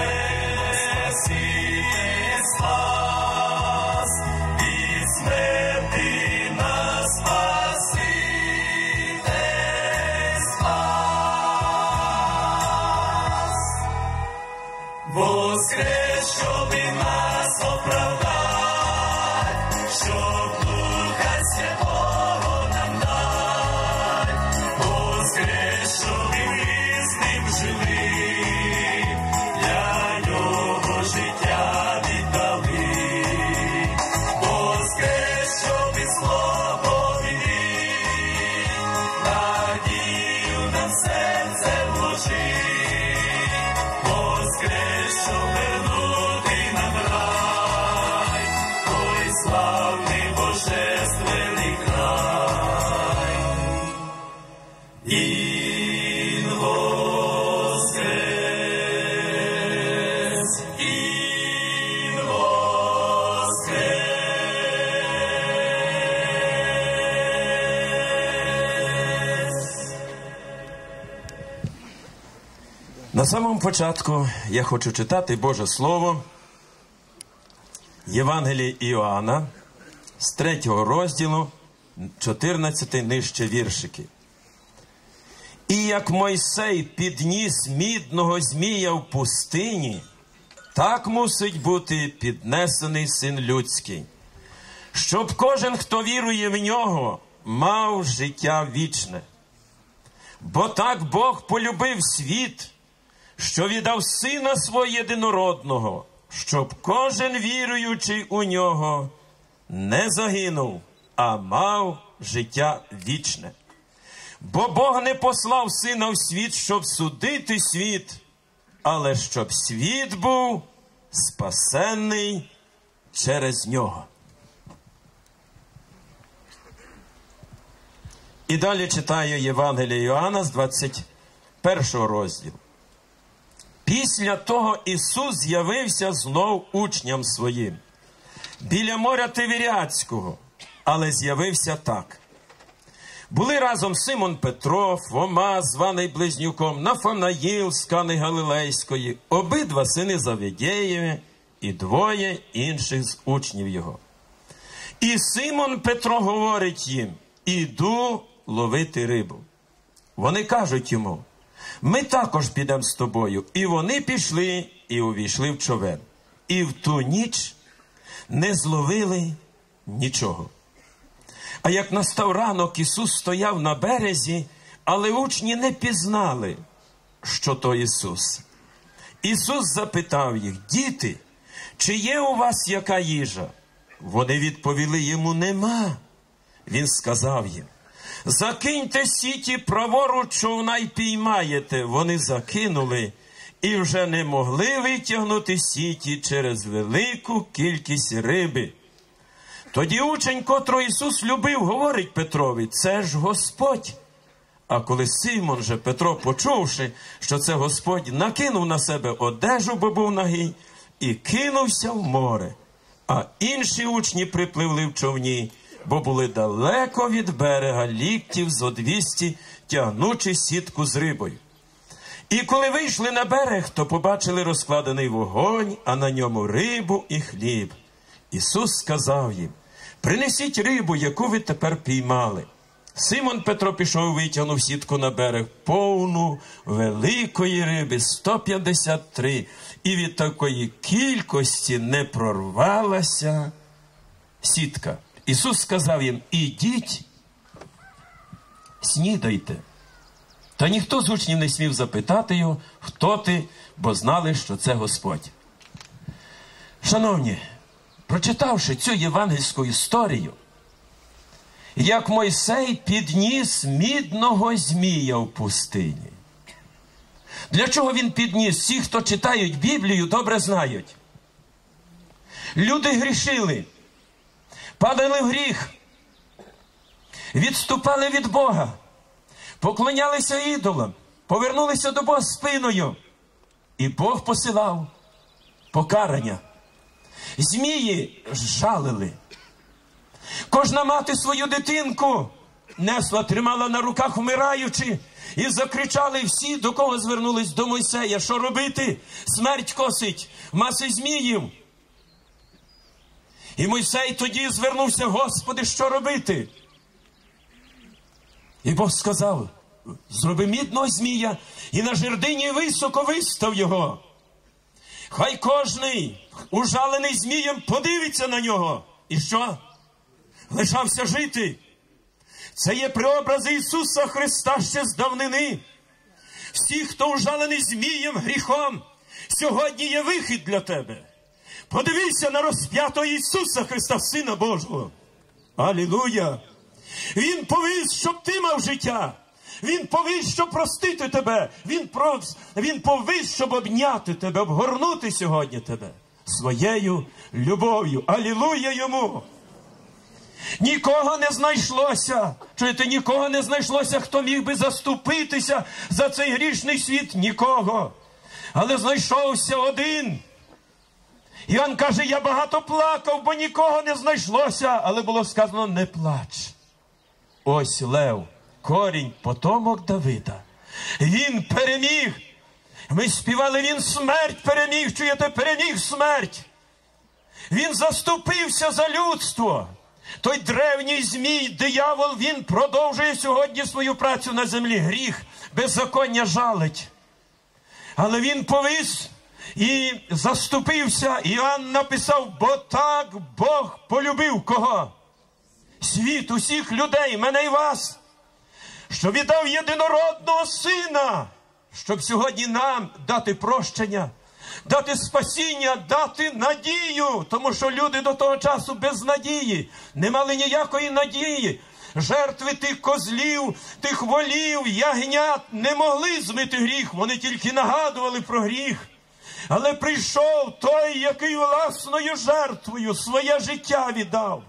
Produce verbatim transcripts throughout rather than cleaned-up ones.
На самому початку я хочу читати Боже Слово, Євангеліє Іоанна, з третього розділу, чотирнадцятий нижче віршики. «І як Мойсей підніс мідного змія в пустині, так мусить бути піднесений Син Людський, щоб кожен, хто вірує в нього, мав життя вічне. Бо так Бог полюбив світ, що віддав Сина Свого єдинородного, щоб кожен віруючий у нього не загинув, а мав життя вічне. Бо Бог не послав Сина в світ, щоб судити світ, але щоб світ був спасенний через нього». І далі читаю Євангеліє Іоанна з двадцять першого розділу. «Після того Ісус з'явився знов учням своїм біля моря Тиверіадського, але з'явився так. Були разом Симон Петро, Фома, званий Близнюком, Нафанаїл з Кани Галилейської, обидва сини Завидєєві і двоє інших з учнів його. І Симон Петро говорить їм: «Іду ловити рибу». Вони кажуть йому: «Ми також підемо з тобою». І вони пішли і увійшли в човен. І в ту ніч не зловили нічого. А як настав ранок, Ісус стояв на березі, але учні не пізнали, що то Ісус. Ісус запитав їх: «Діти, чи є у вас яка їжа?» Вони відповіли йому: «Нема». Він сказав їм: «Закиньте сіті праворуч човна й піймаєте». Вони закинули і вже не могли витягнути сіті через велику кількість риби. Тоді учень, котрого Ісус любив, говорить Петрові: «Це ж Господь». А коли Симон же Петро, почувши, що це Господь, накинув на себе одежу, бо був нагий, і кинувся в море. А інші учні припливли в човні, бо були далеко від берега, ліктів зо двісті, тягнучи сітку з рибою. І коли вийшли на берег, то побачили розкладений вогонь, а на ньому рибу і хліб. Ісус сказав їм: «Принесіть рибу, яку ви тепер піймали». Симон Петро пішов, витягнув сітку на берег, повну великої риби, сто п'ятдесят три, і від такої кількості не прорвалася сітка. Ісус сказав їм: «Ідіть, снідайте». Та ніхто з учнів не смів запитати його: «Хто ти?», бо знали, що це Господь. Шановні, прочитавши цю євангельську історію, як Мойсей підніс мідного змія в пустині. Для чого він підніс? Всі, хто читають Біблію, добре знають. Люди грішили, падали в гріх, відступали від Бога, поклонялися ідолам, повернулися до Бога спиною. І Бог посилав покарання. Змії жалили. Кожна мати свою дитинку несла, тримала на руках вмираючи, І закричали всі, до кого звернулись, до Мойсея. Що робити? Смерть косить, маси зміїв. І Мойсей тоді звернувся: Господи, що робити? І Бог сказав: зроби мідного змія і на жердині високо вистав його. Хай кожний, ужалений змієм, подивиться на нього. І що? Лишався жити. Це є преобрази Ісуса Христа ще з давнини. Всі, хто ужалений змієм, гріхом, сьогодні є вихід для тебе. Подивися на розп'ятого Ісуса Христа, Сина Божого. Алілуя! Він повис, щоб ти мав життя. Він повис, щоб простити тебе. Він, про... Він повис, щоб обняти тебе, обгорнути сьогодні тебе своєю любов'ю. Алілуя йому! Нікого не знайшлося. Чуєте, нікого не знайшлося, хто міг би заступитися за цей грішний світ. Нікого. Але знайшовся один. Іоанн каже: я багато плакав, бо нікого не знайшлося. Але було сказано: не плач. Ось Лев, корінь, потомок Давида. Він переміг. Ми співали: він смерть переміг. Чуєте, переміг смерть. Він заступився за людство. Той древній змій, диявол, він продовжує сьогодні свою працю на землі. Гріх, беззаконня жалить. Але він повис і заступився. Іоанн написав: бо так Бог полюбив кого? Світ, усіх людей, мене і вас, що віддав єдинородного Сина, щоб сьогодні нам дати прощення, дати спасіння, дати надію. Тому що люди до того часу без надії, не мали ніякої надії. Жертви тих козлів, тих волів, ягнят не могли змити гріх, вони тільки нагадували про гріх. Але прийшов той, який власною жертвою своє життя віддав.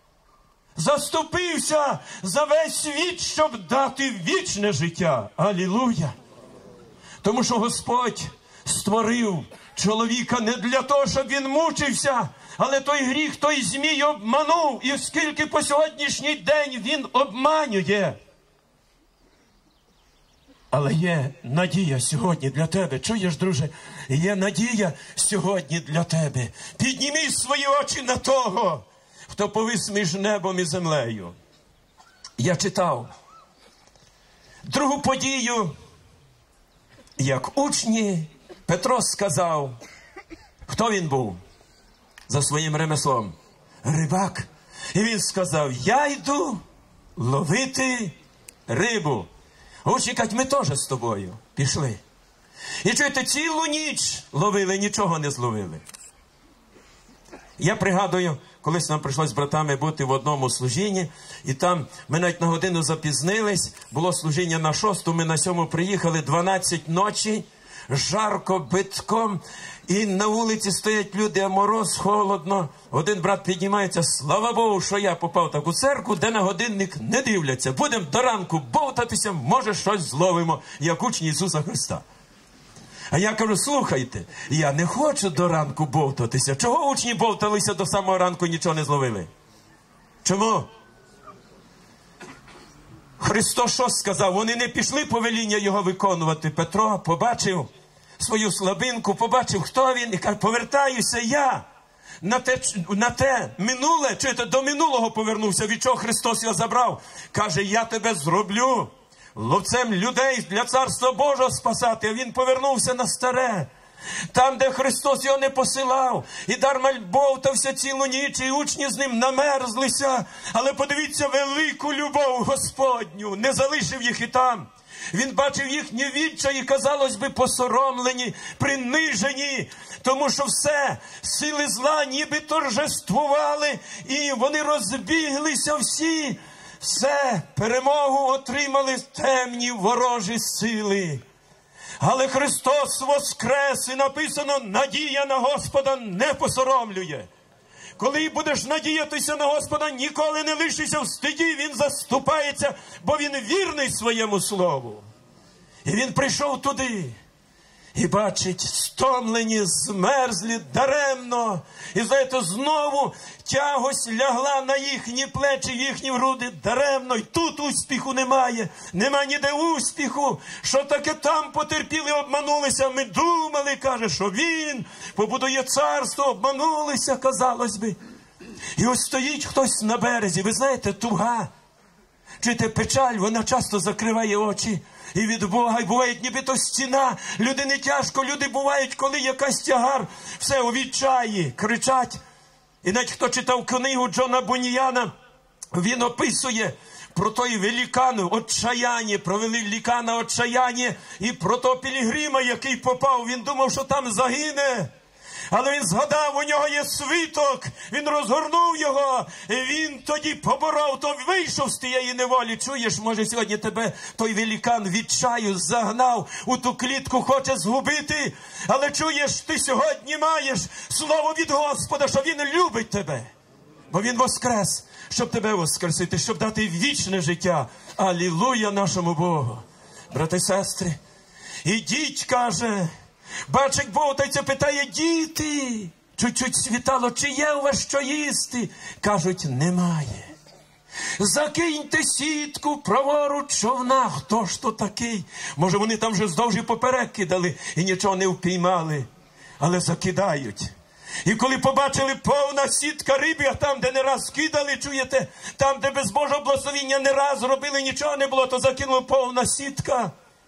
Заступився за весь світ, щоб дати вічне життя. Алілуя! Тому що Господь створив чоловіка не для того, щоб він мучився, але той гріх, той змій обманув, і скільки по сьогоднішній день він обманює. Але є надія сьогодні для тебе. Чуєш, друже? Є надія сьогодні для тебе. Підніми свої очі на того, хто повис між небом і землею. Я читав другу подію, як учні, Петро сказав, хто він був за своїм ремеслом? Рибак. І він сказав: я йду ловити рибу. Учні кажуть: ми теж з тобою пішли. І чуєте, цілу ніч ловили, нічого не зловили. Я пригадую, колись нам прийшлось з братами бути в одному служінні, і там ми навіть на годину запізнились, було служіння на шосту, ми на сьому приїхали, дванадцять ночі, жарко, битком, і на вулиці стоять люди, а мороз, холодно. Один брат піднімається: слава Богу, що я попав в таку церкву, де на годинник не дивляться. Будемо до ранку бовтатися, може щось зловимо, як учні Ісуса Христа. А я кажу: слухайте, я не хочу до ранку бовтатися. Чого учні бовталися до самого ранку, нічого не зловили? Чому? Христос що сказав? Вони не пішли повеління його виконувати. Петро побачив свою слабинку, побачив, хто він, і каже: повертаюся я на те, на те минуле, чи до минулого повернувся, від чого Христос його забрав. Каже: я тебе зроблю ловцем людей для Царства Божого спасати. А він повернувся на старе. Там, де Христос його не посилав. І дарма бовтався цілу ніч, і учні з ним намерзлися. Але подивіться, велику любов Господню. Не залишив їх і там. Він бачив їхні відчаї, казалось би, посоромлені, принижені. Тому що все, сили зла ніби торжествували. І вони розбіглися всі. Все, перемогу отримали темні ворожі сили. Але Христос воскрес, і написано: надія на Господа не посоромлює. Коли будеш надіятися на Господа, ніколи не лишишся в стиді, Він заступається, бо Він вірний своєму слову. І Він прийшов туди. І бачить, стомлені, змерзлі, даремно. І, знаєте, знову тягость лягла на їхні плечі, їхні груди, даремно. І тут успіху немає. Нема ніде успіху. Що таке там потерпіли, обманулися. Ми думали, каже, що він побудує царство, обманулися, казалось би. І ось стоїть хтось на березі. Ви знаєте, туга. Чуєте, печаль, вона часто закриває очі. І від Бога, і буває нібито стіна. Людини тяжко, люди бувають, коли якась тягар, все у відчаї, кричать. І навіть хто читав книгу Джона Буніяна, він описує про той великан отчаяння, про великана отчаяння і про того пілігрима, який попав. Він думав, що там загине. Але він згадав, у нього є свиток, він розгорнув його, і він тоді поборов, то вийшов з тієї неволі. Чуєш, може сьогодні тебе той великан відчаю загнав у ту клітку, хоче згубити. Але чуєш, ти сьогодні маєш слово від Господа, що він любить тебе. Бо він воскрес, щоб тебе воскресити, щоб дати вічне життя. Алілуя нашому Богу. Брати і сестри, ідіть, каже, бачить Бог, та й це питає, діти, чуть-чуть світало, чи є у вас що їсти? Кажуть, немає. Закиньте сітку праворуч човна. Хто ж то такий? Може, вони там вже вздовж і поперек кидали і нічого не впіймали. Але закидають. І коли побачили повна сітка риби, а там, де не раз кидали, чуєте, там, де без Божого благословіння не раз робили, нічого не було, то закинули повна сітка.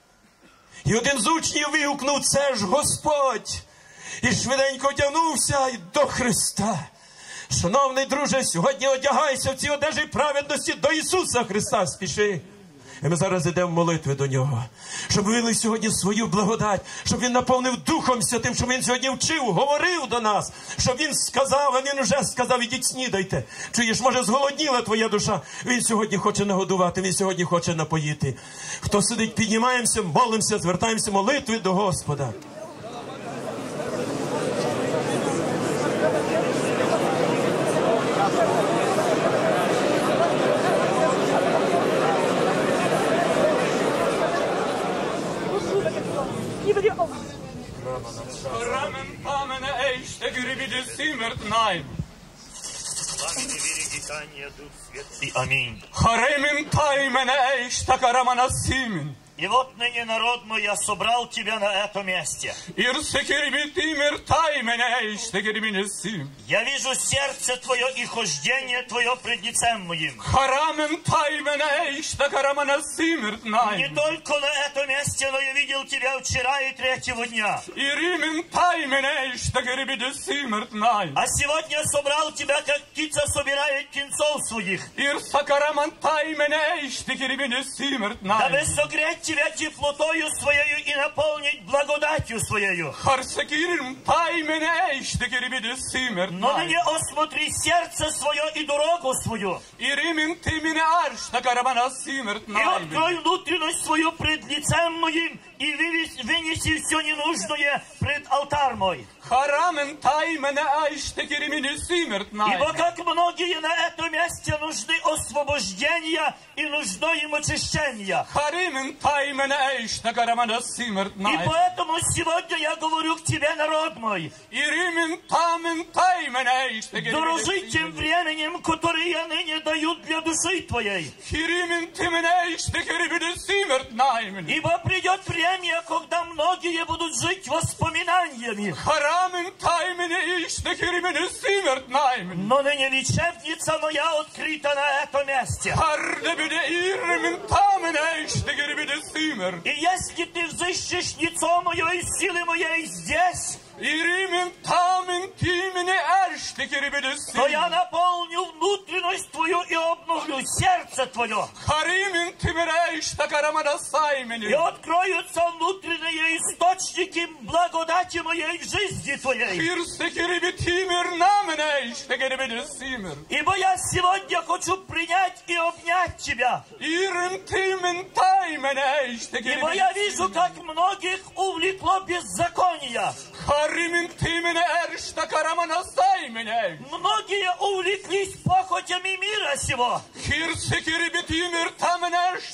І один з учнів вигукнув, це ж Господь. І швиденько одягнувся і до Христа. Шановний друже, сьогодні одягайся в цій одежі праведності, до Ісуса Христа спіши. І ми зараз йдемо в молитви до Нього. Щоб вили сьогодні свою благодать, щоб Він наповнив Духом Святим, щоб Він сьогодні вчив, говорив до нас, щоб Він сказав, а Він вже сказав, ідіть снідайте. Чуєш, може зголодніла твоя душа? Він сьогодні хоче нагодувати, Він сьогодні хоче напоїти. Хто сидить, піднімаємося, молимося, звертаємося молитви до Господа. Ramen pamene ešte gribide simert nein. Пламени береги дыхания, Дух Светлый. Аминь. Харемен таймene ešte karamana simin. И вот ныне, народ мой, я собрал тебя на этом месте. Irse gribitimer taimene ešte gribine sim. Я вижу сердце твое и хождение твое пред лицем моим. Хараmen taimene ešte karamana simert Не nein. только на этом месте, но я видел тебя вчера и третьего дня. Irimen taimene ešte gribide simert nein. А сегодня собрал тебя, как птица собирает птенцов своих. Irsa karaman taimene ešte gribine simert Дабы nein. согреть тебя теплотою своею и наполнить благодатью своею. Харсекирим taimene ešte gribide simert Но nein. ныне осмотри сердце свое и дорогу свою. Irimin timine arshta karamana simert И nein. открой внутренность свою пред лицем моим и вывес- вынеси все ненужное пред алтарь мой. Харамен таймене айште киримини симерт Ибо най. как многие на этом месте нужны освобождения и нужно им очищения. Харимен таймене айште карамана симерт И най. поэтому сегодня я говорю к тебе, народ мой, Иримен тамен таймене айште дорожи тем киримини. временем, которое я ныне даю для души твоей. Хиримен тимене айште киримини симерт наймен. Ибо придет время, когда многие будут жить воспоминаниями. Харамен таймене айште киримини симерт наймен. Но ныне лечебница моя открыта на этом месте. Хардебиде иримен тамен айште киримини симер. И если ты взыщешь лицо мое и силы моей здесь, Иримен тамен тимене айште киримини то я симер. наполню внутренность твою и обновлю сердце твое. Харимен тимере айште карамана саймени. И откроются внутренние источники благодати моей в жизни твоей. Ирсе кирибитимер намене işte kiribidisимер. Ибо я сегодня хочу принять и обнять тебя. Ирим тимен таймене işte Ибо я вижу, kiribidisимер. как многих увлекло беззаконие. Harimin timine erişte karamana saymene. Многие увлеклись похотями мира сего. Kirse kiribitimer tamene erişte karamana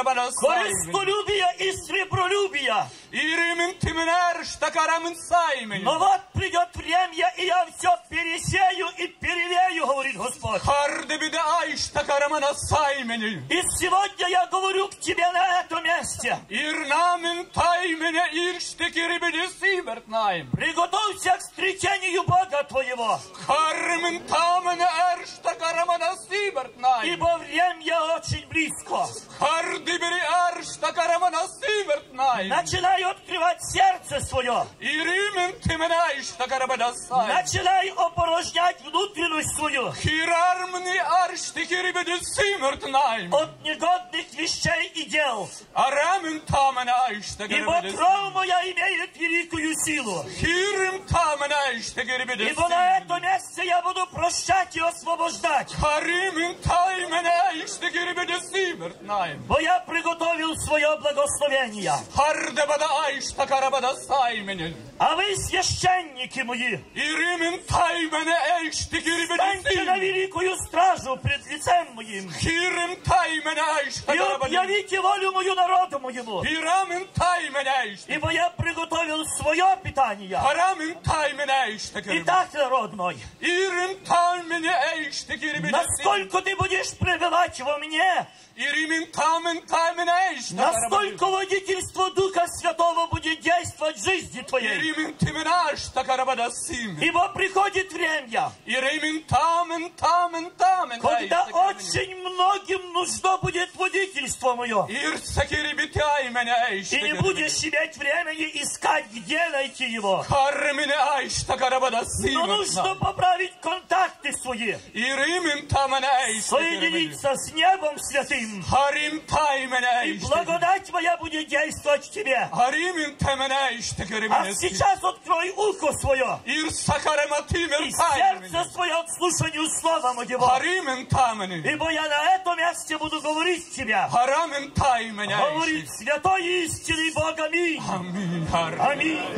карабана саймен. корыстолюбия и сребролюбия. Иримен тименерш такарамен саймен. Но вот придет время, и я все пересею и перевею, говорит Господь. Харде биде айш такарамана саймен. И сегодня я говорю к тебе на этом месте. Ирнамен таймене ирштекери биде сибертнайм. Приготовься к встречению Бога твоего. Хармен тамене эрш такарамана сибертнайм. Ибо время очень близко. Харде биде эрш такарамана сибертнайм. Начинай открывать сердце свое. Иримен тименайш такарабана саймен. Начинай опорожнять внутренность свою Хирармни арштекери биде сибертнайм. от негодных вещей и дел. Арамен тамене айш такарамен. Ибо кровь моя имеет великую силу. Хирим тамене айш такари биде Ибо на этом месте я буду прощать и освобождать. Харимин таймене айш такари биде сибертнайм. Бо я приготовил свое благословение. Хардебада айш такарабада сайменен. А вы, священники мои, Иримин таймене айш такари биде станьте на сибертнайм. великую стражу пред лицем моим Хирим таймене айш и такарабада. объявите волю мою народу моему. Хирамин таймене айш. Ибо я приготовил свое питание. Харамин таймене айш такари. Итак, народ мой, Ирим таймене айш такари биде сибертнайм. насколько ты будешь пребывать во мне, Иримин тамен таймене айш такарабада. настолько водительство Духа Святого будет действовать в жизни твоей. Иримин тименаш такарабада сим. Ибо приходит время, Иримин тамен тамен тамен. когда очень многим нужно будет водительство мое. Ирсакири битай мене айш. И не будешь иметь времени искать, где найти его. Хармине айш такарабада сим. Но нужно поправить контакты свои, Иримин тамен айш. соединиться с небом святым. Харим таймен И айш. благодать моя будет действовать в тебе. Харимин тамен айш такари А мене. сейчас открой ухо свое Ирсакарема тимер и таймен. сердце свое от слушанию слова моего. Харимин тамен. Ибо я на этом месте буду говорить тебя. Харамин таймен айш. Говорит святой и истинный Бог. Аминь. Аминь. Харим. Аминь.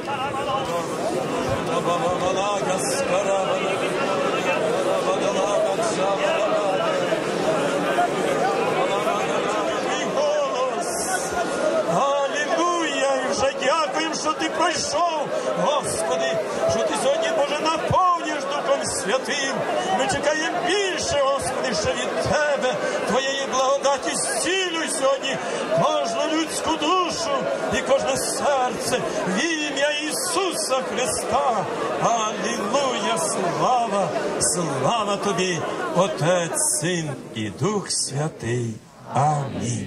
Алілуя! І вже дякуємо, що ти пройшов, Господи, що ти сьогодні, Боже, наповнюєш Духом Святим. Ми чекаємо більше, Господи, що від Тебе, Твоєї благодаті, зцілюй сьогодні кожну людську душу і кожне серце в ім'я Ісуса Христа. Алілуя! Слава! Слава Тобі, Отець, Син і Дух Святий. Амінь.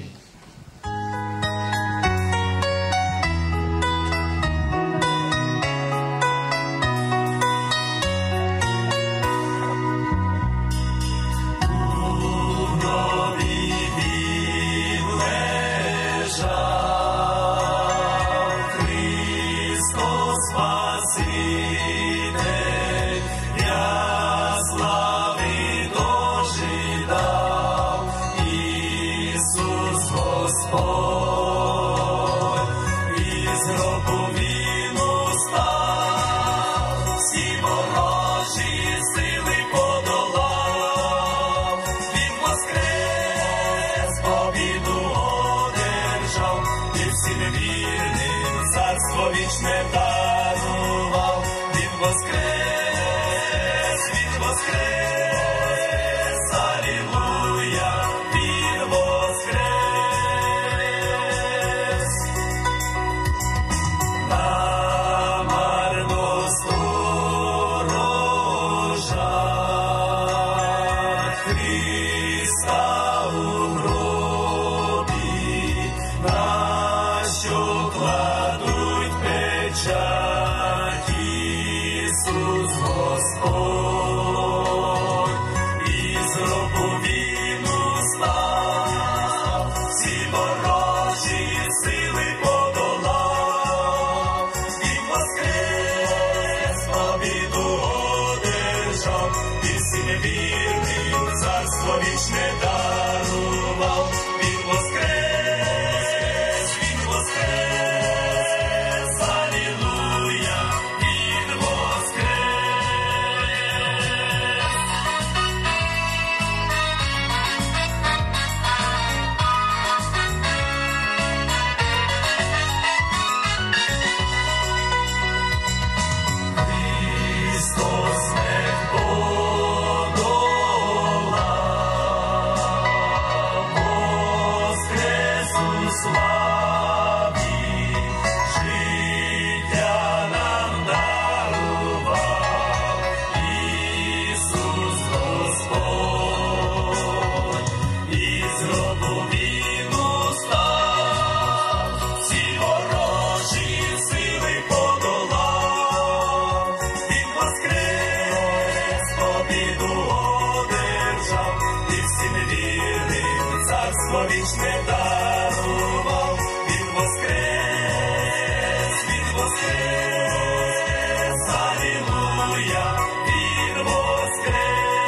царство вічне дарував, він воскрес, він воскрес, алілуя, він воскрес.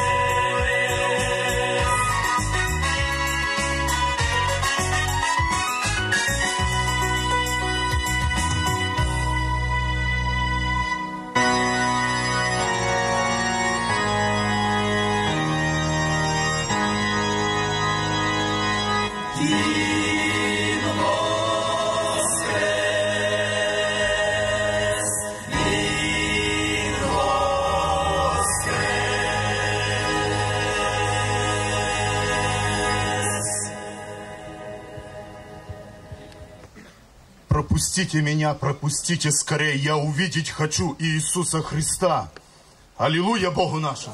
Пропустите меня, пропустите скорее, я увидеть хочу Иисуса Христа. Аллилуйя Богу нашему.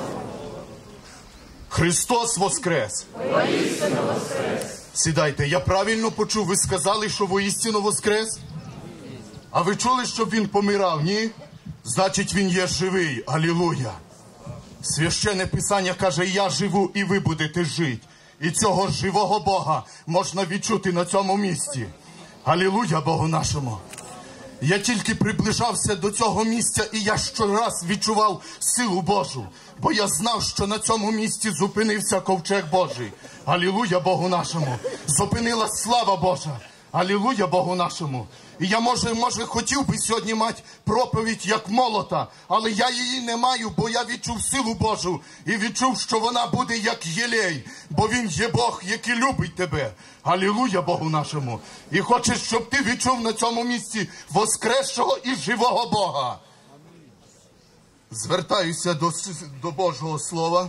Христос воскрес. Сідайте, я правильно почув, ви сказали, що воістину воскрес? А ви чули, щоб він помирав? Ні? Значить, він є живий. Аллилуйя. Священне Писання каже, я живу і ви будете жити. І цього живого Бога можна відчути на цьому місці. Алілуя Богу нашому. Я тільки приближався до цього місця, і я щораз відчував силу Божу, бо я знав, що на цьому місці зупинився ковчег Божий. Алілуя Богу нашому. Зупинилась слава Божа. Алілуя Богу нашому. І я, може, може, хотів би сьогодні мати проповідь як молота, але я її не маю, бо я відчув силу Божу і відчув, що вона буде як єлей, бо він є Бог, який любить тебе. Алілуя Богу нашому. І хоче, щоб ти відчув на цьому місці воскресшого і живого Бога. Звертаюся до, до Божого Слова.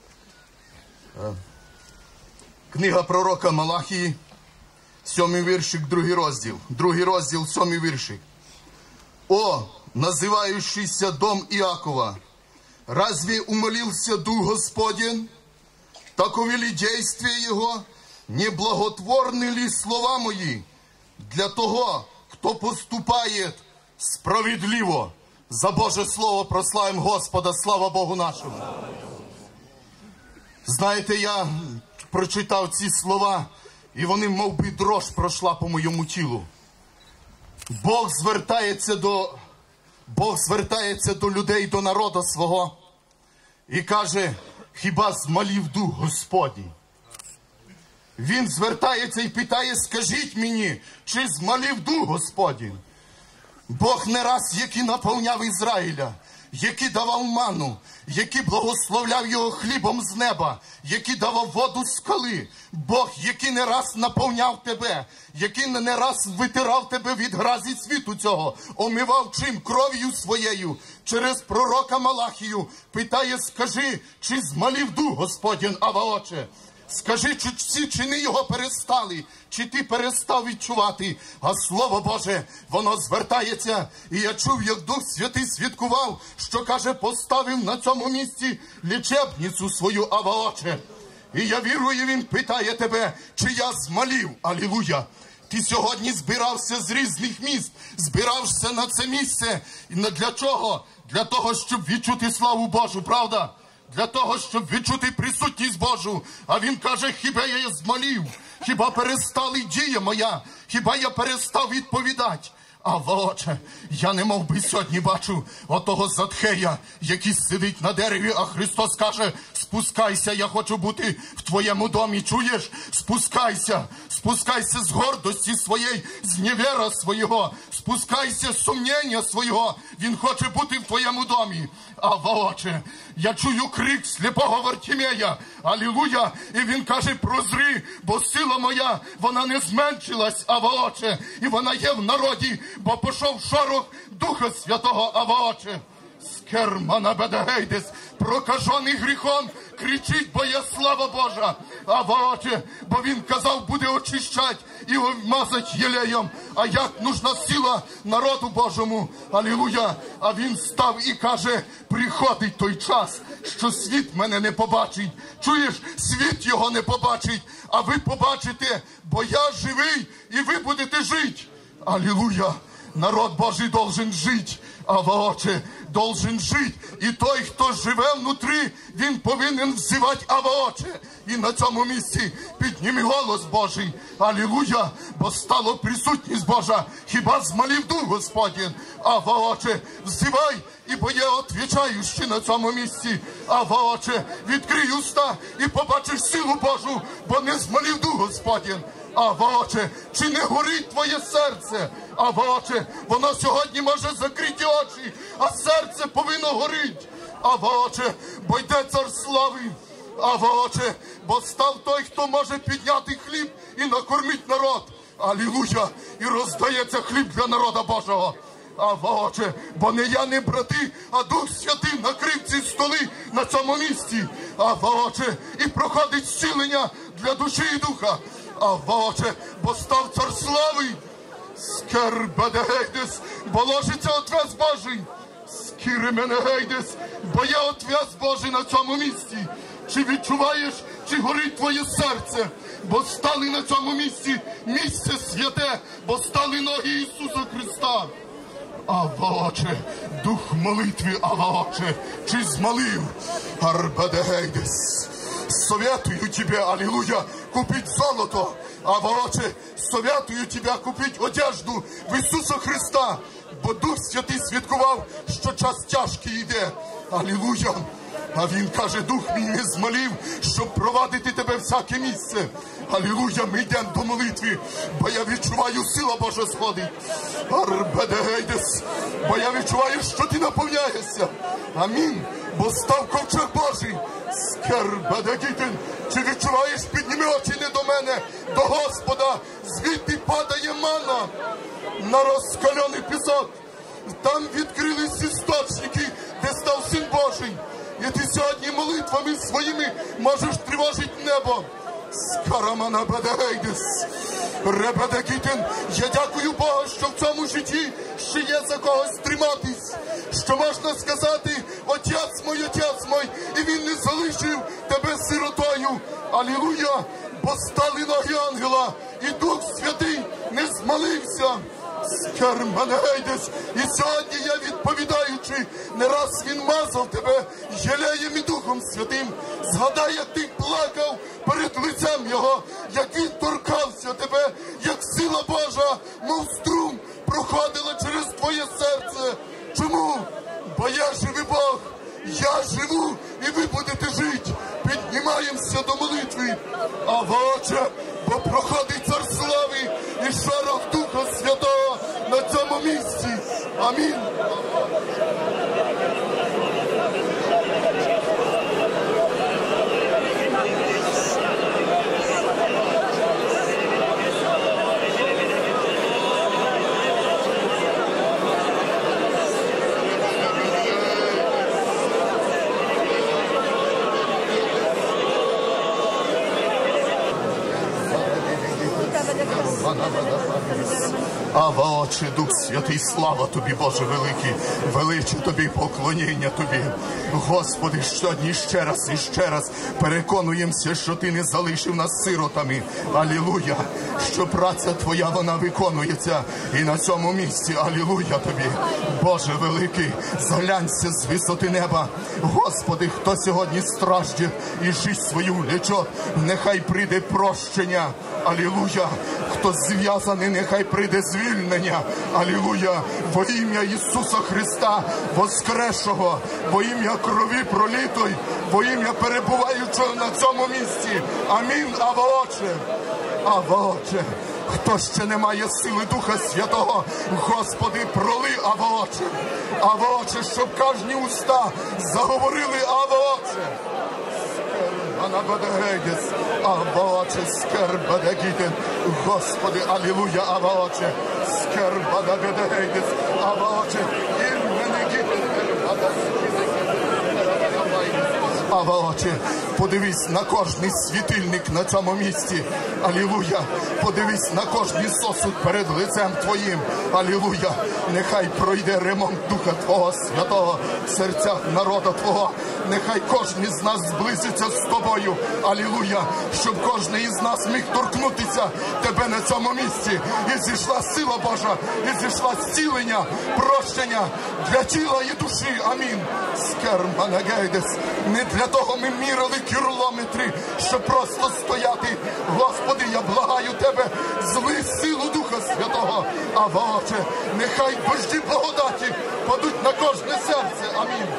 Книга пророка Малахії. Сьомий віршик, другий розділ. Другий розділ, сьомий віршик. «О, называющийся дом Иакова, разве умолился Дух Господень? Таковы ли действия Его? Не благотворны ли слова мои для того, кто поступает справедливо?» За Боже Слово прославим Господа, слава Богу нашому. Знаєте, я прочитав ці слова, і вони, мов би, дрож пройшла по моєму тілу. Бог звертається до, Бог звертається до людей, до народу свого і каже, хіба змалів Дух Господній? Він звертається і питає, скажіть мені, чи змалів Дух Господній? Бог не раз, який наповняв Ізраїля, який давав ману, який благословляв його хлібом з неба, який давав воду з скали. Бог, який не раз наповняв тебе, який не раз витирав тебе від гразі світу цього, омивав чим? Кров'ю своєю, через пророка Малахію, питає, скажи, чи змалів Дух Господень Аваоче? Скажи, чи всі чини його перестали, чи ти перестав відчувати, а Слово Боже, воно звертається. І я чув, як Дух Святий свідкував, що, каже, поставив на цьому місці лічебницю свою Аваоче. І я вірую, він питає тебе, чи я змалів, алілуя. Ти сьогодні збирався з різних міст, збирався на це місце. І для чого? Для того, щоб відчути славу Божу, правда? Для того, щоб відчути присутність Божу. А він каже, хіба я змалів? Хіба перестала дія моя? Хіба я перестав відповідати? А Отче, я не мов би сьогодні бачу отого Затхея, який сидить на дереві, а Христос каже, спускайся, я хочу бути в твоєму домі, чуєш? Спускайся, спускайся з гордості своєї, з невіра свого, спускайся з сумніння свого, він хоче бути в твоєму домі. А Отче, я чую крик сліпого Вартімея, алілуя, і він каже, прозри, бо сила моя, вона не зменшилась, а Отче, і вона є в народі, бо пішов шорох Духа Святого, а Отче. Скермана Бедагейдес, прокажений гріхом, кричить, бо є слава Божа. А Отче, бо він казав, буде очищати і обмазати єлеєм. А як нужна сила народу Божому, алілуя. А він став і каже, приходить той час, що світ мене не побачить. Чуєш, світ його не побачить, а ви побачите, бо я живий і ви будете жити. Алілуя. Народ Божий должен жити. Ава, Отче, должен жити. І той, хто живе внутрі, він повинен взивати Ава, Отче. І на цьому місці підніми голос Божий. Алілуя, бо стало присутність Божа. Хіба змалів дух Господній? Ава, Отче, взивай, ібо я отвічаю ще на цьому місці. Ава, Отче, відкрий уста і побачиш силу Божу, бо не змалів дух Господній. Ава, Отче, чи не горить твоє серце? Ава, Отче, воно сьогодні може закриті очі, а серце повинно горити. Ава, Отче, бо йде цар слави. Ава, Отче, бо став той, хто може підняти хліб і накормити народ. Алілуя! І роздається хліб для народа Божого. Ава, Отче, бо не я, не брати, а Дух Святий накрив ці столи на цьому місці. Ава, Отче, і проходить зцілення для душі і духа. Ава, Отче, бо став цар слави. Скербедегейдес, бо ложиться отвес Божий. Скіременегейдес, бо є отвес Божий на цьому місці. Чи відчуваєш, чи горить твоє серце? Бо стали на цьому місці місце святе, бо стали ноги Ісуса Христа. Ава, Отче, дух молитви, Ава, Отче, чи змолив? Арбедегейдес. Советую тебе, аллилуйя, купить золото. Ава, Отче, советую тебе купить одежду в Ісуса Христа, бо Дух Святий свідкував, що час тяжкий йде. Аллилуйя. А він каже, дух мій не змолів, щоб провадити тебе в всяке місце. Алілуя, ми йдемо до молитви, бо я відчуваю, сила Божа сходить. Арбедегейдес, бо я відчуваю, що ти наповняєшся. Амінь, бо став ковчег Божий. Скербедегітен, чи відчуваєш, підніми очі не до мене, до Господа, звідти падає мана на розкалений пісок. Там відкрились істочники, де став Син Божий. І ти сьогодні молитвами своїми можеш тривожити небо. Скарамана бедегейдес. Ребедегітен. Я дякую Богу, що в цьому житті ще є за когось триматись. Що можна сказати, отець мой, отець мой, і він не залишив тебе сиротою. Алілуя, бо стали ноги ангела, і Дух Святий не змолився. Скерменегейдес. І сьогодні я, відповідаючи, не раз він мазав тебе єлеєм і Духом Святим. Згадай, як ти плакав перед лицем Його, як він торкався тебе, як сила Божа, мов струм, проходила через твоє серце. Чому? Бо я живий Бог, я живу, і ви будете жити. Піднімаємося до молитви. Ава, Отче, бо проходить цар слави і шарах Духа Святого на цьому місці. Амінь. Ава, Отче, Дух Святий, слава Тобі, Боже великий, величе Тобі, поклоніння Тобі. Господи, сьогодні ще раз і ще раз переконуємося, що Ти не залишив нас сиротами. Алілуя, що праця Твоя, вона виконується і на цьому місці. Алілуя Тобі, Боже великий, зглянься з висоти неба. Господи, хто сьогодні страждє і жизнь свою влече, нехай прийде прощення. Алілуя, хто зв'язаний, нехай прийде звільнення. Алілуя, во ім'я Ісуса Христа, воскресшого, во ім'я крові пролитої, во ім'я перебуваючого на цьому місці. Амінь, Ава, Отче. Ава, Отче, хто ще не має сили Духа Святого, Господи, проли, Ава, Отче. Ава, Отче, щоб кожні уста заговорили, Ава, Отче. Анабадегейдес, Ава, Отче, скербадегітен, Господи, алілуя, Ава, Отче, скербадегейдес, Ава, Отче, ірменегітен, Ава, Отче, Ава, Отче, подивись на кожний світильник на цьому місці. Алілуя. Подивись на кожний сосуд перед лицем Твоїм. Алілуя. Нехай пройде ремонт Духа Твого Святого в серцях народу Твого. Нехай кожен із нас зблизиться з Тобою. Алілуя. Щоб кожен із нас міг торкнутися Тебе на цьому місці. І зійшла сила Божа, і зійшла зцілення, прощення для тіла і душі. Амінь. Скерманагейдес. Не для того ми мірили кілометри, щоб просто стояти. Господи, я благаю Тебе, зли силу Духа Святого. А Отче, нехай дожді благодаті падуть на кожне серце. Амінь.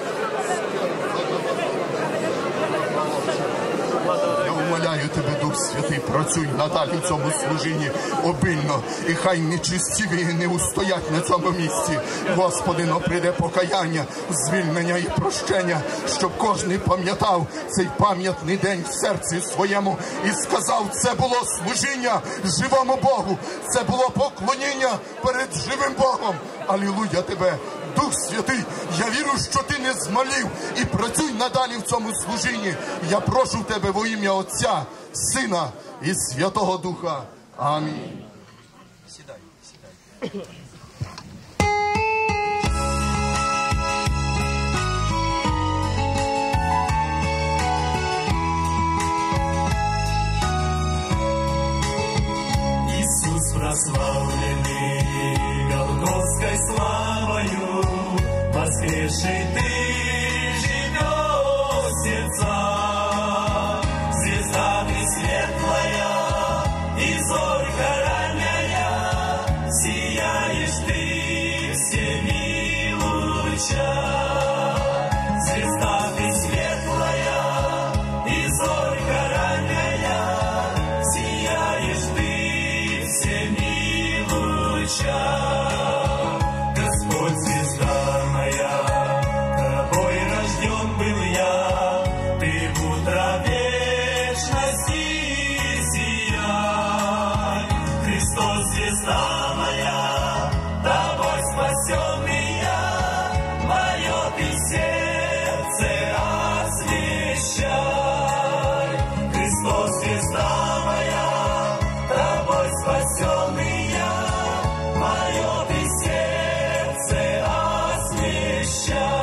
Я умоляю Тебе, Дух Святий, працюй надалі в цьому служінні обильно. І хай нечистиві не устоять на цьому місці. Господи, но прийде покаяння, звільнення і прощення, щоб кожен пам'ятав цей пам'ятний день в серці своєму і сказав, це було служіння живому Богу, це було поклоніння перед живим Богом. Алілуя Тебе, Дух Святий, я вірю, що Ти не змалів і працюй надалі в цьому служінні. Я прошу Тебе во ім'я Отця, Сина і Святого Духа. Амінь. Сідай, сідай. Иисус прославленный Голгофской славою, воскресший Ты живешь в сердцах. Звезда Ты светлая и зорька ранняя, сияешь Ты всеми лучах. Звезда Ты светлая и зорька ранняя, сияешь Ты всеми лучах. Господь, звезда моя, Тобой рожден был я, Ты в утро вечности сияй. Христос, звезда моя, Тобой спасенный я, мое Ты сердце освещай. Христос, звезда моя, Тобой спасенный я, мое Ты сердце освещай.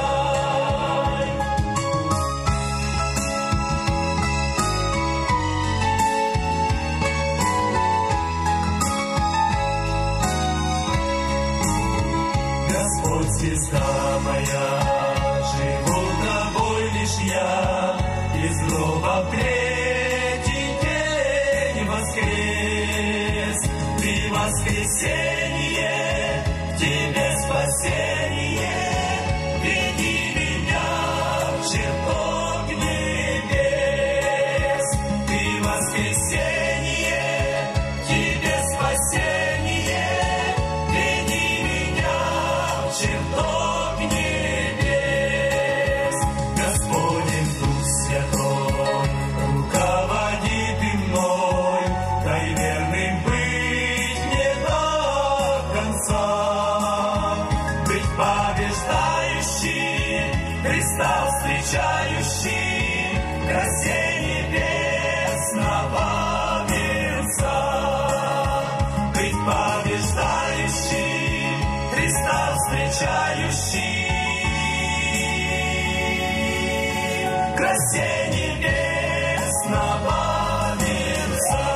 Господь, звезда моя, живу Тобой лишь я, из гроба в третий день воскрес. Ты воскресенье, в Тебе спасение, веди меня в чертог небес. Ты воскресенье, в Тебе спасение, веди меня в чертог небес. Господень Дух Святой, руководи Ты мной, дай верным быть мне до конца, быть побеждающим, Христа встречающим, в красе небесного венца. Быть побеждающим, Христа встречающим, в красе небесного венца.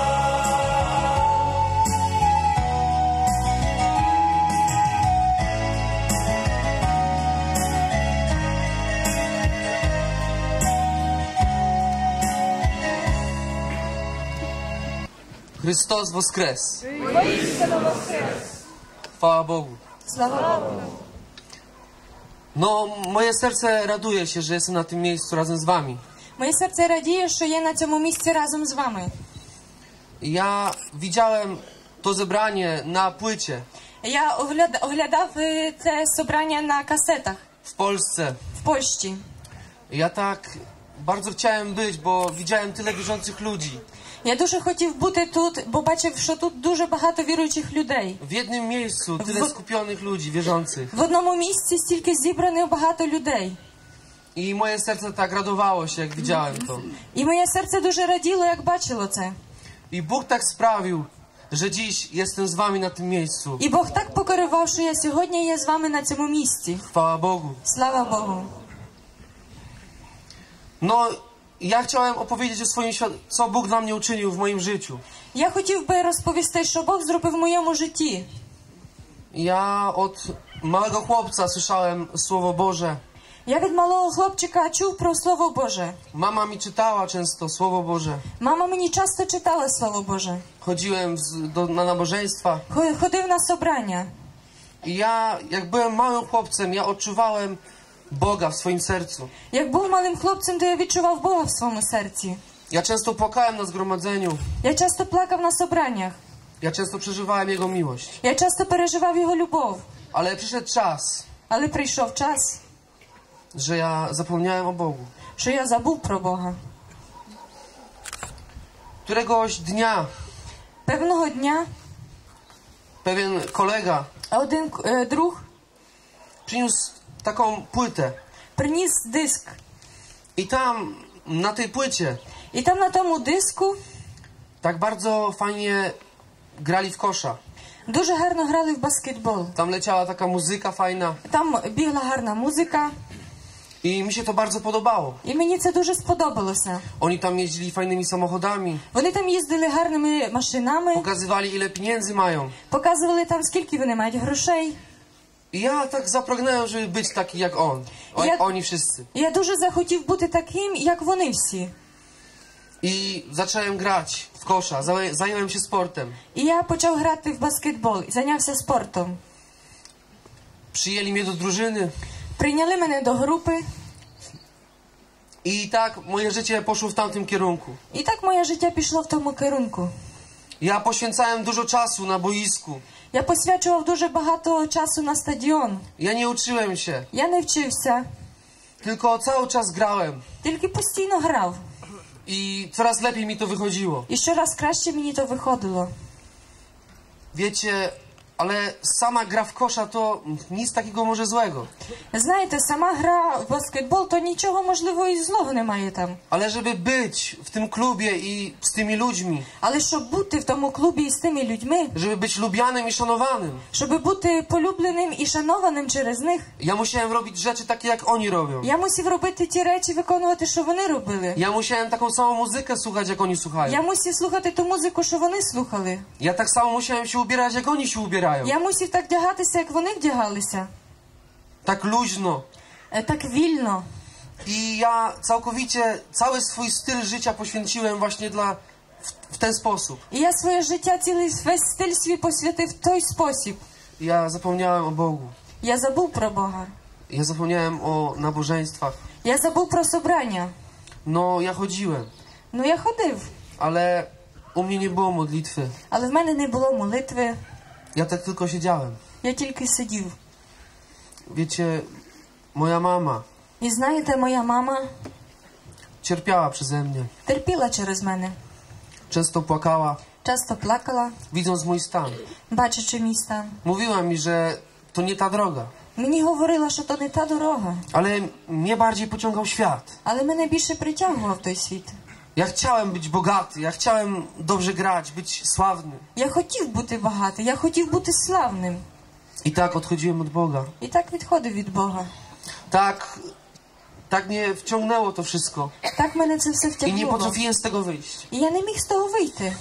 Христос воскрес! Chwała Bogu. No, moje serce raduje się, że jestem na tym miejscu razem z wami. Моє серце радіє, що є на цьому місці разом з вами. Ja widziałem to zebranie na płycie Я огляд... оглядав е, це собрання на касетах w Polsce. в Польщі. Ja tak bardzo chciałem być, bo widziałem tyle wierzących ludzi. Я дуже хотів бути тут, бо бачив, що тут дуже багато віруючих людей. W jednym miejscu tyle W- skupionych ludzi wierzących. В одному місці стільки зібрано багато людей. I moje serce tak radowało się, jak widziałem to. І моє серце дуже раділо, як бачило це. I Bóg tak sprawił, że dziś jestem z wami na tym miejscu. І Бог так покерував, що я сьогодні є з вами на цьому місці. Chwała Bogu. Слава Богу. No, ja chciałem opowiedzieć o swoim świat, co Bóg dla mnie uczynił w moim życiu. Я хотів би розповісти, що Бог зробив в моєму житті. Ja od małego chłopca słyszałem Słowo Boże. Я від малого хлопчика чув про Слово Боже. Mama mi czytała często Słowo Boże. Мама мені часто читала Слово Боже. Chodziłem z, do, na nabożeństwa. Хо- Ходив на собрання. I ja, jak byłem małym chłopcem, ja odczuwałem Boga w swoim sercu. Як був малим хлопцем, то я відчував Бога в своєму серці. Ja często płakałem na zgromadzeniu. Я часто плакав на собраннях. Ja często przeżywałem Jego miłość. Я часто переживав Його любов. Ale przyszedł czas, Але прийшов час, że ja zapomniałem o Bogu. що я забув про Бога. Któregoś dnia Певного дня pewien kolega один е, друг przyniósł taką płytę. приніс диск. I tam, na tej płycie, І там на тому диску tak bardzo fajnie grali w kosza. дуже гарно грали в баскетбол. Tam leciała taka muzyka fajna. Там бігла гарна музика. I mi się to bardzo podobało. І мені це дуже сподобалося. Oni tam jeździli fajnymi samochodami. Вони там їздили гарними машинами, Pokazywali, ile pieniędzy mają. показували там, скільки вони мають грошей. I ja tak zapragnąłem, żeby być taki jak on. O, Ja- jak oni wszyscy. І я дуже захотів бути таким, як вони всі. I zacząłem grać w kosza. Zająłem- Zająłem się sportem. І я почав грати в баскетбол, зайнявся спортом. Przyjęli mnie do drużyny. Прийняли мене до групи. I tak moje życie poszło w tamtym kierunku. І так моє життя пішло в тому керунку. Ja poświęcałem dużo czasu na boisku. Я посвячував дуже багато часу на стадіон. Ja nie uczyłem się, Я не вчився, tylko cały czas grałem. тільки постійно грав. I coraz lepiej mi to wychodziło. І щораз краще мені то виходило. Wiecie, ale sama gra w kosza to nic takiego może złego. Знаєте, сама гра в баскетбол, то нічого можливо і злого немає там. Ale żeby być w tym klubie i z tymi ludźmi, Але щоб бути в тому клубі із тими людьми, żeby być lubianym i szanowanym, щоб бути полюбленим і шанованим через них, ja musiałem robić rzeczy takie, jak oni robią. я мусив робити ті речі, виконувати, що вони робили. Ja musiałem taką samą muzykę słuchać, jak oni słuchają. Я мусив слухати ту музику, що вони слухали. Ja tak samo musiałem się ubierać, jak oni się ubierają. Я мусив так вдягатися, як вони вдягалися. Tak luźno. Е, Так вільно. I ja całkowicie cały swój styl życia poświęciłem właśnie dla w, w ten sposób. І я своє життя, цілий весь стиль свій посвятив в той спосіб. Ja zapomniałem o Bogu. Я забув про Бога. Ja zapomniałem o nabożeństwach. Я забув про собрання. No, ja chodziłem, Ну, я ходив, ale u mnie nie było modlitwy. але в мене не було молитви. Ja tak tylko siedziałem. Я тільки сидів. Wiecie, moja mama І знаєте, моя мама cierpiała przeze mnie. терпіла через мене. Często płakała, Часто плакала, widząc mój stan. бачачи мій стан. Mówiła mi, że to nie ta droga. Мені говорила, що то не та дорога. Ale mnie bardziej pociągał świat. Але мене більше притягував той світ. Ja chciałem być bogaty, ja chciałem dobrze grać, być sławny. Я хотів бути багатий, я хотів бути славним. I tak odchodziłem od Boga. І так відходив від Бога. Tak, tak mnie wciągnęło to wszystko. Так мене це все I nie втягнуло. potrafiłem z tego wyjść. І я не міг з того вийти.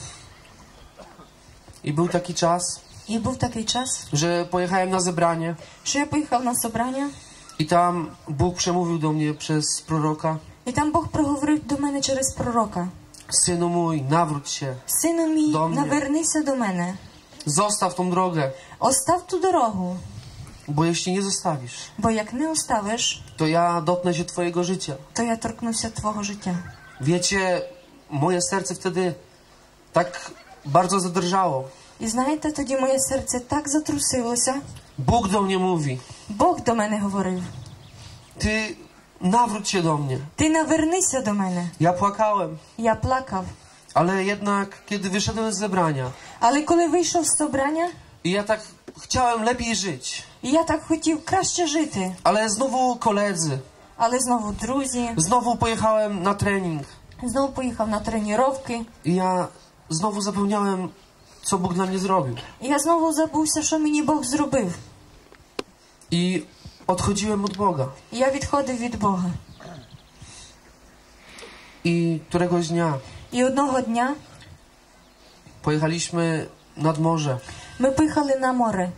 I był taki czas, І був такий час, że pojechałem na zebranie що я поїхав на собрання, i tam Bóg przemówił do mnie przez proroka. і там Бог проговорив до мене через пророка. Synu mój, nawróć się, Сину мій, До мене. навернися до мене. zostaw tą drogę, Остав ту дорогу, bo jeśli nie zostawisz, бо як не оставиш, to ja dotknę się twojego życia. то я торкнуся твого життя. Wiecie, moje serce wtedy tak bardzo zadrżało. І знаєте, тоді моє серце так затрусилося. Bóg do mnie mówi, Бог до мене говорив: ty nawróć się do mnie. ти навернися до мене. Ja płakałem, Я плакав. ale jednak kiedy wyszedłem z zebrania Але коли вийшов з собрання, i ja tak chciałem lepiej żyć, і я так хотів краще жити, ale znowu koledzy, Але знову друзі, Znowu pojechałem na trening. знову поїхав на тренування. I ja znowu zapomniałem, co Bóg dla mnie zrobił. І я знову забувся, що мені Бог зробив. I odchodziłem od Boga. І я відходив від Бога. I któregoś dnia І одного дня pojechaliśmy nad morze. ми поїхали на море.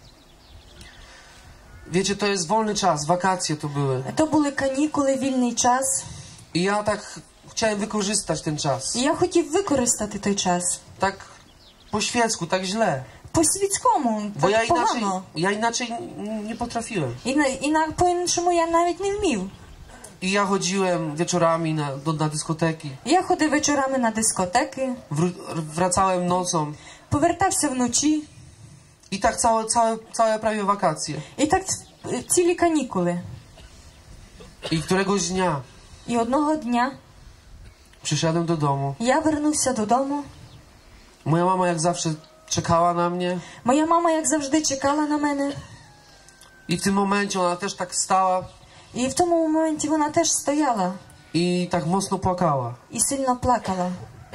Wiecie, to jest wolny czas, wakacje to były. То були канікули, вільний час. I ja tak chciałem wykorzystać ten czas. І я хотів використати той час. Tak po świecku, tak źle. По-світському, Bo ja так inaczej, погано. ja inaczej nie potrafiłem. І, на, і на, по-іншому я навіть не вмів. I ja chodziłem wieczorami na, do, na dyskoteki. Я ходив вечорами на дискотеки, Wró- wracałem nocą. повертався вночі. I tak całe, całe, całe prawie wakacje. І так ц- цілі канікули. I któregoś dnia І одного дня przyszedłem do domu. я вернувся додому. Moja mama jak zawsze czekała na mnie. Моя мама, як завжди, чекала на мене. I w tym momencie ona też tak stała І в тому моменті вона теж стояла i tak mocno płakała. і сильно плакала.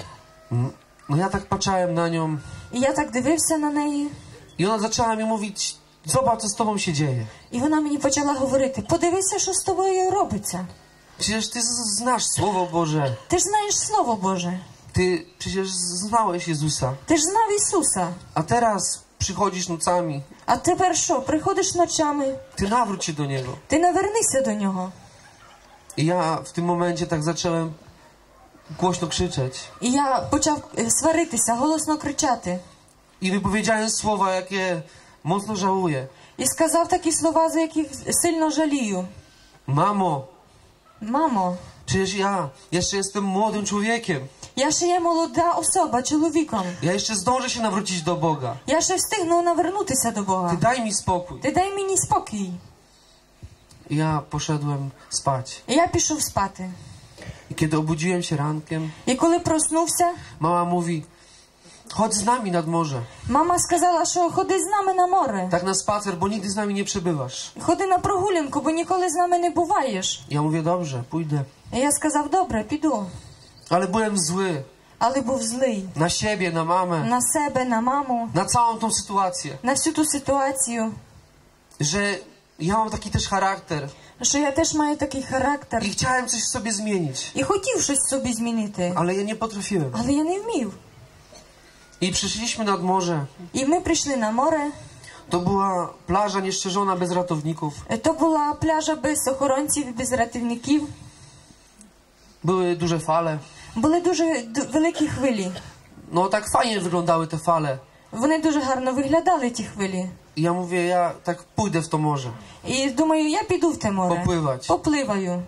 No ja tak patrzałem na nią І я так дивився на неї. i ona zaczęła mi mówić: zobacz, co z tobą się dzieje. І вона мені почала говорити: подивися, що з тобою робиться. Przecież ty z- znasz Słowo Boże. Ти ж знаєш Слово Боже. Ty przecież znałeś Jezusa. Ти ж знав Ісуса. A teraz przychodzisz nocami. А тепер що? Приходиш ночами, Ty nawróć się do Niego. ти навернися до Нього. I ja w tym momencie tak zacząłem głośno krzyczeć. І я почав е, сваритися, голосно кричати. I wypowiedziałem słowa, jakie mocno żałuję. І сказав такі слова, за яких сильно жалію. Mamo, Мамо, przecież ja jeszcze jestem młodym człowiekiem. я ще є молода особа, чоловіком. Ja jeszcze zdążę się nawrócić do Boga. Я ще встигну навернутися до Ty Бога. daj mi spokój. Ти дай мені спокій. I ja poszedłem spać. І я пішов спати. I kiedy obudziłem się rankiem, І коли проснувся, mama mówi: chodź z nami nad morze. мама сказала, що ходи з нами на море. Tak na spacer, bo nigdy z nami nie przebywasz. Ходи на прогулянку, бо ніколи з нами не буваєш. Ja mówię: dobrze, pójdę. І я сказав: добре, піду. Ale byłem zły Але був злий na siebie, na mamę, на себе, на маму, na całą tą sytuację. на всю ту ситуацію, Że ja mam taki też charakter що я теж маю такий характер. i chciałem coś w sobie zmienić, І хотів щось собі змінити, ale ja nie potrafiłem. але я не вмів. I przyszliśmy nad morze. І ми прийшли на море. To była plaża nieszczerzona, bez ratowników. То була пляжа без охоронців, без рятівників. Były duże fale. Були дуже д- великі хвилі. No tak fajnie wyglądały te fale. Вони дуже гарно виглядали, ті хвилі. I ja mówię: ja tak pójdę w to morze. І думаю, я піду в те море. Попливать. Попливаю.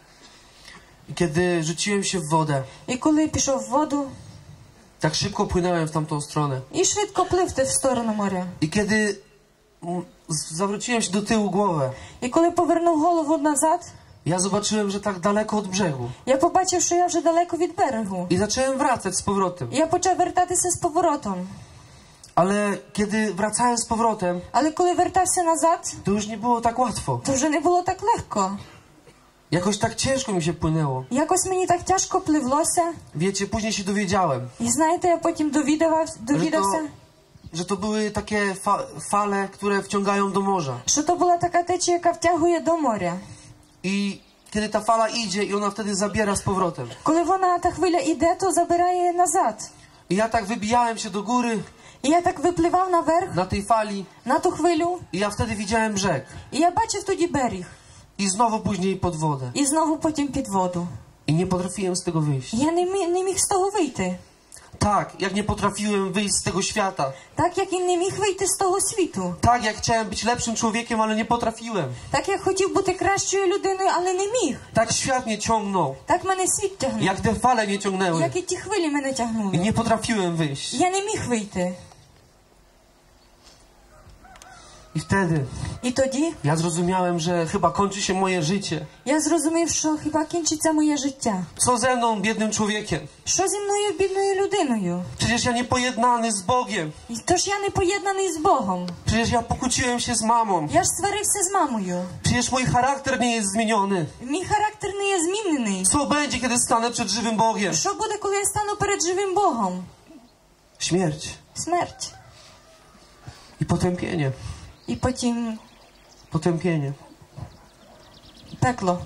I kiedy rzuciłem się w wodę, І коли пішов в воду, tak szybko płynąłem w tamtą stronę. і швидко плив ти в сторону моря. I kiedy mm, z- zawróciłem się do tyłu głowę, І коли повернув голову назад, ja zobaczyłem, że tak daleko od brzegu. я побачив, що я вже далеко від берегу. I zacząłem wracać z powrotem. І я почав вертатися з поворотом. Ale kiedy wracałem z powrotem, Але коли вертався назад, to już nie było tak łatwo. то вже не було так легко. Jakoś tak ciężko mi się płynęło. Якось мені так тяжко пливлося. Wiecie, później się dowiedziałem, І знаєте, я потім довідавав, że довідався, to, że to były takie fa fale, które wciągają do morza. що то була така течія, яка втягує до моря. I kiedy ta fala idzie i ona wtedy zabiera z powrotem. Коли вона, та хвиля іде, то забирає назад. I ja tak wybijałem się do góry І я так випливав наверх, na tej fali на ту хвилю, i ja wtedy widziałem brzeg. і я bачив тоді берег. I znowu później pod wodę. І знову потім під воду. I nie potrafiłem z tego wyjść. Я не, мі- не міг з того вийти. Tak, jak nie potrafiłem wyjść z tego świata. Так, як і не міг вийти з того світу. Tak, jak chciałem być lepszym człowiekiem, ale nie potrafiłem. Так, як хотів бути кращою людиною, але не міг. Tak świat mnie ciągnął. Так мене світ тягнув. Jak te fale mnie ciągnęły. Як і ті хвилі мене I тягнули. nie potrafiłem wyjść. Я не міг вийти. I wtedy І тоді ja zrozumiałem, że chyba kończy się moje życie. я зрозумів, що хіба кінчиться моє життя. Co ze mną, biednym człowiekiem? Що зі мною, бідною людиною? Przecież ja nie pojednany z Bogiem. І Тож я не поєднаний з Богом. Przecież ja pokłóciłem się z mamą. Я ж сварився з мамою. Przecież mój charakter nie jest zmieniony. Мій характер не є змінений. Co będzie, kiedy stanę przed żywym Bogiem? Що буде, коли я стану перед живим Богом? Śmierć Смерть. i potępienie. І потім Potępienie. пекло.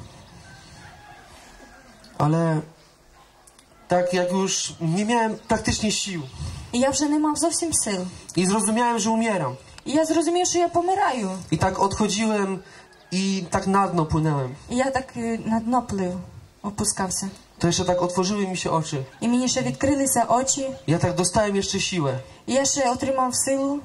Ale tak jak już nie miałem praktycznie sił І я вже не мав зовсім сил. i zrozumiałem, że umieram. І я зрозумів, що я помираю. I tak odchodziłem i tak na dno płynęłem. І я так е, на дно плив, опускався. To jeszcze tak otworzyły mi się oczy. І mені ще відкрилися очі. Ja tak dostałem jeszcze siłę. І я ще отримав силу.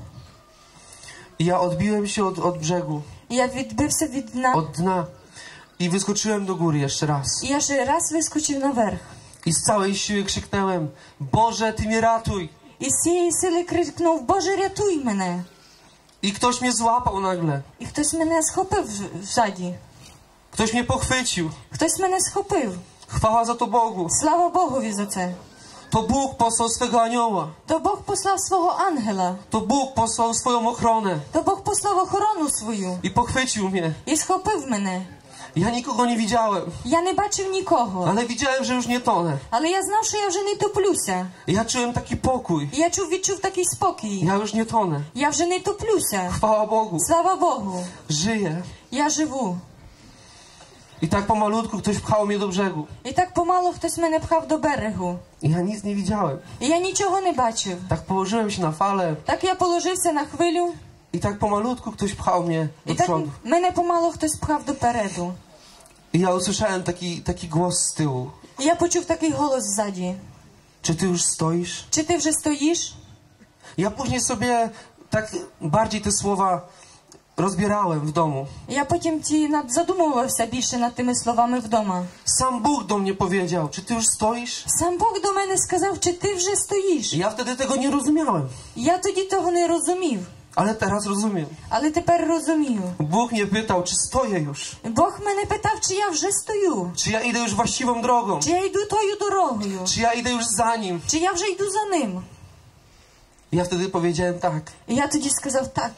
I ja odbiłem się od, od brzegu, І я відбився від дна. od dna i wyskoczyłem do góry jeszcze raz. І я ще раз вискочив наверх. I z całej siły krzyknęłem: Boże, Ty mnie ratuj! І з цієї сили крикнув: Боже, рятуй мене! I ktoś mnie złapał nagle. І хтось мене схопив ззаді. Ktoś mnie pochwycił. Хтось мене схопив. Chwała za to Bogu. Слава Богові за це. To Bóg posłał swego anioła. То Бог послав свого ангела. To Bóg posłał swoją ochronę То Бог послав охорону свою. i pochwycił mnie. І схопив мене. Ja nikogo nie widziałem, Я не бачив нікого. ale widziałem, że już nie tonę. Але я знав, що я вже не топлюся. Ja czułem taki pokój. І я чув, відчув такий спокій. Ja już nie tonę. Я вже не топлюся. Chwała Bogu. Слава Богу. Żyję. Я живу. I tak pomalutku ktoś pchał mnie do brzegu. І так помалу хтось мене пхав до берегу. I ja nic nie widziałem. І я нічого не бачив. Tak położyłem się na falę Так я положився на хвилю. i tak pomalutku ktoś pchał mnie do І так przodu. мене помалу хтось пхав допереду. I ja usłyszałem taki, taki głos z tyłu. І я почув такий голос ззаді. Czy ty już stoisz? Чи ти вже стоїш? Ja później sobie tak bardziej te słowa rozbierałem w domu. Я потім ті над задумувався більше над тими словами вдома. Sam Bóg do mnie powiedział: czy ty już stoisz? Сам Бог до мене сказав, чи ти вже стоїш? I ja wtedy tego nie rozumiałem. Я тоді того не розумів, Ale teraz rozumiem. але тепер розумію. Bóg mnie pytał, czy stoję już? Бог мене питав, чи я вже стою, Czy ja idę już właściwą drogą? чи я йду тою дорогою, Czy ja idę już za Nim? чи я вже йду за ним. Ja wtedy powiedziałem tak. І я тоді сказав так.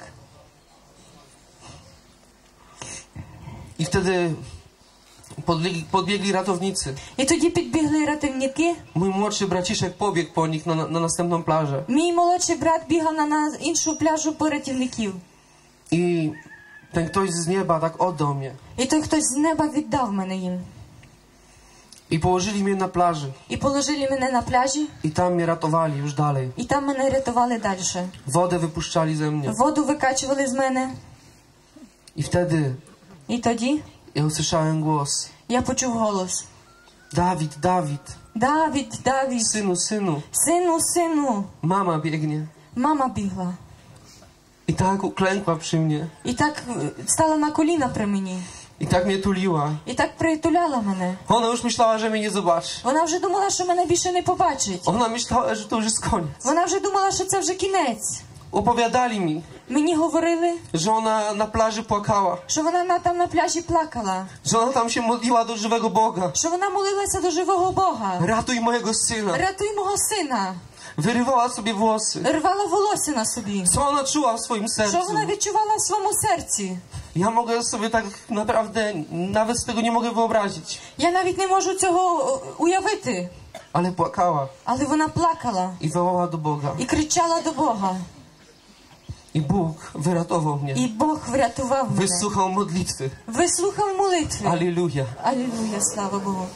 I wtedy podbiegli, podbiegli ratownicy. І тоді підбігли рятівники. Mój młodszy braciszek pobiegł po nich na, na następną plażę. Мій молодший брат бігав на, на іншу пляжу по рятівників. I ten ktoś z nieba tak oddał mnie. І той хтось з неба віддав мене їм. I położyli mnie na plaży. І положили мене на пляжі, I tam mnie ratowali już dalej. і там мене рятували далі. Wodę wypuszczali ze mnie. Воду викачували з мене. I wtedy І тоді ja usłyszałem głos. я почув голос. Dawid, Dawid, Давід, Давід, synu, synu, сину, сину. mama biegnie. Mama бігла. I tak uklękła przy mnie. І так е, стала на коліна при мені. I tak mnie tuliła. І так притуляла мене. Ona już myślała, że mnie nie zobaczy. Вона вже думала, що мене більше не побачить. Ona myślała, że to już jest koniec. Вона вже думала, що це вже кінець. Opowiadali mi, Мені говорили, że ona na plaży płakała. що вона на, там на пляжі плакала. Że ona tam się modliła do żywego Boga. Що вона молилася до живого Бога. Ratuj mojego syna. Рятуй мого сина. Wyrywała sobie włosy. Рвала волосся на собі. Co ona czuła w swoim Що sercu? вона відчувала в своєму серці. Ja mogę sobie tak naprawdę, nawet z tego nie mogę wyobrazić. Я навіть не можу цього о, уявити. Ale płakała Але вона плакала i wołała do Boga. і кричала до Бога. I Bóg wyratował mnie. І Бог врятував мене. Wysłuchał modlitwy. Вислухав молитви. Aleluja. Алілуя, слава Богу.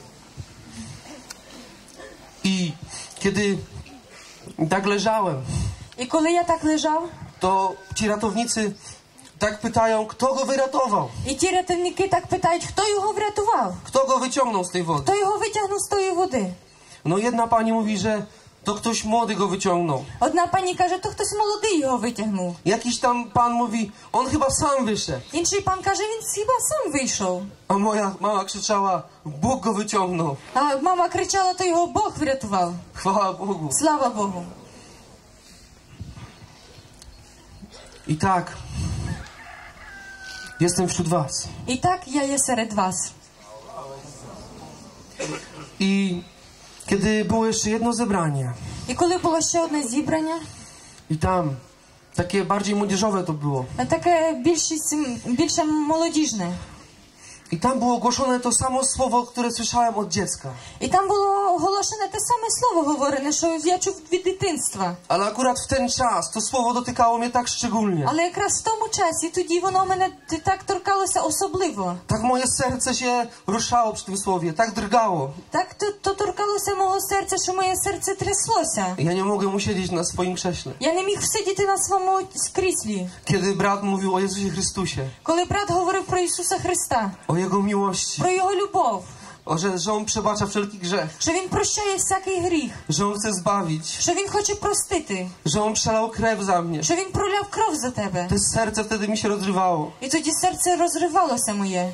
I kiedy tak leżałem, І коли я так лежав, to ci ratownicy tak pytają, kto go wyratował? і ті рятівники так питають, хто його врятував? Kto go wyciągnął z tej wody? Хто його витягнув з тої води? No jedna pani mówi, że to ktoś młody go wyciągnął. Одна пані каже, то хтось молодий його витягнув. Jakiś tam pan mówi, on chyba sam wyszedł. Інший пан каже, він хіба сам вийшов. A moja mama krzyczała, Bóg go wyciągnął. А мама кричала, то його Бог врятував. Chwała Bogu. Слава Богу. I tak, Jestem wśród was. І так я є серед вас. I kiedy było jeszcze jedno zebranie І коли було ще одне зібрання, i tam takie bardziej młodzieżowe to było. таке більшість, більше молодіжне. I tam było ogłoszone to samo słowo, które słyszałem od dziecka. І там було оголошене те саме слово говорене, що я чув від дитинства. Ale akurat w ten czas to słowo dotykało mnie tak szczególnie. Але якраз в тому часі тоді воно мене так торкалося особливо. Tak moje serce się ruszało przy tym słowie, tak drgało. Так то, то торкалося мого серця, що моє серце тряслося. Ja nie mogłem usiedzieć na swoim krześle. Я не міг сидіти на своєму кріслі. Kiedy brat mówił o Jezusie Chrystusie, Коли брат говорив про Ісуса Христа, o Jego miłości, про Його любов, o, że, że On przebacza wszelki grzech, що Він прощає всякий гріх, że On chce zbawić, що Він хоче простити, że On przelał krew za mnie. що Він проляв кров за тебе. To serce wtedy mi się rozrywało. І тоді серце розривалося моє.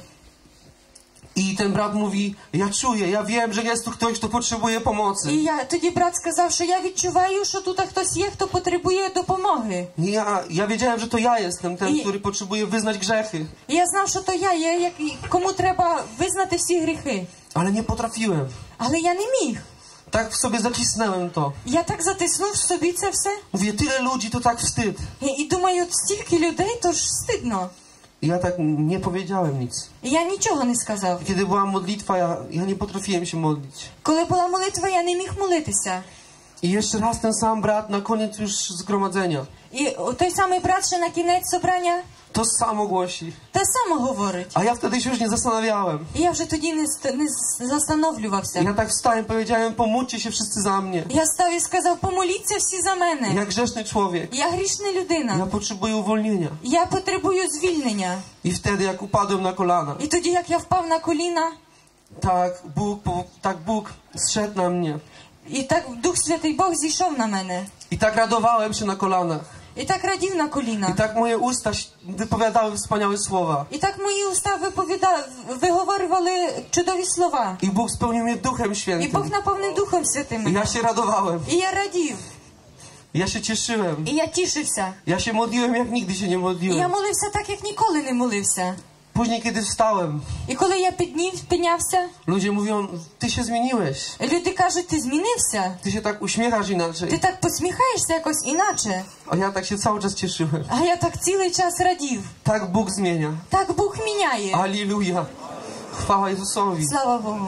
I ten brat mówi, ja czuję, ja wiem, że jest tu ktoś, kto potrzebuje pomocy. І я, тоді брат сказав, що я відчуваю, що тут хтось є, хто потребує допомоги. I ja, ja wiedziałem, że to ja jestem ten, I- który potrzebuje wyznać grzechy, І я знав, що то я є, як, кому треба визнати всі гріхи. ale nie potrafiłem. Але я не міг. Tak w sobie zacisnęłem to. Я так затиснув в собі це все. Mówię, tyle ludzi, to tak wstyd. І, і думаю, стільки людей, то ж стидно. I ja tak nie powiedziałem nic. І я нічого не сказав. Kiedy była modlitwa, ja, ja nie potrafiłem się modlić. Коли була молитва, я не міг молитися. I jeszcze raz ten sam brat na koniec już zgromadzenia І той самий брат ще на кінець собрання to samo głosi. те саме говорить. A ja wtedy się już nie zastanawiałem. І я вже тоді не, ст- не з- застановлювався. Ja tak wstałem, powiedziałem, pomódźcie się wszyscy za mnie. Я став і сказав, помоліться всі за мене. Ja grzeszny człowiek. Я грішна Ja людина. potrzebuję uwolnienia. Я потребую звільнення. I wtedy, jak upadłem na kolana, І тоді, як я впав на коліна, tak Bóg, po- tak Bóg zszedł na mnie. і так Дух Святий Бог зійшов на мене. I tak radowałem się na kolanach. І так радів на I коліна. tak moje usta ś- wypowiadały wspaniałe słowa. І так мої уста виповіда... виговорювали чудові слова. I Bóg spełnił mnie Duchem І Świętym. Бог наповнив Духом Святим I мене. ja się radowałem. І я радів. Ja się cieszyłem. І я тішився. Ja się modliłem, jak nigdy się nie І я modliłem. молився так, як ніколи не молився. Później, kiedy wstałem, І коли я піднів, піднявся, ludzie mówią, ty się zmieniłeś. люди кажуть, ти змінився. Ty się tak uśmiechasz Ти inaczej. так посміхаєшся якось іначе. A ja tak się cały czas cieszyłem. А я так цілий час радів. Tak Bóg zmienia. Так Бог міняє. Aleluja. Chwała Jezusowi. Слава Богу.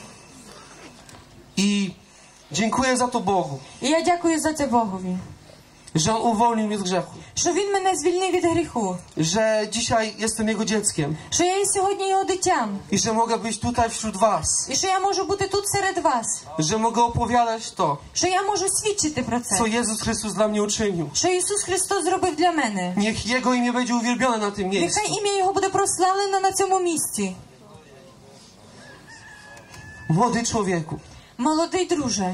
I dziękuję za to Bogu, І я дякую за це Богові. że On uwolnił mnie z grzechu. Що Він мене звільнив від гріху. Że dzisiaj jestem Jego dzieckiem. Що я є сьогодні його дитям. I że mogę być tutaj wśród was. І що я можу бути тут серед вас. Że mogę opowiadać to, Що я можу свідчити про це. co Jezus Chrystus dla mnie uczynił. Що Ісус Христос зробив для мене. Niech Jego imię będzie uwielbione na tym miejscu. Нехай ім'я Його буде прославлене на цьому місці. Młody człowieku, Молодий друже,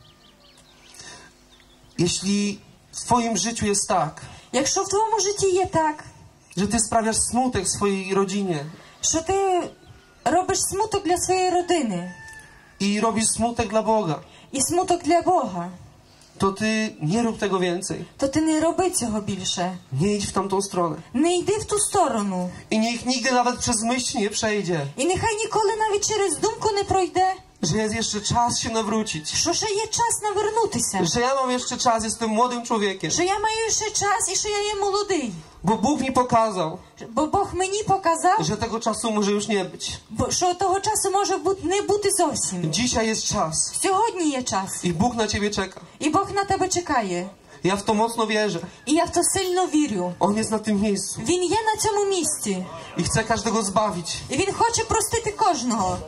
jeśli w Twoim życiu jest tak, якщо в твоєму житті є так, że Ty sprawiasz smutek swojej rodzinie що ти робиш смуток для своєї родини i robisz smutek dla Boga, і смуток для Бога, to Ty nie rób tego więcej. то ти не роби цього більше. Nie idź w tamtą stronę. Не йди в ту сторону. I niech nigdy nawet przez myśl nie przejdzie, І нехай ніколи навіть через думку не пройде, że jest jeszcze czas się nawrócić. що ще є час навернутися. Że ja mam jeszcze czas, jestem młodym człowiekiem. Що я маю ще час і що я є молодий. Bo Bóg mi pokazał, Бо Бог мені показав, że tego czasu może już nie być. бо- що того часу може бути, не бути зовсім. Dzisiaj jest czas Сьогодні є час. i Bóg na Ciebie czeka. І Бог на тебе чекає. Ja w to mocno wierzę. І я в то сильно вірю. On jest na tym miejscu Він є на цьому місці. i chce każdego zbawić. І Він хоче простити кожного.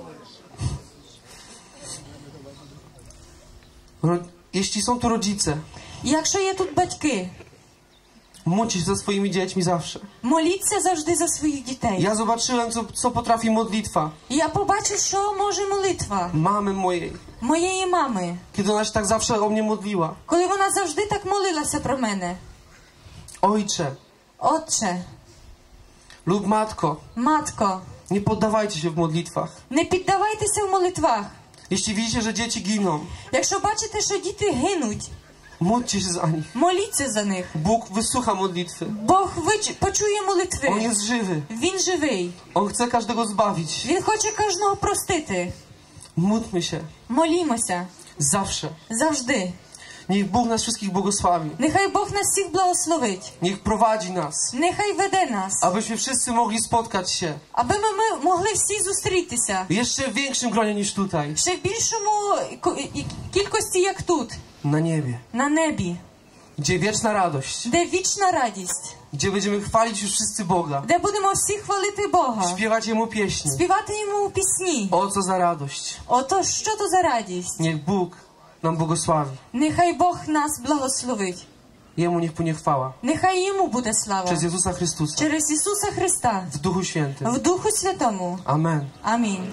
Ro- Jeśli są tu rodzice, І якщо є тут батьки, módlcie się za swoimi dziećmi zawsze. моліться завжди за своїх дітей. Ja zobaczyłem, co, co potrafi modlitwa І я побачив, що може молитва mamy mojej, моєї мами. kiedy ona się tak zawsze o mnie modliła. Коли вона завжди так молилася про мене. Ojcze Отче, lub matko, матко, nie poddawajcie się w modlitwach. не піддавайтеся в молитвах. Jeśli widzicie, że dzieci giną, Якщо бачите, що діти гинуть, Módlcie się za nich. Моліться за них. Bóg wysłucha modlitwy. Бог вич... почує On молитви. jest żywy. Він живий. On chce każdego zbawić. Він хоче кожного простити. Módlmy się. Молімося. Zawsze. Завжди. Niech Bóg nas wszystkich błogosławi. Нехай Бог нас всіх благословить. Niech prowadzi nas. Нехай веде нас. Abyśmy wszyscy mogli spotkać się. Аби ми, ми могли всі зустрітися. W jeszcze większym gronie niż tutaj. Ще в більшому ко- і- кількості, як тут. Na niebie. На небі. Gdzie wieczna radość. Де вічна радість. Gdzie będziemy chwalić już wszyscy Boga. Де будемо всі хвалити Бога. Śpiewać Jemu pieśni. Співати йому пісні. O co za radość. Ото що то за радість? Niech Bóg nam błogosławi. Нехай Бог нас благословить. Jemu niech płynie chwała. Нехай йому буде слава. Przez Jezusa Chrystusa. Через Ісуса Христа. W Duchu Świętym. В Духу Святому. Amen. Амінь.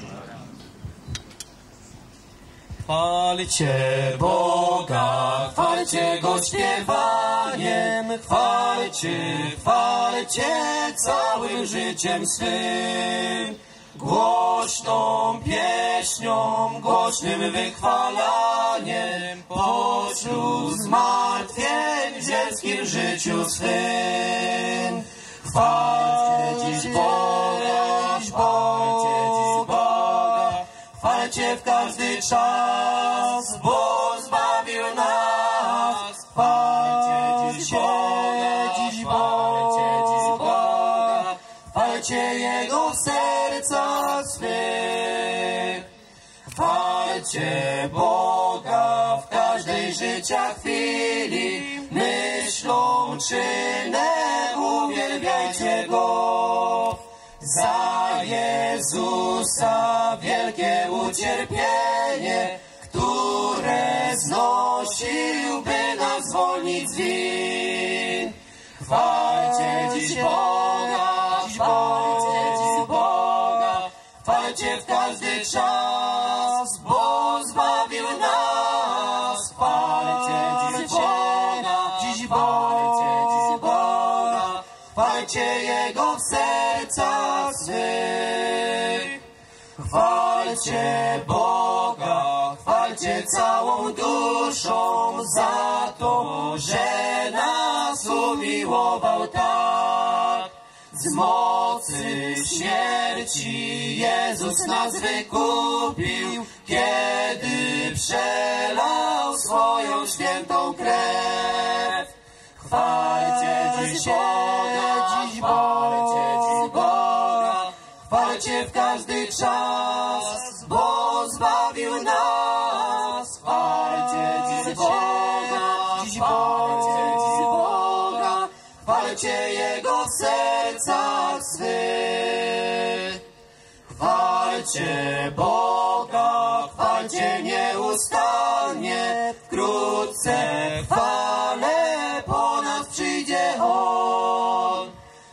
Chwalcie Boga, chwalcie Go śpiewaniem, chwalcie, chwalcie całym życiem swym. Głośną pieśnią, głośnym wychwalaniem, pośród zmartwień w ziemskim życiu swym. Chwalcie dziś Boga, chwalcie dziś Boga, chwalcie w każdy czas, bo zbawił nas. Chwalcie dziś Boga, dziś chwalcie dziś Boga, chwalcie Jego w sercach swych. Chwalcie Boga w każdej życia chwili, myślą, czynem uwielbiajcie Go. Za Jezusa wielkie ucierpienie, które znosił, by nas zwolnić z win. Chwalcie dziś Boga, chwalcie dziś Boga, chwalcie w każdy czas, bo zbawił nas. Chwalcie dziś Boga, dziś chwalcie dziś Boga, chwalcie Jego w sercach swych. Chwalcie Boga, chwalcie całą duszą za to, że nas umiłował tak. Z mocy śmierci Jezus nas wykupił, kiedy przelał swoją świętą krew. Chwalcie dziś Boga, dziś chwalcie dziś Boga, chwalcie w każdy czas, bo zbawił nas. Chwalcie dziś Boga, dziś chwalcie dziś Boga, chwalcie Jego w sercach swych. Chwalcie Boga, chwalcie nieustannie, wkrótce chwale po nas przyjdzie On.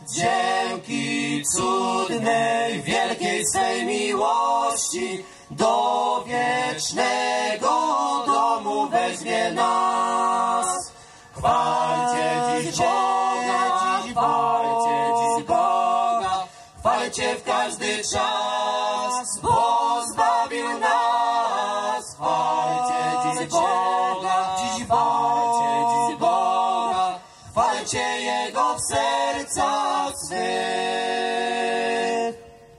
Dzięki cudnej, wielkiej swej miłości do wiecznego domu weźmie nas. Chwalcie dziś Boga, dziś chwalcie dziś Boga, chwalcie w każdy czas, bo zbawił nas. Chwalcie dziś Boga, dziś chwalcie dziś Boga, chwalcie Jego w sercach swych.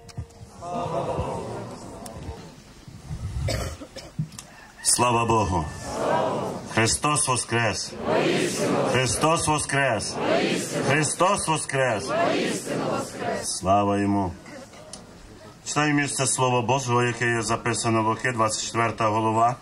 Слава Богу! Христос воскрес! Христос воскрес! Христос воскрес! Слава Йому! Читаю місце Слова Божого, яке є записано в Луки, двадцять четверта глава,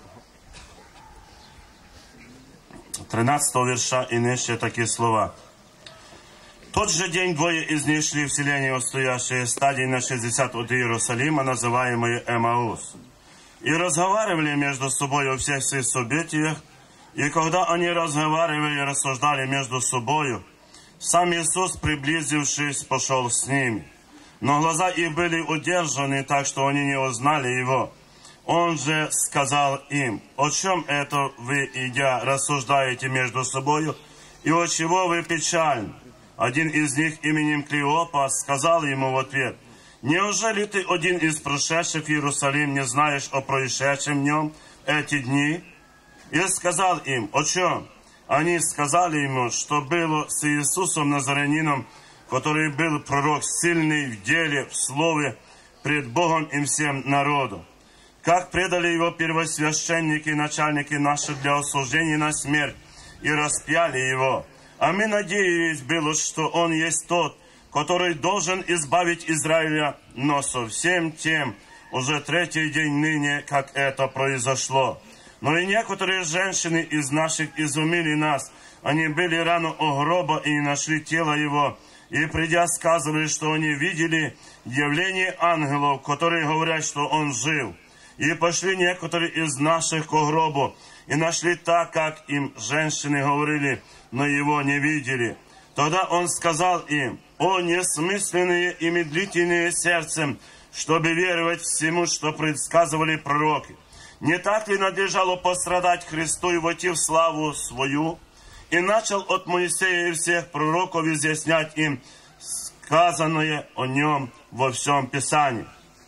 тринадцятого вірша и нижче такі слова. Тот же день двое из них шли в селение, стоящее стадии на шестьдесят от Иерусалима, называемое Эмаус, и разговаривали между собой о всех своих событиях. И когда они разговаривали и рассуждали между собою, сам Иисус, приблизившись, пошел с ними. Но глаза их были удержаны, так что они не узнали Его. Он же сказал им: «О чем это вы, идя, рассуждаете между собою, и от чего вы печальны?» Один из них именем Клеопа сказал ему в ответ: «Неужели ты один из прошедших в Иерусалим не знаешь о происшедшем в нем эти дни?» И сказал им: «О чем?» Они сказали ему, что было с Иисусом Назаранином, который был пророк, сильный в деле, в слове, пред Богом и всем народом. Как предали его первосвященники и начальники наши для осуждения на смерть и распяли его. А мы надеялись было, что он есть тот, который должен избавить Израиля, но совсем тем уже третий день ныне, как это произошло. Но и некоторые женщины из наших изумили нас. Они были рано у гроба и не нашли тело его. И придя, сказывали, что они видели явление ангелов, которые говорят, что он жив. И пошли некоторые из наших к гробу, и нашли так, как им женщины говорили, но его не видели. Тогда он сказал им: «О, несмысленные и медлительные сердцем, чтобы веровать всему, что предсказывали пророки! Не так ли надлежало пострадать Христу и войти в славу свою?» И начал от Моисея и всех пророков изъяснять им сказанное о нем во всем Писании.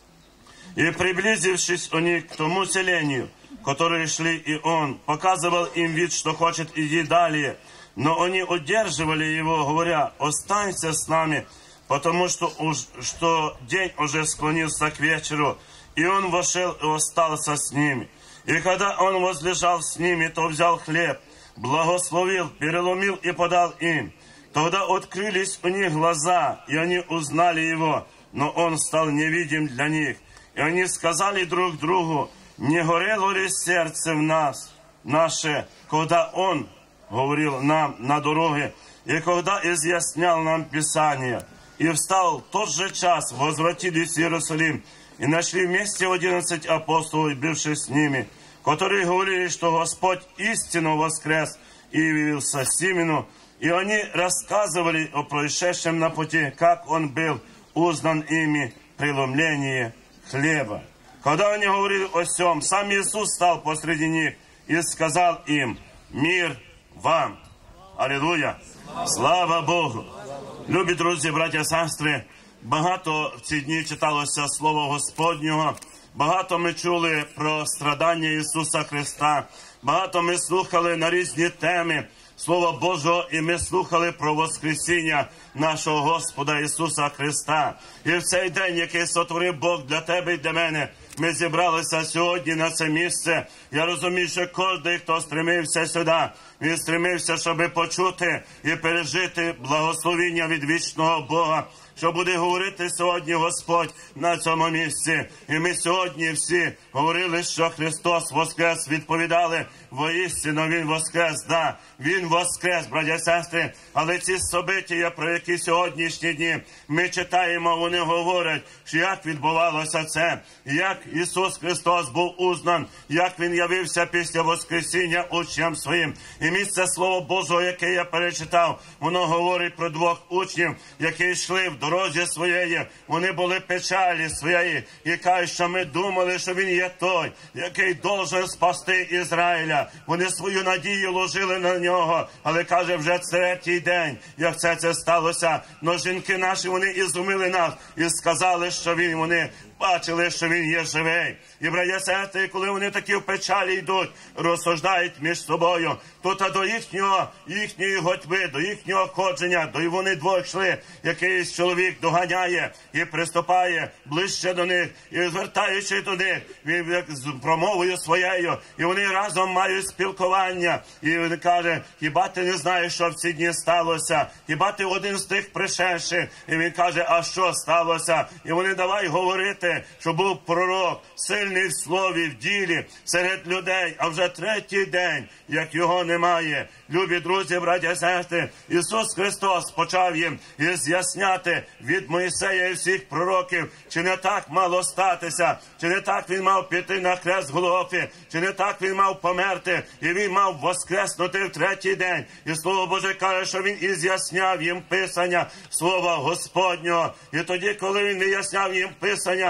И приблизившись они к тому селению, которые шли, и он показывал им вид, что хочет идти далее, но они удерживали его, говоря: «Останься с нами, потому что, уж, что день уже склонился к вечеру». И он вошел и остался с ними. И когда он возлежал с ними, то взял хлеб, благословил, переломил и подал им. Тогда открылись у них глаза, и они узнали его, но он стал невидим для них. И они сказали друг другу: «Не горело ли сердце в нас наше, когда он говорил нам на дороге, и когда изъяснял нам Писание?» И встал в тот же час, возвратились в Иерусалим, и нашли вместе одиннадцать апостолов, бывших с ними, которые говорили, что Господь истинно воскрес и явился Симону. И они рассказывали о происшедшем на пути, как он был узнан ими при ломлении хлеба. Когда они говорили о сем, сам Иисус стал посреди них и сказал им: «Мир вам!» Алілуя! Слава Богу! Любі друзі, браття і сестри, багато в ці дні читалося Слово Господнього, багато ми чули про страдання Ісуса Христа, багато ми слухали на різні теми Слова Божого, і ми слухали про Воскресіння нашого Господа Ісуса Христа. І в цей день, який сотворив Бог для тебе і для мене, ми зібралися сьогодні на це місце. Я розумію, що кожен, хто стремився сюди, він стремився, щоб почути і пережити благословіння від вічного Бога, що буде говорити сьогодні Господь на цьому місці. І ми сьогодні всі говорили, що Христос воскрес, відповідали: воістину Він воскрес, да, Він воскрес, браття і сестри. Але ці события, про які сьогоднішні дні ми читаємо, вони говорять, що як відбувалося це, як Ісус Христос був узнан, як Він явився після Воскресіння учням своїм. І місце Слова Божого, яке я перечитав, воно говорить про двох учнів, які йшли в дорозі своєї, вони були печалі своєї, і кажуть, що ми думали, що Він є той, який должен спасти Ізраїля. Вони свою надію ложили на нього, але каже, вже третій день, як це це сталося. Но жінки наші, вони ізумили нас і сказали, що він, вони бачили, що він є живий. І, браття і сестри, коли вони такі в печалі йдуть, розсуждають між собою, то та до їхнього, їхньої готьби, до їхнього ходження, до і вони двоє йшли, якийсь чоловік доганяє і приступає ближче до них, і звертаючи до них, він з промовою своєю, і вони разом мають спілкування. І він каже: хіба ти не знаєш, що в ці дні сталося? Хіба ти один з тих пришедших? І він каже: а що сталося? І вони давай говорити, що був пророк, сильний в слові, в ділі, серед людей, а вже третій день, як його немає. Любі друзі, браття і сестри, Ісус Христос почав їм з'ясняти від Мойсея і всіх пророків, чи не так мало статися, чи не так Він мав піти на хрест Голгофи, чи не так Він мав померти, і Він мав воскреснути в третій день. І Слово Боже каже, що Він і з'ясняв їм Писання, Слова Господнього. І тоді, коли Він виясняв їм Писання,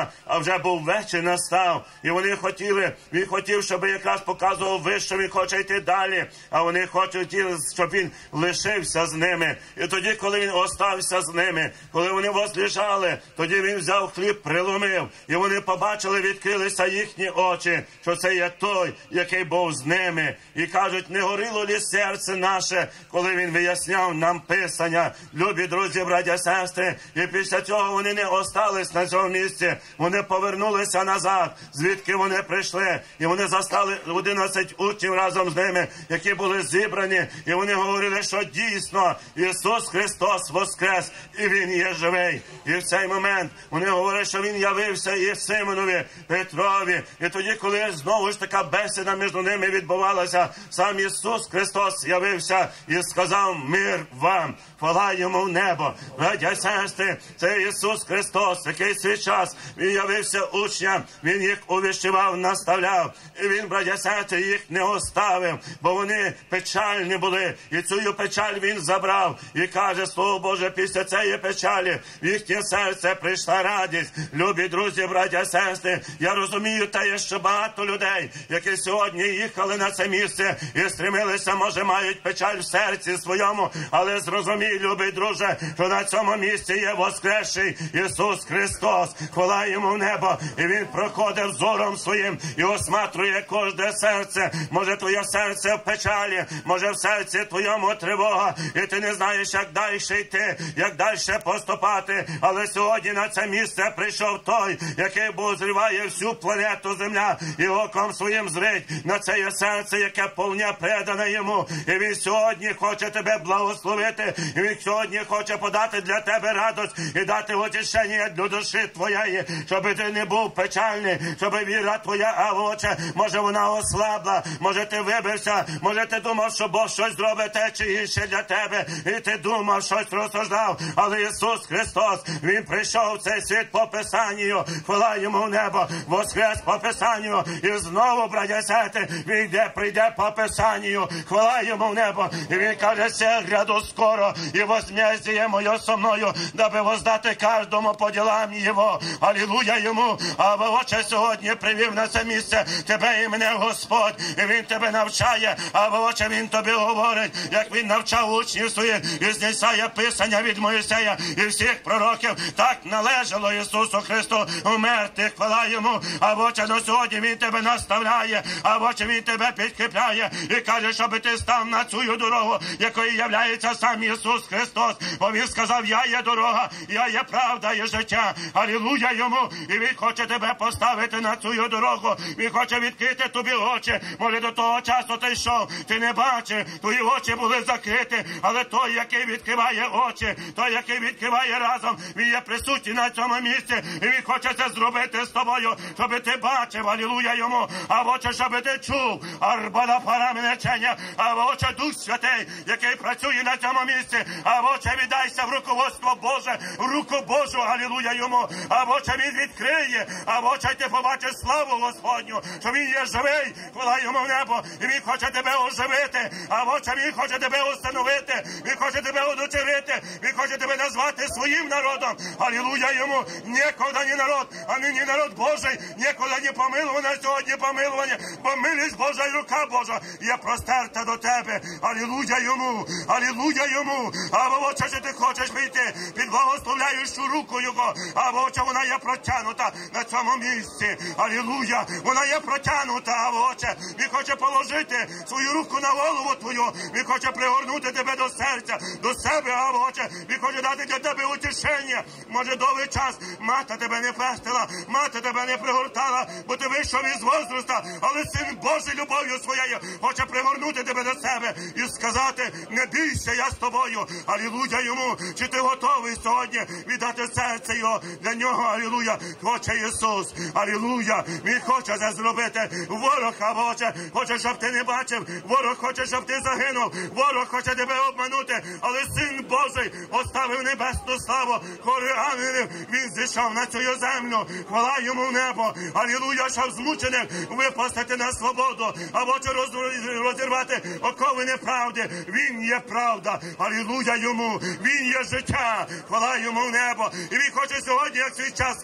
вечора, а вже був вечір настав. І вони хотіли, він хотів, щоб якраз показував вище, що він хоче йти далі, а вони хочуть, щоб він лишився з ними. І тоді, коли він остався з ними, коли вони возлежали, тоді він взяв хліб, приломив, і вони побачили, відкрилися їхні очі, що це є той, який був з ними. І кажуть, не горіло лі серце наше, коли він виясняв нам Писання. Любі друзі, браття, сестри, і після цього вони не остались на цьому місці, вони повернулися назад, звідки вони прийшли, і вони застали одинадцять учнів разом з ними, які були зібрані, і вони говорили, що дійсно Ісус Христос воскрес, і Він є живий. І в цей момент вони говорять, що Він явився і Симонові, Петрові. І тоді, коли знову ж така бесіда між ними відбувалася, сам Ісус Христос явився і сказав: мир вам, хвала Йому в небо. Браття, сестри, це Ісус Христос, який свій час Він явився учням, Він їх увіщував, наставляв. І Він, браття, сестри, їх не оставив, бо вони печальні були. І цю печаль Він забрав. І каже, Слово Боже, після цієї печалі в їхнє серце прийшла радість. Любі друзі, браття, сестри, я розумію те, що багато людей, які сьогодні їхали на це місце і стремилися, може, мають печаль в серці своєму, але зрозумій, любий друже, що на цьому місці є воскресший Ісус Христос. Хвала Йому в небо. І Він проходив зором своїм і осматрує кожне серце. Може, твоє серце в печалі, може, в серці твоєму тривога, і ти не знаєш, як далі йти, як далі поступати. Але сьогодні на це місце прийшов той, який обозріває всю планету Земля і оком своїм зрить на це серце, яке повне предане Йому. І Він сьогодні хоче тебе благословити, і Він сьогодні хоче подати для тебе радость і дати утішення для душі твоєї, щоб ти не був печальний, щоб віра твоя, а отче, може вона ослабла, може ти вибився, може ти думав, що Бог щось зробить те чи інше для тебе, і ти думав, щось розсуждав, але Ісус Христос, Він прийшов в цей світ по Писанню, хвала Йому в небо, воскрес по Писанню, і знову, браття, сестри, Він йде, прийде по Писанню, хвала Йому в небо, і Він каже, все гряду скоро, і возмездие моє со мною, даби воздати кожному по ділам Його, алілуя Йому, а Отче сьогодні привів на це місце тебе і мене Господь, і Він тебе навчає, а Отче, Він тобі говорить, як Він навчав учнів своїх, і знісає Писання від Моїсея і всіх пророків, так належало Ісусу Христу умерти, хвала Йому, а Отче, на сьогодні Він тебе наставляє, а Отче, Він тебе підкріпляє, і каже, щоб ти став на цю дорогу, якою являється сам Ісус Христос, бо Він сказав, я є дорога, я є правда і життя, алілуя Йому, і Він хоче тебе поставити на цю дорогу, Він хоче відкрити тобі очі, може до того часу ти йшов, ти не бачив, твої очі були закриті, але той, який відкриває очі, той, який відкриває разом, Він є присутній на цьому місці, і Він хоче це зробити з тобою, щоб ти бачив, алілуя Йому, а Отче, щоб ти чув, арбада параменечення, а Отче, Дух Святий, який працює на цьому місці, а Отче, віддайся в руководство Боже, в руку Божу, алілуя Йому, а Отче, Він відкриє, а Отче, ти побачиш славу Господню, що Він є живий, хвала Йому в небо, і Він хоче тебе оживити, а Отче, Він хоче тебе установити, Він хоче тебе удочерити, Він хоче тебе назвати своїм народом, алілуя Йому, ніколи не народ, а нині народ Божий, ніколи не помилувана, сьогодні помилування, бо милість Божа і рука Божа є простерта до тебе, алілуя Йому, алілуя Йому, а Отче, що ти хочеш прийти під благословляючу руку Його, а Отче, вона є протягнута на цьому місці, алілуя, вона є протягнута, а Отче, Він хоче положити свою руку на голову твою, Він хоче пригорнути тебе до серця, до себе, а Отче, Він хоче дати для тебе утішення, може довгий час мати тебе не пестила, мати тебе не пригортала, бо ти вийшов із возраста, але Син Божий любов'ю своєю хоче пригорнути тебе до себе і сказати, не бійся, я з тобою, алілуя Йому, чи ти готовий сьогодні віддати серце Його для Нього, алілуя, хоче Ісус, алілуя, Він хоче це зробити, ворог, а Отче, хоче, щоб ти не бачив, ворог хоче, щоб ти загинув, ворог хоче тебе обманути, але Син Божий оставив небесну славу, хори ангелів, Він зійшов на цю землю, хвала Йому в небо, алілуя, щоб змучених випустити на свободу, а Отче, розірвати окови неправди, Він є правда, алілуя Йому, Він є життя, хвала Йому в небо, і Він хоче сьогодні, як свій час сказав,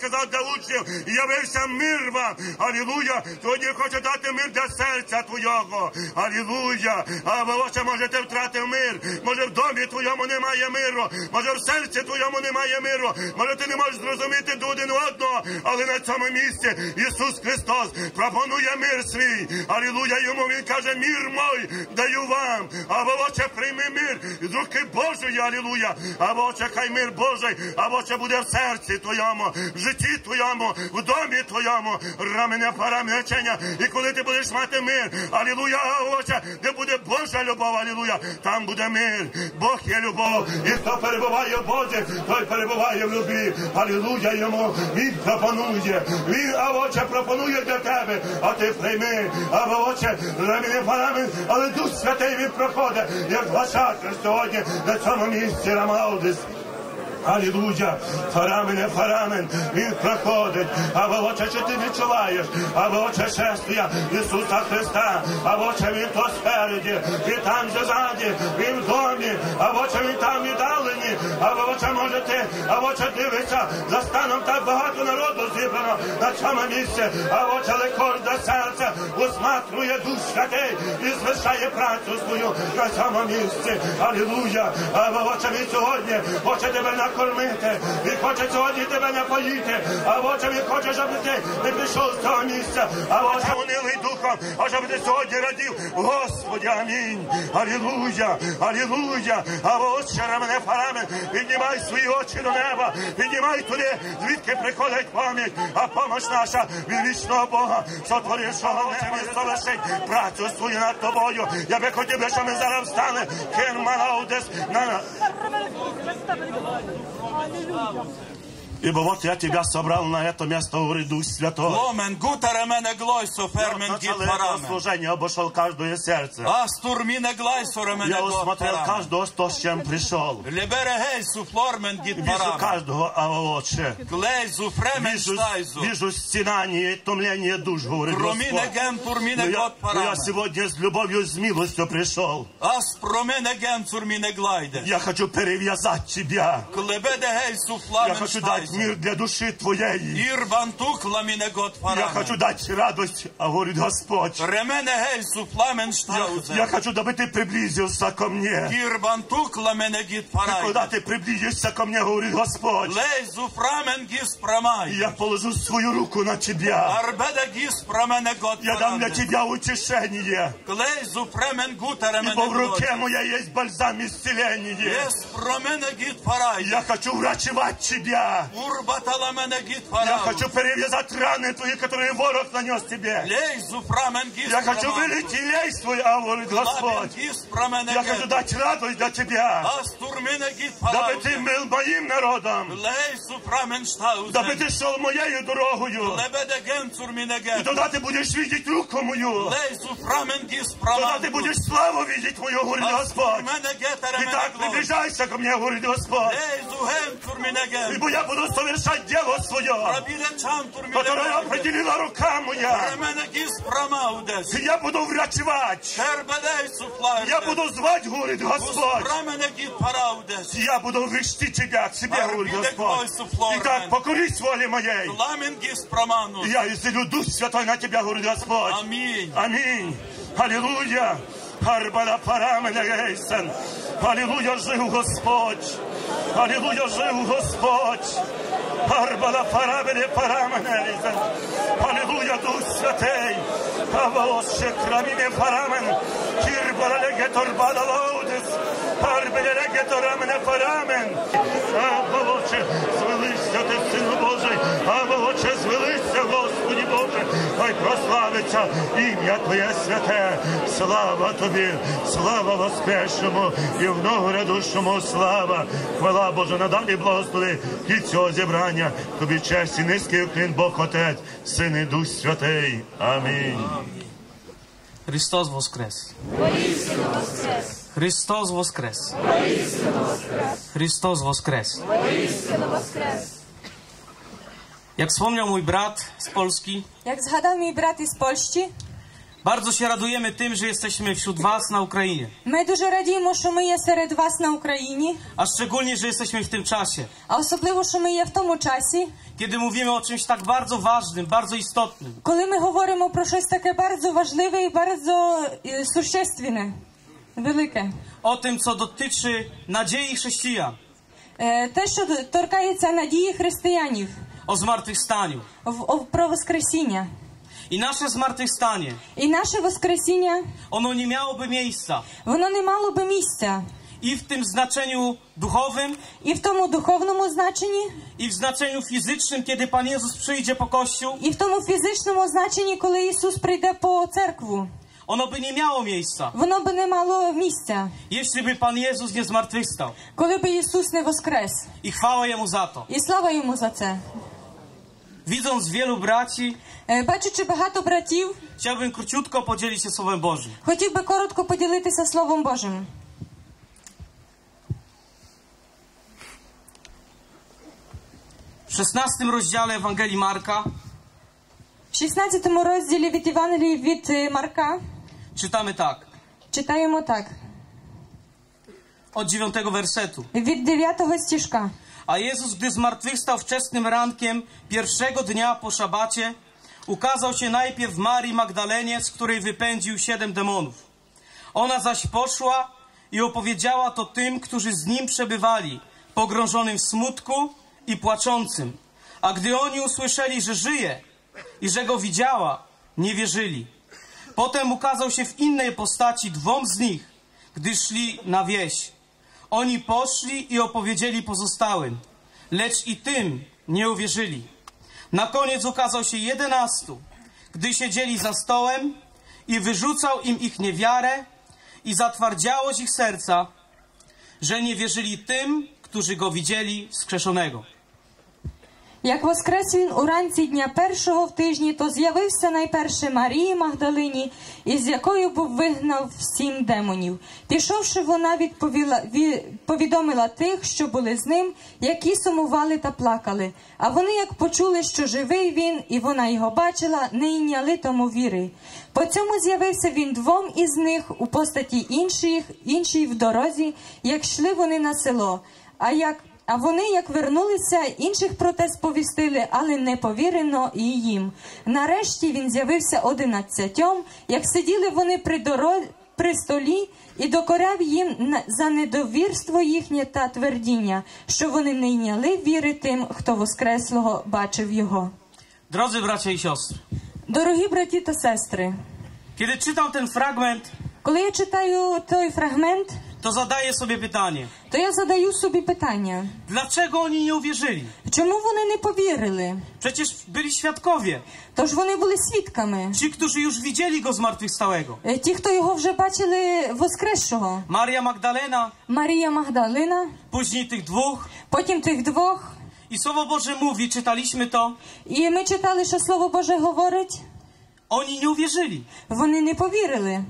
сказав для учнів, явився мир вам. Алілуя. Сьогодні хочу дати мир для серця твого. Алілуя. А Боже, може ти втратив мир. Може в домі твоєму немає миру. Може в серці твоєму немає миру. Може ти не можеш зрозуміти до один одного. Але на цьому місці Ісус Христос пропонує мир свій. Алілуя. Йому Він каже, мир мой даю вам. А Боже, прийми мир з руки Божої. Алілуя. А Боже, хай мир Божий. А Боже, буде в серці твоєму, в житті твоєму, в домі твоєму. Рамене парамечення. І коли ти будеш мати мир, алілуя, Боже, де буде Божа любов, алілуя, там буде мир. Бог є любов. І хто перебуває в Бозі, той перебуває в любві. Алілуя йому. Він пропонує. Він, а Боже, пропонує для тебе. А ти прийми. А Боже, рамене парамен. Але Дух Святий він проходить, як глашатор сьогодні на цьому місці Рамаудис. Алілуя, фарамене, фарамен, він проходить, а Боже, чи ти відчуваєш, а Боже, шествія Ісуса Христа, а Боже, він то спереді, він там же ззаді, він в домі, а Боже, він там віддалені, а Боже, може ти, а Боже, дивиться, за станом так багато народу зібрано на цьому місці, а Боже, лекор до серця, усматрує Дух Святий і звершає працю свою на цьому місці, алілуя, а Боже, він сьогодні хоче тебе на кормити, він хоче сьогодні тебе напоїти, а Боже, він хоче, щоб ти не пішов з цього місця, а Боже, унилий духом, а щоб ти сьогодні радів, Господи, амінь, алілуя, алілуя, а Боже, рамене фарамен, піднімай свої очі до неба, піднімай туди, звідки приходить поміч, а помощ наша від вічного Бога, сотворившого неба і совершить працю свою над тобою. Я би хотів би, щоб ми зараз встали, Керманаудес, на... Ибо вот я тебя собрал на это место, говорит Дух Святой. Ломен гутаре мене глойсо фермен гит парамен. Служение обошел каждое сердце. А стурмине глайсоре мене Я глойсо усмотрел парамен. каждого, кто с чем пришел. Лебере гейсу флормен гит Вижу парамен. каждого, а лучше. Глейзу фремен Вижу, штайзу. вижу стенание и томление душ, говорит Промине Господь. ген турмине Но я, гот но я парамен. сегодня с любовью, с милостью пришел. Ас промене ген турмине глайде. Я хочу перевязать тебя. Клебеде гейсу Я фламен хочу дать штайзу. мир для души твоей. Ирбантук ламине гот Я парамен. хочу дать радость, а говорит Господь. Ремене гейсу фламен Я, штайзе. я хочу, дабы ты приблизился ко мне. Ирбантук ламине гит И когда парайде. ты приблизишься ко мне, говорит Господь, Лейзу фрамен гис прамай. я положу свою руку на тебя. Арбеде гис прамене гот Я дам для параде. тебя утешение. Глейзу премен гутере Ибо в мене руке глойде. моя есть бальзам исцеления. Ес промене гит парайде. Я хочу врачевать тебя. Урбатала мене гит Я парайде. хочу перевязать раны твои, которые ворог нанес тебе. Лейзу прамен гис Я хочу прамай. вылить и лезь твой, а говорит Ламен Господь. гис прамене Я хочу гет. дать радость для тебя. Астурмене гит Дабы ты парайде. был моим народом. Лейзу прамен Дабы штаузе. ты шел моею дорогою. Лебеде ген цурмене И гет. тогда ты будешь видеть руку мою. Лейзу прамен гис Тогда прамай. ты будешь славу видеть мою, говорит Господь. Астурмене гетере мене Итак, глойде. приближайся ко мне, говорит Господь. Лейзу ген цурмене гет. Ибо я буду совершать дело свое, Рабиде чан турмене которое глойде. определила рука моя. Ремене гис прамаудес. И я буду врачевать. Шербедейсу флайде. Я буду звать, говорит Господь. Рамене гит параудес. Я буду вести тебя к себе, говорит Господь. Итак, покорись воле моей. Ламен гис праманус. И я изделю Дух Святой на тебя, говорит Господь. Аминь. Аминь. Аллилуйя. Арбара парамене гейсен. Аллилуйя, жив Господь. Аллилуйя, жив Господь. Арбара парамене парамене гейсен. Аллилуйя, Дух Святий. Авоше крамине парамен. Кирбара легетор бадалаудес. Арбере легетор рамене парамен. Авоше, звелися ти, Сину Божий. Авоше, звелися, Господи Боже. Хай прославиться ім'я Твоє святе. Слава Тобі, слава Воскресшому і многогрядущому слава. Хвала Божа, надалі благослови і цього зібрання. Тобі честь і низький уклін Бог Отець, Син і Дух Святий. Амінь. Христос воскрес! Христос воскрес! Христос воскрес! Jak wspomniał mój brat z Polski, Jak zgadał mi brat із Польщі, Bardzo się radujemy tym, że jesteśmy wśród was na Ukrainie. Ми дуже радіємо, що ми є серед вас на Україні, A szczególnie, że jesteśmy w tym czasie, а особливо, що ми є в тому часі, kiedy mówimy o czymś tak bardzo ważnym, bardzo istotnym. коли ми говоримо про щось таке bardzo важливе і bardzo е, существенне, велике. O tym, co dotyczy nadziei chrześcijan, Е, Те, що торкається надії християнів, o zmartwychwstaniu. в- о- про Воскресіння. I nasze zmartwychwstanie, І наше Воскресіння, ono nie miałoby miejsca воно не мало би місця i w tym znaczeniu duchowym, і в тому духовному значенні, i w znaczeniu fizycznym, kiedy Pan Jezus przyjdzie po Kościół, і в тому фізичному значенні, коли Ісус прийде по церкву. ono by nie miało miejsca, Воно би не мало місця, jeśli by Pan Jezus nie zmartwychwstał. коли би Ісус не воскрес. I chwała Jemu za to. І слава Йому за це. Widząc wielu braci, Е, Бачачи багато братів, chciałbym króciutko podzielić się Słowem Bożym. хотів би коротко поділитися Словом Божим. W szesnastym rozdziale Ewangelii Marka В шістнадцятому розділі від Євангелії від е, Марка czytamy tak, читаємо так. od dziewiątego wersetu. Від дев'ятого стишка. A Jezus, gdy zmartwychwstał wczesnym rankiem pierwszego dnia po szabacie, ukazał się najpierw Marii Magdalenie, z której wypędził siedem demonów. Ona zaś poszła i opowiedziała to tym, którzy z nim przebywali, pogrążonym w smutku i płaczącym. A gdy oni usłyszeli, że żyje i że go widziała, nie wierzyli. Potem ukazał się w innej postaci dwom z nich, gdy szli na wieś. Oni poszli i opowiedzieli pozostałym, lecz i tym nie uwierzyli. Na koniec ukazał się jedenastu, gdy siedzieli za stołem i wyrzucał im ich niewiarę i zatwardziałość ich serca, że nie wierzyli tym, którzy go widzieli wskrzeszonego. Як воскрес він уранці дня першого в тижні, то з'явився найперше Марії Магдалині, із якою був вигнав сім демонів. Пішовши, вона відповіла, ві, повідомила тих, що були з ним, які сумували та плакали. А вони, як почули, що живий він, і вона його бачила, не йняли тому віри. По цьому з'явився він двом із них у постаті інших, іншій в дорозі, як йшли вони на село. А як А вони, як вернулися, інших проте сповістили, але не повірено і їм. Нарешті він з'явився одинадцятьом, як сиділи вони при, доро... при столі, і докоряв їм за недовірство їхнє та твердіння, що вони не йняли віри тим, хто воскреслого бачив його. Drodzy bracia i siostry, Дорогі браті та сестри, kiedy czytam ten fragment, коли я читаю той фрагмент, to zadaję sobie pytanie, то я задаю собі питання. dlaczego oni nie uwierzyli? Чому вони не повірили? Przecież byli świadkowie, Тож вони були свідками. ci, którzy już widzieli go zmartwychwstałego. Е, Ті, хто його вже бачили воскресшого. Maria Magdalena, Марія Магдалина, później tych dwóch. потім тих двох. I Słowo Boże mówi, czytaliśmy to, І ми читали, що Слово Боже говорить. oni nie uwierzyli. Вони не повірили.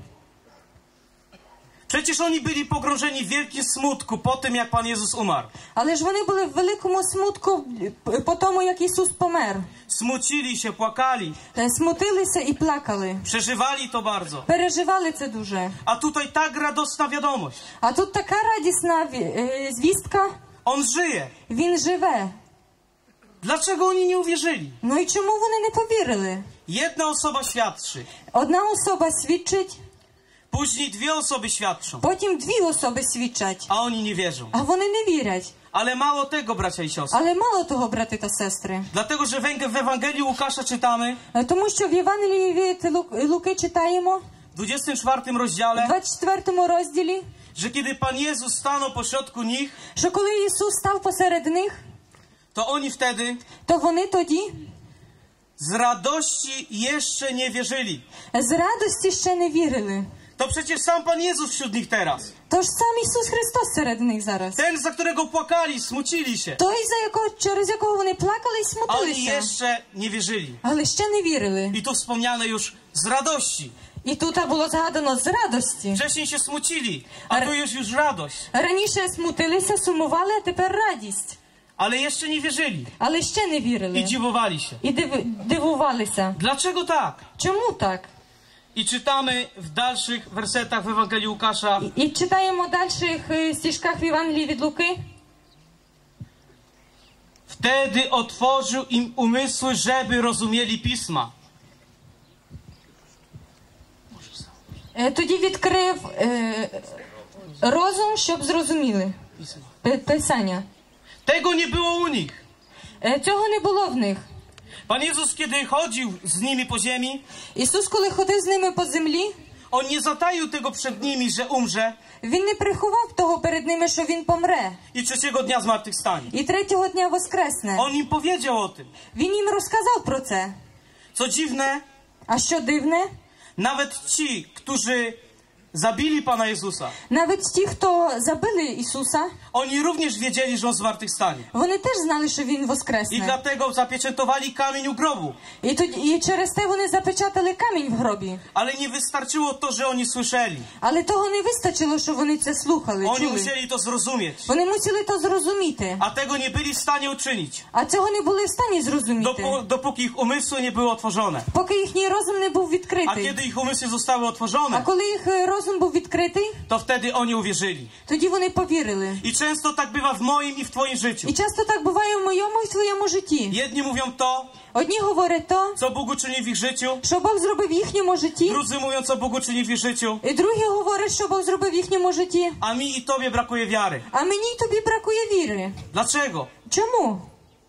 Przecież oni byli pogrążeni w wielkim smutku po tym, jak Pan Jezus umarł. Але ж вони були в великому смутку по тому, як Ісус помер. Smucili się, płakali, Е, Смутилися і плакали. przeżywali to bardzo. Переживали це дуже. A tutaj tak radosna wiadomość. А тут така радісна ві- е, звістка. On żyje. Він живе. Dlaczego oni nie uwierzyli? Ну і чому вони не повірили? Jedna osoba świadczy, Одна особа свідчить, później dwie osoby świadczą, потім дві особи свідчать. a oni nie wierzą. А вони не вірять. Ale mało tego, bracia i siostry. Але мало того, брати та сестри. Dlatego, że w Ewangelii Łukasza czytamy Е, Тому що в Євангелії від Лу- Луки читаємо, w dwudziestym czwartym rozdziale, в двадцять четвертому розділі, że kiedy Pan Jezus stanął pośrodku nich, що коли Ісус став посеред них, to oni wtedy то вони тоді z radości jeszcze nie wierzyli. з радості ще не вірили. To przecież sam Pan Jezus wśród nich teraz. Тож сам Ісус Христос серед них зараз. Ten, za którego płakali, smucili się. Той, за якого, через якого вони плакали і A oni смутилися. jeszcze nie wierzyli. Але ще не вірили. I tu wspomniane już z radości. І тут було згадано з радості. Wcześniej się smucili, a tu już już radość. Раніше смутилися, сумували, а тепер радість. Ale jeszcze nie wierzyli Але ще не вірили. i dziwowali się. І див... дивувалися. Dlaczego tak? Чому так? I I czytamy w dalszych wersetach w Ewangelii Łukasza. І, і читаємо в дальших е, стишках в Євангелії від Луки. Wtedy otworzył im umysły, żeby rozumieli Pisma. Е, Тоді відкрив е, розум, щоб зрозуміли Пи- Писання. Tego nie było u nich. Е, Цього не було в них. Pan Jezus, kiedy chodził z nimi po ziemi, Ісус, коли ходив з ними по землі, On nie zataił tego przed nimi, że umrze Він не приховав того перед ними, що він помре. i trzeciego dnia zmartwychwstanie. І третього дня воскресне. On im powiedział o tym. Він їм розказав про це. Co dziwne, А що дивне? nawet ci, którzy zabili Pana Jezusa, Навіть ті, хто забили Ісуса, oni również wiedzieli, że On zmartwychwstanie. вони теж знали, що Він I воскресне. dlatego zapieczętowali kamień u grobu. І, тоді, і через те вони запечатали камінь в гробі. Ale nie wystarczyło to, że oni słyszeli. Але того не вистачило, що вони це слухали, Oni чули. musieli to zrozumieć. Вони мусили то зрозуміти. A tego nie byli w stanie uczynić, А цього не були в стані зрозуміти. dopu- dopóki ich umysły nie były otworzone. Поки їхній розум не був A відкритий. kiedy ich umysły zostały А otworzone, коли їх е, розум був відкритий, to wtedy oni uwierzyli. тоді вони повірили. I często tak bywa w moim i w Twoim życiu. І часто так буває в моєму і в твоєму житті. Jedni mówią to, Одні говорять то, co Bóg uczyni w ich życiu, що Бог зробив в їхньому житті, drudzy mówią, co Bóg uczyni w ich życiu, і другі говорять, що Бог зробив в їхньому житті. a mi i Tobie brakuje wiary. А мені й тобі бракує віри. Dlaczego? Чому?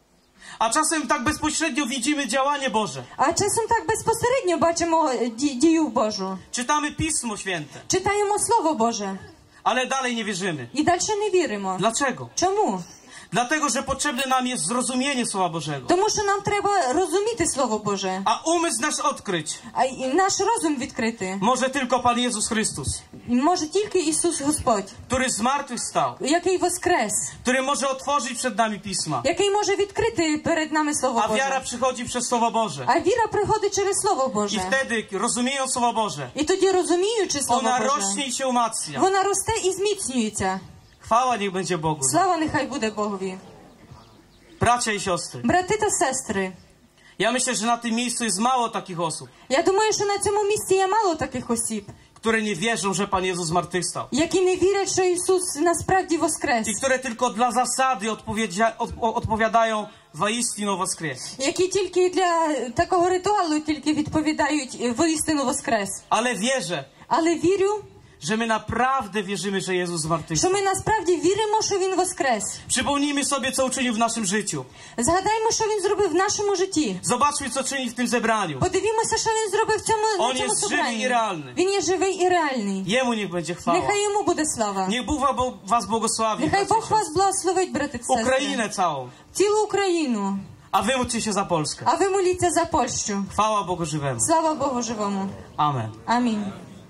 A czasem tak bezpośrednio widzimy działanie Boże. А часом так безпосередньо бачимо е, ді- дію Божу. Czytamy Pismo Święte, Читаємо Слово Боже ale dalej nie wierzymy. і далі не віримо. Dlaczego? Чому? Dlatego, że potrzebne nam jest zrozumienie Słowa Bożego. Тому що нам треба розуміти Слово Боже. A umysł nasz odkryć А й наш розум відкрити może tylko Pan Jezus Chrystus, може тільки Ісус Господь, który zmartwychwstał, який воскрес, który może otworzyć przed nami Pisma. який може відкрити перед нами Слово A wiara Боже. przychodzi przez Słowo Boże. А віра приходить через Слово I Боже. wtedy, rozumiejąc Słowo Boże, І тоді, розуміючи Слово ona Боже, rośnie i się umacnia. вона росте і зміцнюється. Chwała niech będzie Bogu. Слава нехай буде Богові. Bracia i siostry, Брати та сестри, ja myślę, że na tym miejscu jest mało takich osób, я думаю, що на цьому місці є мало таких осіб, które nie wierzą, że Pan Jezus zmartwychwstał. які не вірять, що Ісус насправді воскрес, I które tylko dla zasady odpowiedzia- od- odpowiadają воистину воскрес. які тільки для такого ритуалу тільки відповідають воістину воскрес. Ale wierzę, Але вірю, że my naprawdę wierzymy, że Jezus що zmartwychwstał. ми насправді віримо, що Він воскрес. Przypomnijmy sobie, co uczynił w naszym życiu. Згадаймо, що Він зробив в нашому житті. Zobaczmy, co czyni w tym zebraniu. Подивімося, що Він зробив в цьому, Он на цьому є живий собранні. і реальний. Він є живий і реальний. Jemu niech będzie chwała. Нехай Йому буде слава. Niech Bóg wa- was błogosławi. Нехай bracia i Бог вас siostry. благословить, брати та сестри. Ukrainę całą. Цілу Україну. A wy módlcie się za Polskę. А ви моліться за Польщу. Chwała Bogu żywemu. Слава Богу живому. Amen. Амінь.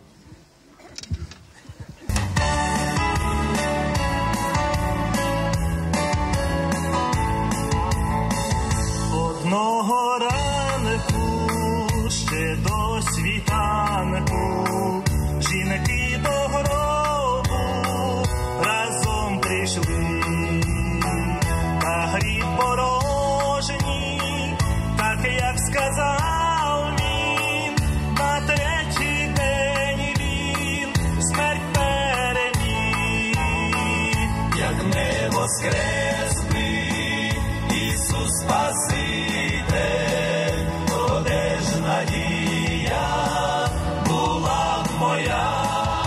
Одного ранку ще до світанку жінки до гробу разом прийшли, та гріб порожній, так як сказав він, на третій день він смерть переміг, як не воскрес би Ісус Спаситель, то де ж надія була б моя?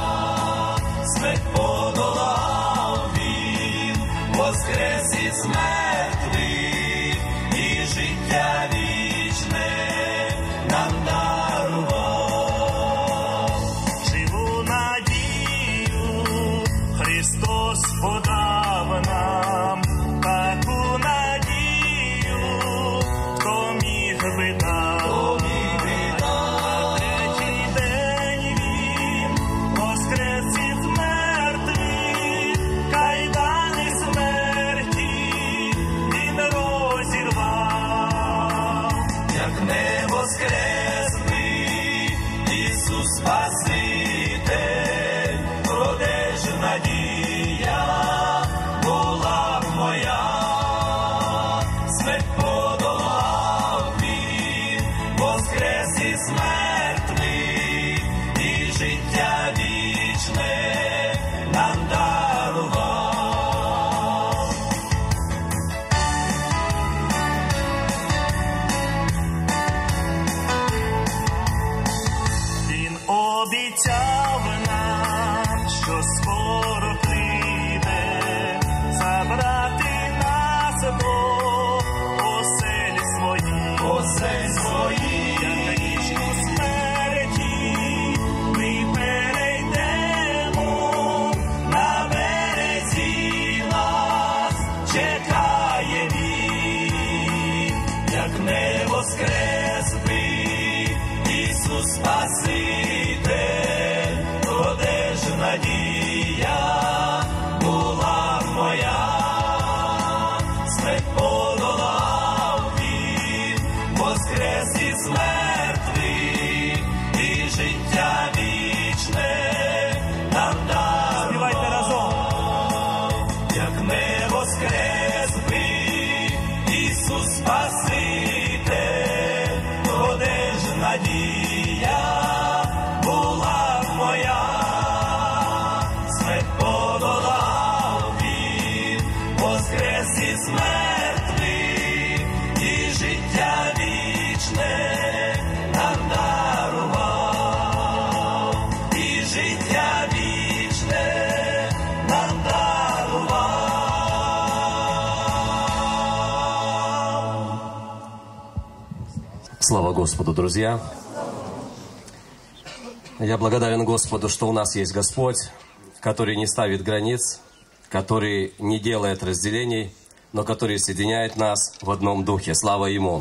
обіцяв нам, що скоро прийде забрати нас до осель свої, осель свої, як річку смерті ми перейдемо, на березі нас чекає він, як не воскрес би Ісус Спаситель, то де ж надія була моя, смерть подолав він, воскрес із мертвих, і життя вічне нам дав. Співайте разом. Як не воскрес би Ісус Спаситель, то де ж надія була моя, смерть подолав він, воскрес із мертвих, і життя вічне нам дарував, і життя вічне нам дарував. Слава Господу, друзья! Я благодарен Господу, что у нас есть Господь, который не ставит границ, который не делает разделений, но который соединяет нас в одном духе. Слава Ему!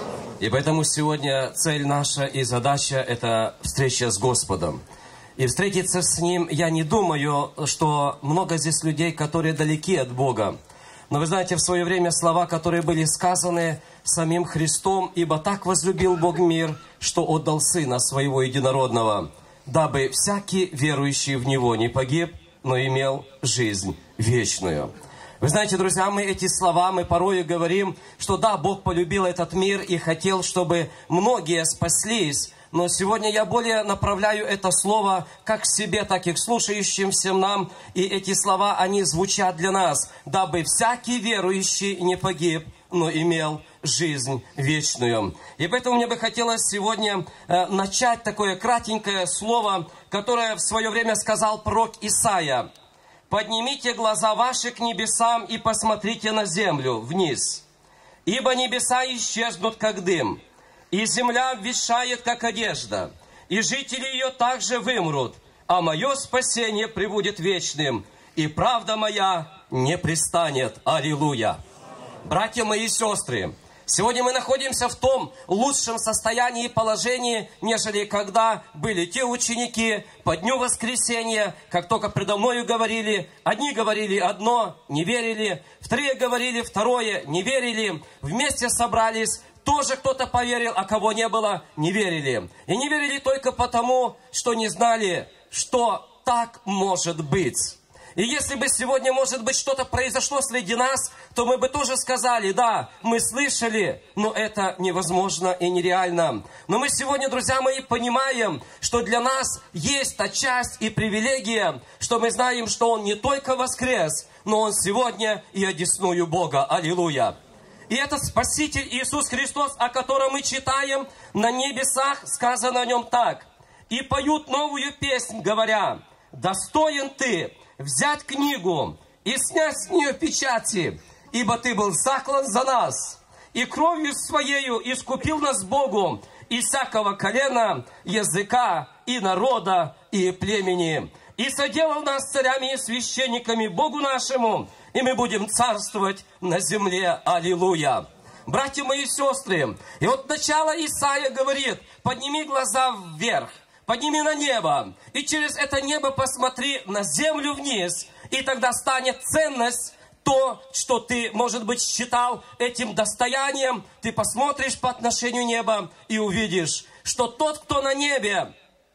И поэтому сегодня цель наша и задача – это встреча с Господом. И встретиться с Ним, я не думаю, что много здесь людей, которые далеки от Бога. Но вы знаете, в свое время слова, которые были сказаны самим Христом: «Ибо так возлюбил Бог мир, что отдал Сына Своего Единородного, дабы всякий верующий в Него не погиб, но имел жизнь вечную». Вы знаете, друзья, мы эти слова, мы порой говорим, что да, Бог полюбил этот мир и хотел, чтобы многие спаслись. Но сегодня я более направляю это слово как к себе, так и к слушающим всем нам. И эти слова, они звучат для нас: «Дабы всякий верующий не погиб, но имел жизнь вечную». И поэтому мне бы хотелось сегодня э, начать такое кратенькое слово, которое в свое время сказал пророк Исаия. «Поднимите глаза ваши к небесам и посмотрите на землю вниз, ибо небеса исчезнут, как дым, и земля обветшает, как одежда, и жители ее также вымрут, а мое спасение пребудет вечным, и правда моя не пристанет». Аллилуйя! Братья мои и сестры, сегодня мы находимся в том лучшем состоянии и положении, нежели когда были те ученики по дню воскресения, как только предо мною говорили. Одни говорили одно, не верили, вторые говорили второе, не верили, вместе собрались, тоже кто-то поверил, а кого не было, не верили. И не верили только потому, что не знали, что так может быть. И если бы сегодня, может быть, что-то произошло среди нас, то мы бы тоже сказали: да, мы слышали, но это невозможно и нереально. Но мы сегодня, друзья мои, понимаем, что для нас есть та часть и привилегия, что мы знаем, что Он не только воскрес, но Он сегодня и одесную Бога. Аллилуйя! И этот Спаситель Иисус Христос, о котором мы читаем, на небесах сказано о Нем так: «И поют новую песнь, говоря: достоин Ты взять книгу и снять с нее печати, ибо Ты был заклан за нас, и кровью Своею искупил нас Богу из всякого колена, языка и народа и племени, и соделал нас царями и священниками Богу нашему, и мы будем царствовать на земле». Аллилуйя! Братья мои и сестры, и вот начало Исаия говорит: подними глаза вверх, подними на небо, и через это небо посмотри на землю вниз, и тогда станет ценность то, что ты, может быть, считал этим достоянием. Ты посмотришь по отношению неба и увидишь, что тот, кто на небе,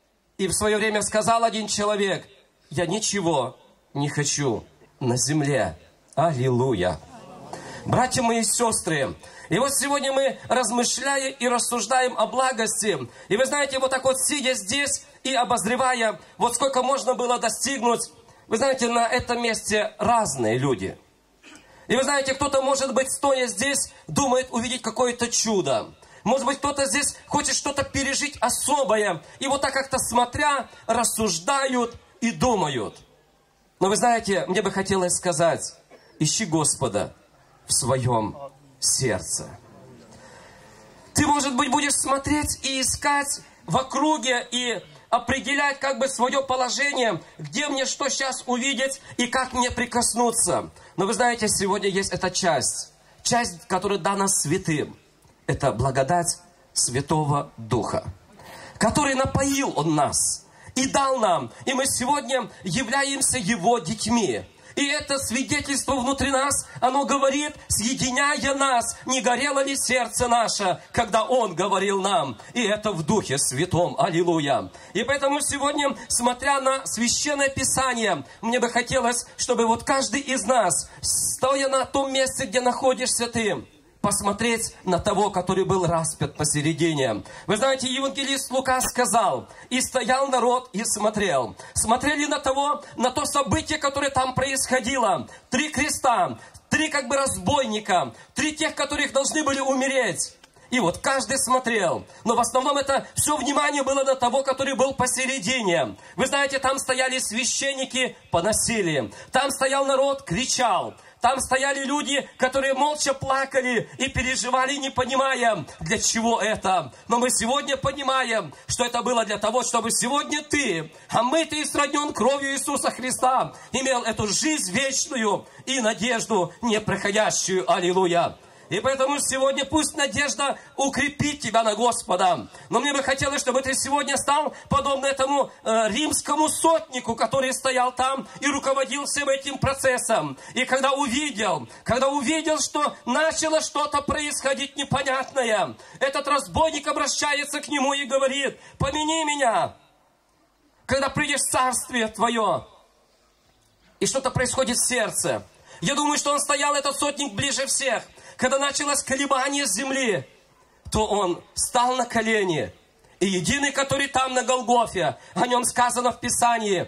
и в свое время сказал один человек: я ничего не хочу на земле. Аллилуйя! Братья мои и сестры, и вот сегодня мы, размышляя и рассуждаем о благости, и вы знаете, вот так вот сидя здесь и обозревая, вот сколько можно было достигнуть, вы знаете, на этом месте разные люди. И вы знаете, кто-то, может быть, стоя здесь, думает увидеть какое-то чудо. Может быть, кто-то здесь хочет что-то пережить особое. И вот так как-то смотря, рассуждают и думают. Но вы знаете, мне бы хотелось сказать, ищи Господа в своем сердце. Ты, может быть, будешь смотреть и искать в округе и определять как бы свое положение, где мне что сейчас увидеть и как мне прикоснуться. Но вы знаете, сегодня есть эта часть, часть, которая дана святым. Это благодать Святого Духа, который напоил Он нас и дал нам. И мы сегодня являемся Его детьми. И это свидетельство внутри нас, оно говорит, соединяя нас, не горело ли сердце наше, когда Он говорил нам. И это в Духе Святом. Аллилуйя. И поэтому сегодня, смотря на Священное Писание, мне бы хотелось, чтобы вот каждый из нас, стоя на том месте, где находишься ты, посмотреть на того, который был распят посередине. Вы знаете, евангелист Лука сказал, и стоял народ и смотрел. Смотрели на того, на то событие, которое там происходило. Три креста, три как бы разбойника, три тех, которых должны были умереть. И вот каждый смотрел. Но в основном это все внимание было на того, который был посередине. Вы знаете, там стояли священники, поносили. Там стоял народ, кричал. Там стояли люди, которые молча плакали и переживали, не понимая, для чего это. Но мы сегодня понимаем, что это было для того, чтобы сегодня ты, омытый и сроднен кровью Иисуса Христа, имел эту жизнь вечную и надежду непроходящую. Аллилуйя. И поэтому сегодня пусть надежда укрепит тебя на Господа. Но мне бы хотелось, чтобы ты сегодня стал подобно этому э, римскому сотнику, который стоял там и руководил всем этим процессом. И когда увидел, когда увидел, что начало что-то происходить непонятное, этот разбойник обращается к нему и говорит: помяни меня, когда придешь в царствие твое. И что-то происходит в сердце. Я думаю, что он стоял, этот сотник, ближе всех. Когда началось колебание земли, то он встал на колени. И единый, который там на Голгофе, о нем сказано в Писании,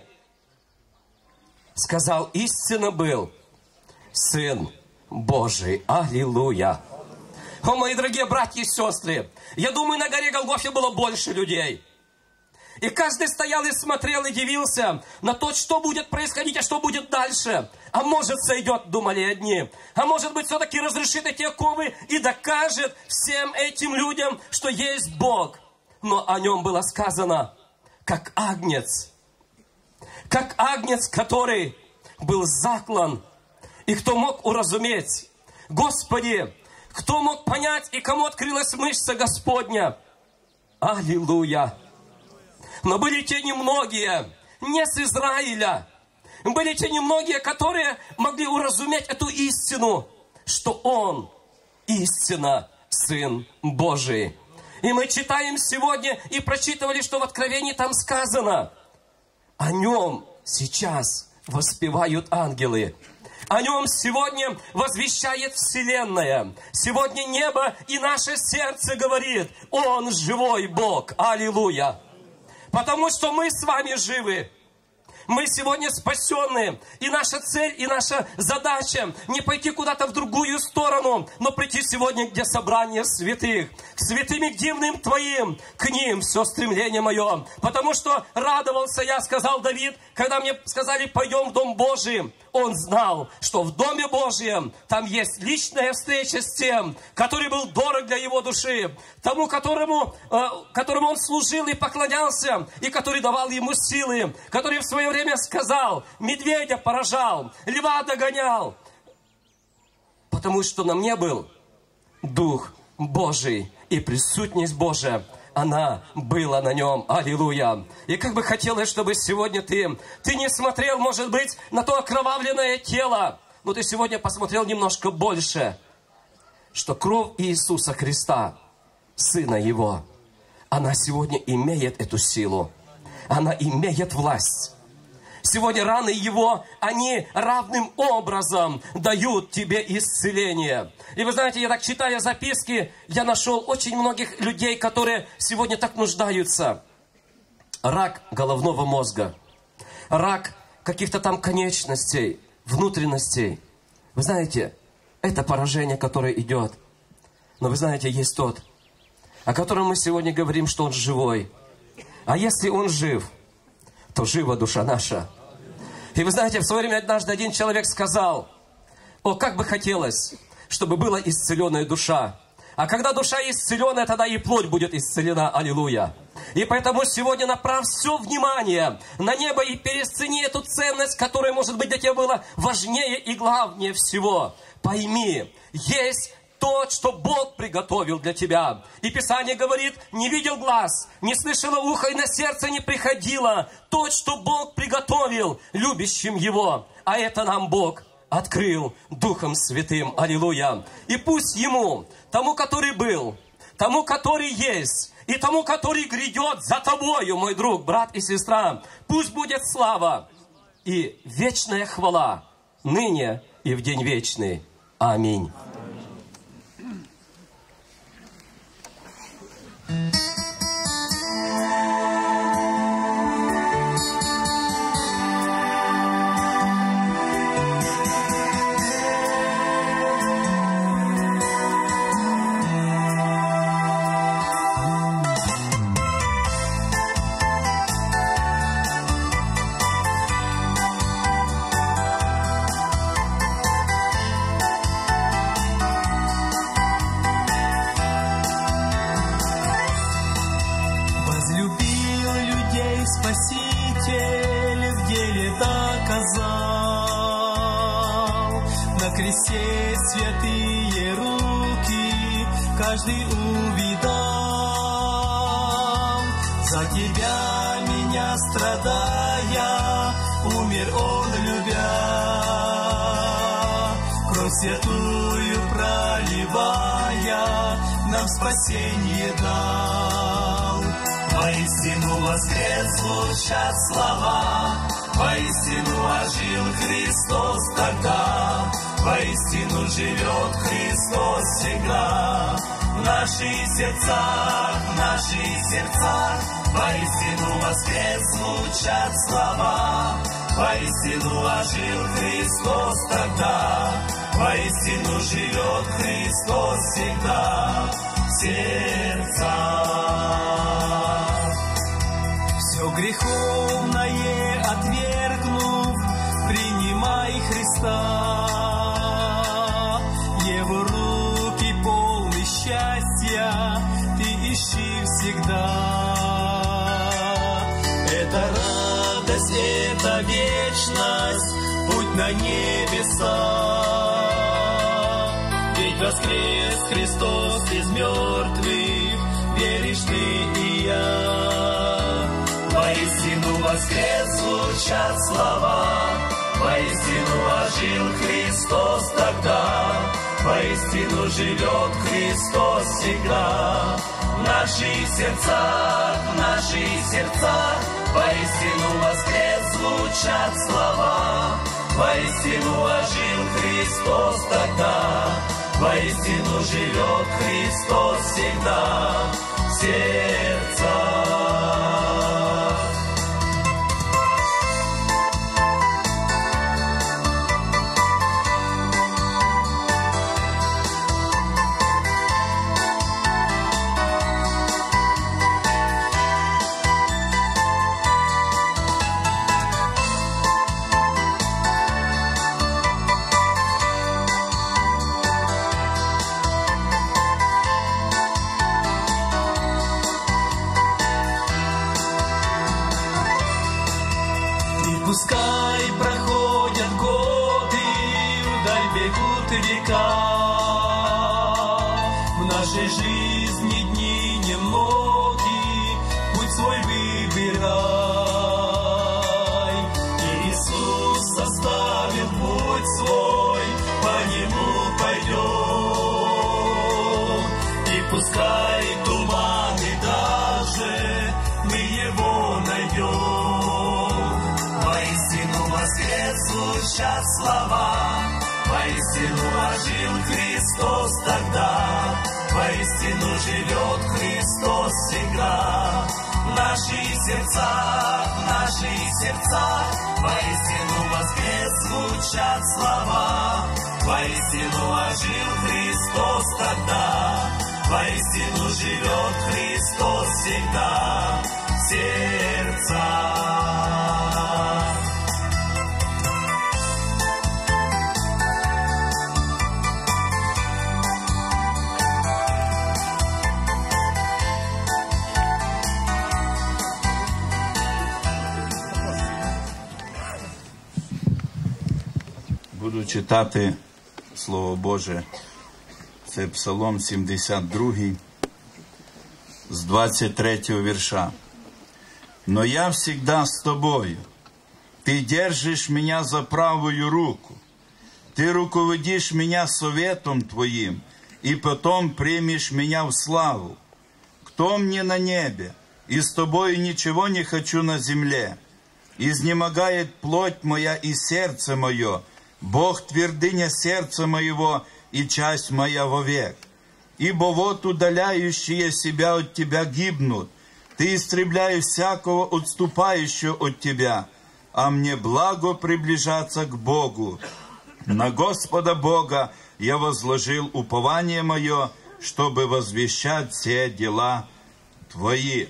сказал: истинно был Сын Божий. Аллилуйя. О, мои дорогие братья и сестры, я думаю, на горе Голгофе было больше людей. И каждый стоял и смотрел, и дивился на то, что будет происходить, а что будет дальше. А может, сойдет, думали одни. А может быть, все-таки разрешит эти оковы и докажет всем этим людям, что есть Бог. Но о нем было сказано, как агнец. Как агнец, который был заклан. И кто мог уразуметь? Господи, кто мог понять, и кому открылась мышца Господня? Аллилуйя. Но были те немногие, не с Израиля. Были те немногие, которые могли уразуметь эту истину, что Он истинно Сын Божий. И мы читаем сегодня и прочитывали, что в Откровении там сказано: о Нем сейчас воспевают ангелы. О Нем сегодня возвещает Вселенная. Сегодня небо и наше сердце говорит: Он живой Бог. Аллилуйя. Потому что мы с вами живы. Мы сегодня спасенные. И наша цель, и наша задача не пойти куда-то в другую сторону, но прийти сегодня, где собрание святых. К святым и к дивным Твоим. К ним все стремление мое. Потому что радовался я, сказал Давид, когда мне сказали: пойдем в Дом Божий. Он знал, что в Доме Божьем там есть личная встреча с тем, который был дорог для его души, тому, которому, э, которому он служил и поклонялся, и который давал ему силы, который в свое время сказал: медведя поражал, льва догонял, потому что на мне был Дух Божий и присутность Божия. Она была на нем. Аллилуйя. И как бы хотелось, чтобы сегодня ты, ты не смотрел, может быть, на то окровавленное тело, но ты сегодня посмотрел немножко больше, что кровь Иисуса Христа, Сына Его, она сегодня имеет эту силу. Она имеет власть. Сегодня раны Его, они равным образом дают тебе исцеление. И вы знаете, я так читая записки, я нашел очень многих людей, которые сегодня так нуждаются. Рак головного мозга, рак каких-то там конечностей, внутренностей. Вы знаете, это поражение, которое идет. Но вы знаете, есть тот, о котором мы сегодня говорим, что Он живой. А если Он жив, то жива душа наша. И вы знаете, в свое время однажды один человек сказал: о, как бы хотелось, чтобы была исцеленная душа. А когда душа исцеленная, тогда и плоть будет исцелена. Аллилуйя. И поэтому сегодня направь все внимание на небо и переоцени эту ценность, которая, может быть, для тебя была важнее и главнее всего. Пойми, есть то, что Бог приготовил для тебя. И Писание говорит: не видел глаз, не слышало ухо, и на сердце не приходило то, что Бог приготовил любящим Его. А это нам Бог открыл Духом Святым. Аллилуйя. И пусть Ему, тому, который был, тому, который есть, и тому, который грядет за тобою, мой друг, брат и сестра, пусть будет слава и вечная хвала ныне и в день вечный. Аминь. Святые руки каждый увидал. За тебя меня страдая, умер он, любя. Кровь святую проливая, нам спасение дал. Воистину воскрес звучат слова, воистину ожил Христос тогда. Воистину живет Христос всегда в наших сердцах, в наших сердцах. Воистину воскрес звучат слова, воистину ожил Христос тогда. Воистину живет Христос всегда в сердцах. Все греховное отвергнув, принимай Христа. Его руки полны счастья, ты ищи всегда. Это радость, это вечность, путь на небеса. Ведь воскрес Христос из мертвых, веришь ты и я. Воистину воскрес звучат слова, воистину ожил Христос тогда. Воистину живет Христос всегда в наших сердцах, в наших сердцах. Воистину воскрес звучат слова, воистину ожил Христос тогда. Воистину живет Христос всегда в сердцах. Пускай проходят годы, вдаль бегут века. В нашей жизни дни немногие, путь свой выбирай. Иисус составил путь свой, по нему пойдем. И пускай туманы даже, мы его найдем. Воистину воскрес звучат слова, воистину ожил Христос тогда. Воистину живет Христос всегда в наших сердцах, в наших сердцах. Воистину воскрес звучат слова, воистину ожил Христос тогда. Воистину живет Христос всегда в сердцах. Буду читати Слово Боже. Це Псалом сімдесят другий, з двадцять третього вірша. «Но я всегда с тобою. Ты держишь меня за правую руку. Ты руководишь меня советом Твоим, и потом примешь меня в славу. Кто мне на небе? И с Тобою ничего не хочу на земле. Изнемогает плоть моя и сердце мое. Бог твердыня сердца моего и часть моя вовек. Ибо вот удаляющие себя от Тебя гибнут. Ты истребляешь всякого отступающего от Тебя. А мне благо приближаться к Богу. На Господа Бога я возложил упование мое, чтобы возвещать все дела Твої».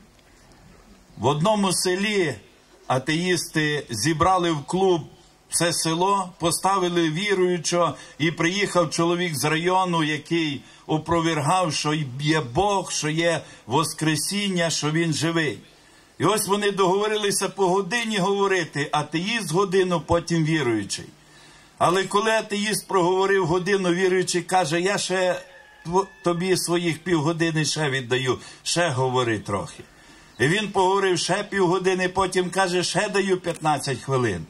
В одному селі атеїсти зібрали в клуб все село, поставили віруючого, і приїхав чоловік з району, який опровергав, що є Бог, що є Воскресіння, що Він живий. І ось вони договорилися по годині говорити, атеїст годину, потім віруючий. Але коли атеїст проговорив годину, віруючий каже, я ще тобі своїх півгодини ще віддаю, ще говори трохи. І він поговорив ще півгодини, потім каже, ще даю п'ятнадцять хвилин.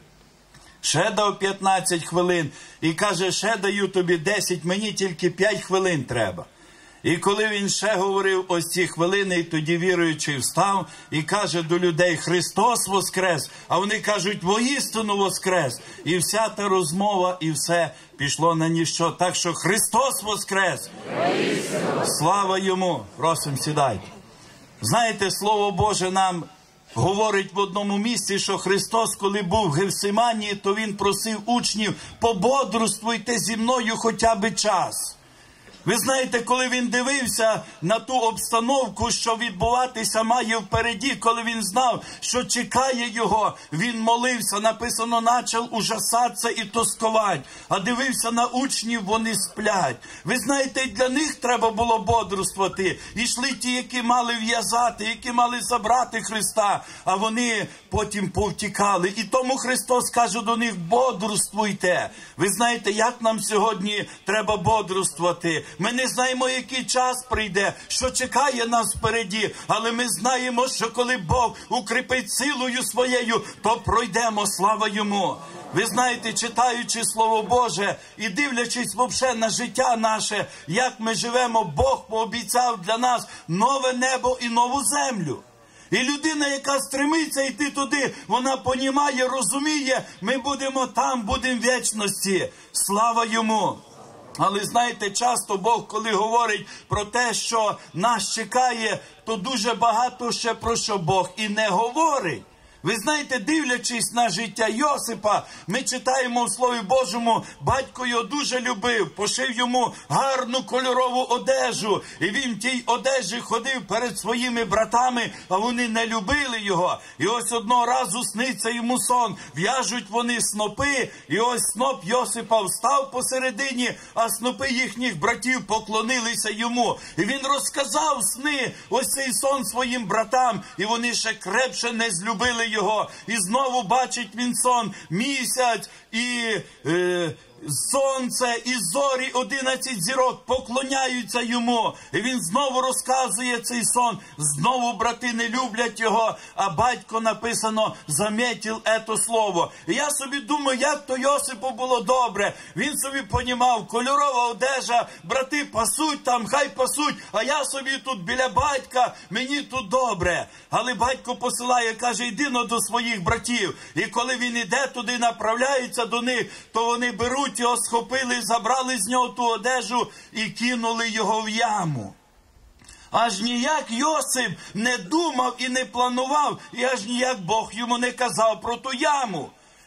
Ще дав п'ятнадцять хвилин і каже, ще даю тобі десять, мені тільки п'ять хвилин треба. І коли він ще говорив ось ці хвилини, тоді віруючий встав і каже до людей, Христос воскрес, а вони кажуть, воістину воскрес. І вся та розмова, і все пішло на ніщо. Так що Христос воскрес! Слава Йому! Просим, сідайте. Знаєте, Слово Боже нам говорить в одному місці, що Христос, коли був в Гефсиманії, то Він просив учнів, пободрствуйте зі мною хоча б час. Ви знаєте, коли він дивився на ту обстановку, що відбуватися має впереді, коли він знав, що чекає його, він молився, написано, почав ужасатися і тоскувати, а дивився на учнів, вони сплять. Ви знаєте, для них треба було бодрствувати. Ішли ті, які мали в'язати, які мали забрати Христа, а вони потім повтікали. І тому Христос каже до них, бодрствуйте. Ви знаєте, як нам сьогодні треба бодрствувати? Ми не знаємо, який час прийде, що чекає нас впереді, але ми знаємо, що коли Бог укріпить силою своєю, то пройдемо, слава Йому. Ви знаєте, читаючи Слово Боже і дивлячись взагалі на життя наше, як ми живемо, Бог пообіцяв для нас нове небо і нову землю. І людина, яка стремиться йти туди, вона понімає, розуміє, ми будемо там, будемо в вічності. Слава Йому! Але знаєте, часто Бог, коли говорить про те, що нас чекає, то дуже багато ще про що Бог і не говорить. Ви знаєте, дивлячись на життя Йосипа, ми читаємо в Слові Божому, батько його дуже любив, пошив йому гарну кольорову одежу, і він в тій одежі ходив перед своїми братами, а вони не любили його. І ось одного разу сниться йому сон, в'яжуть вони снопи, і ось сноп Йосипа встав посередині, а снопи їхніх братів поклонилися йому. І він розказав сни, ось цей сон своїм братам, і вони ще крепше не злюбили його. І знову бачить він сон, місяць і е, сонце, і зорі, одинадцять зірок поклоняються йому. І він знову розказує цей сон. Знову брати не люблять його, а батько, написано, замітив ето слово. І я собі думаю, як то Йосипу було добре. Він собі понімав, кольорова одежа, брати пасуть там, хай пасуть, а я собі тут біля батька, мені тут добре. Але батько посилає, каже, йди но до своїх братів. І коли він іде туди, направляється до них, то вони беруть його, схопили, забрали з нього ту одежу і кинули його в яму. Аж ніяк Йосип не думав і не планував, і аж ніяк Бог йому не казав про ту яму.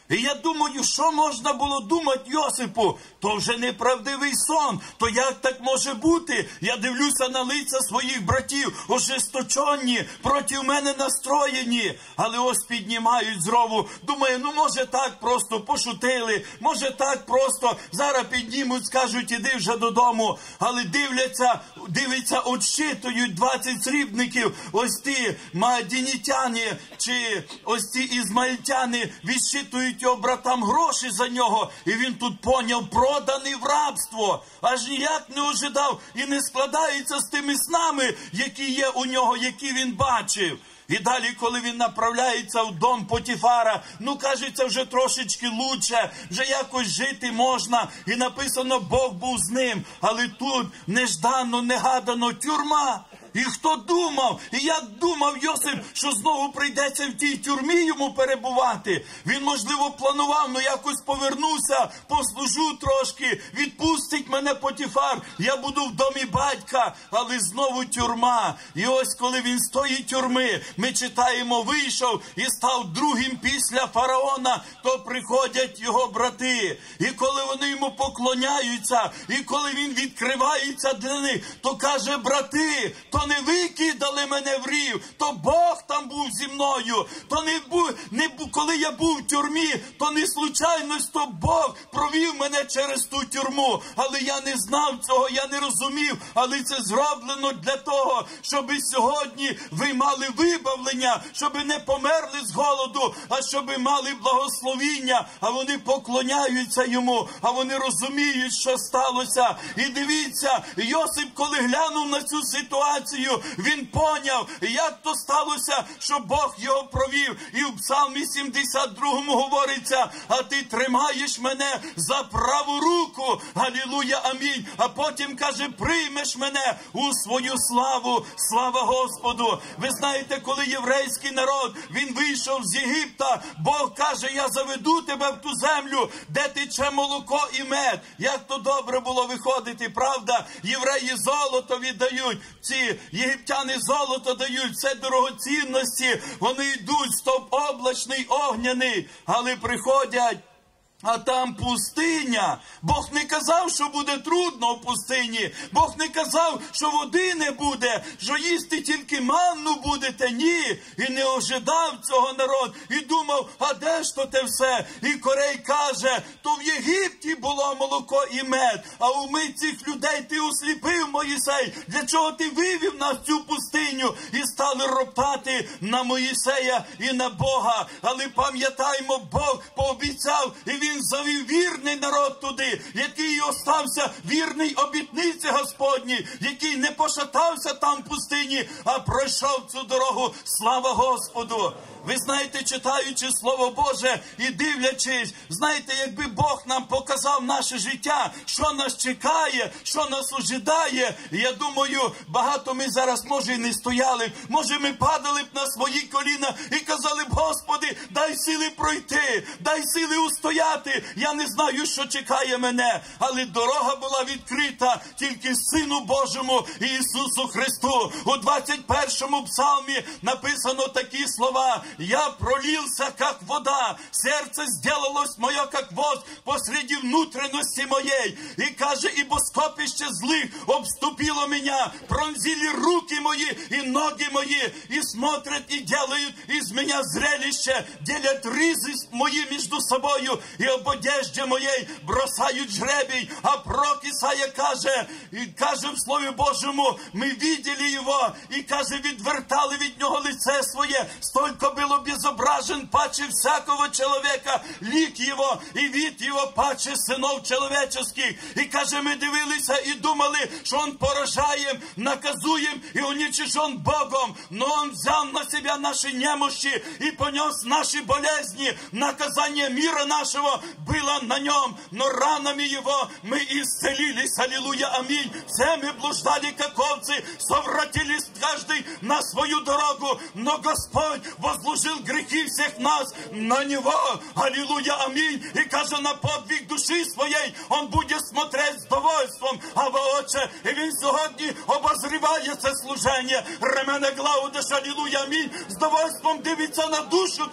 І я думаю, що можна було думати Йосипу? То вже неправдивий сон. То як так може бути? Я дивлюся на лиця своїх братів, ожесточені, проти мене настроєні. Але ось піднімають знову. Думаю, ну може так просто пошутили, може так просто зараз піднімуть, скажуть, іди вже додому. Але дивляться, дивляться, отщитують двадцять срібників. Ось ті маадінітяни, чи ось ті ізмаїльтяни відщитують його братам гроші за нього, і він тут поняв, проданий в рабство. Аж ніяк не ожидав і не складається з тими снами, які є у нього, які він бачив. І далі, коли він направляється в дом Потіфара, ну, кажеться, вже трошечки лучше, вже якось жити можна. І написано, Бог був з ним. Але тут неждано, негадано тюрма. І хто думав, і як думав Йосип, що знову прийдеться в тій тюрмі йому перебувати? Він, можливо, планував, ну якось повернуся, послужу трошки, відпустить мене Потіфар, я буду в домі батька, але знову тюрма. І ось коли він з тої тюрми, ми читаємо, вийшов і став другим після фараона, то приходять його брати. І коли вони йому поклоняються, і коли він відкривається для них, то каже, брати, то не ви кидали мене в рів, то Бог там був зі мною. То не був, не був, коли я був в тюрмі, то не случайність, то Бог провів мене через ту тюрму. Але я не знав цього, я не розумів. Але це зроблено для того, щоб сьогодні ви мали вибавлення, щоб не померли з голоду, а щоб мали благословіння. А вони поклоняються йому, а вони розуміють, що сталося. І дивіться, Йосип, коли глянув на цю ситуацію, він поняв, як то сталося, що Бог його провів. І в Псалмі сімдесят другому говориться, а ти тримаєш мене за праву руку. Алілуя, амінь. А потім каже, приймеш мене у свою славу. Слава Господу. Ви знаєте, коли єврейський народ, він вийшов з Єгипта, Бог каже, я заведу тебе в ту землю, де тече молоко і мед. Як то добре було виходити, правда? Євреї золото віддають, ці єгиптяни золото дають, це дорогоцінності, вони йдуть, стовп облачний, огняний, але приходять, а там пустиня. Бог не казав, що буде трудно в пустині. Бог не казав, що води не буде, що їсти тільки манну будете. Ні. І не ожидав цього народ. І думав, а де ж то те все? І Корей каже, то в Єгипті було молоко і мед. А уми цих людей ти осліпив, Моїсей. Для чого ти вивів нас в цю пустиню? І стали роптати на Моїсея і на Бога. Але пам'ятаймо, Бог пообіцяв, і він Він завів вірний народ туди, який остався вірний обітниці Господній, який не пошатався там в пустині, а пройшов цю дорогу. Слава Господу! Ви знаєте, читаючи Слово Боже і дивлячись, знаєте, якби Бог нам показав наше життя, що нас чекає, що нас ожидає, я думаю, багато ми зараз, може, і не стояли, може, ми падали б на свої коліна і казали б, Господи, дай сили пройти, дай сили устояти, я не знаю, що чекає мене, але дорога була відкрита тільки Сину Божому Ісусу Христу. У двадцять першому псалмі написано такі слова: «Я пролился, как вода, сердце сделалось мое, как воск, посреди внутренности моей». И каже, «Ибо скопище злых обступило меня, пронзили руки мои и ноги мои, и смотрят и делают из меня зрелище, делят ризы мои между собою, и об одежде моей бросают жребий». А пророк Исаия каже, и каже в Слове Божьему, мы видели его, и каже, відвертали від нього лице своє, столько было безображен паче всякого человека, лик его и вид его паче сынов человеческих. И каже, мы дивилися и думали, что он поражаем, наказуем и уничижен Богом, но он взял на себя наши немощи и понес наши болезни. Наказание мира нашего было на нем, но ранами его мы исцелились. Аллилуйя, аминь. Все мы блуждали, как овцы, совратились каждый на свою дорогу, но Господь возложил грехи всех нас на Него. Аллилуйя, аминь. И каже, на подвиг души своей он будет смотреть с довольством, а вооче, і він сьогодні обозріває це служення. Ремене Глаудеш, аллилуйя, амінь. З довольством дивиться на душу твою, аллилуйя.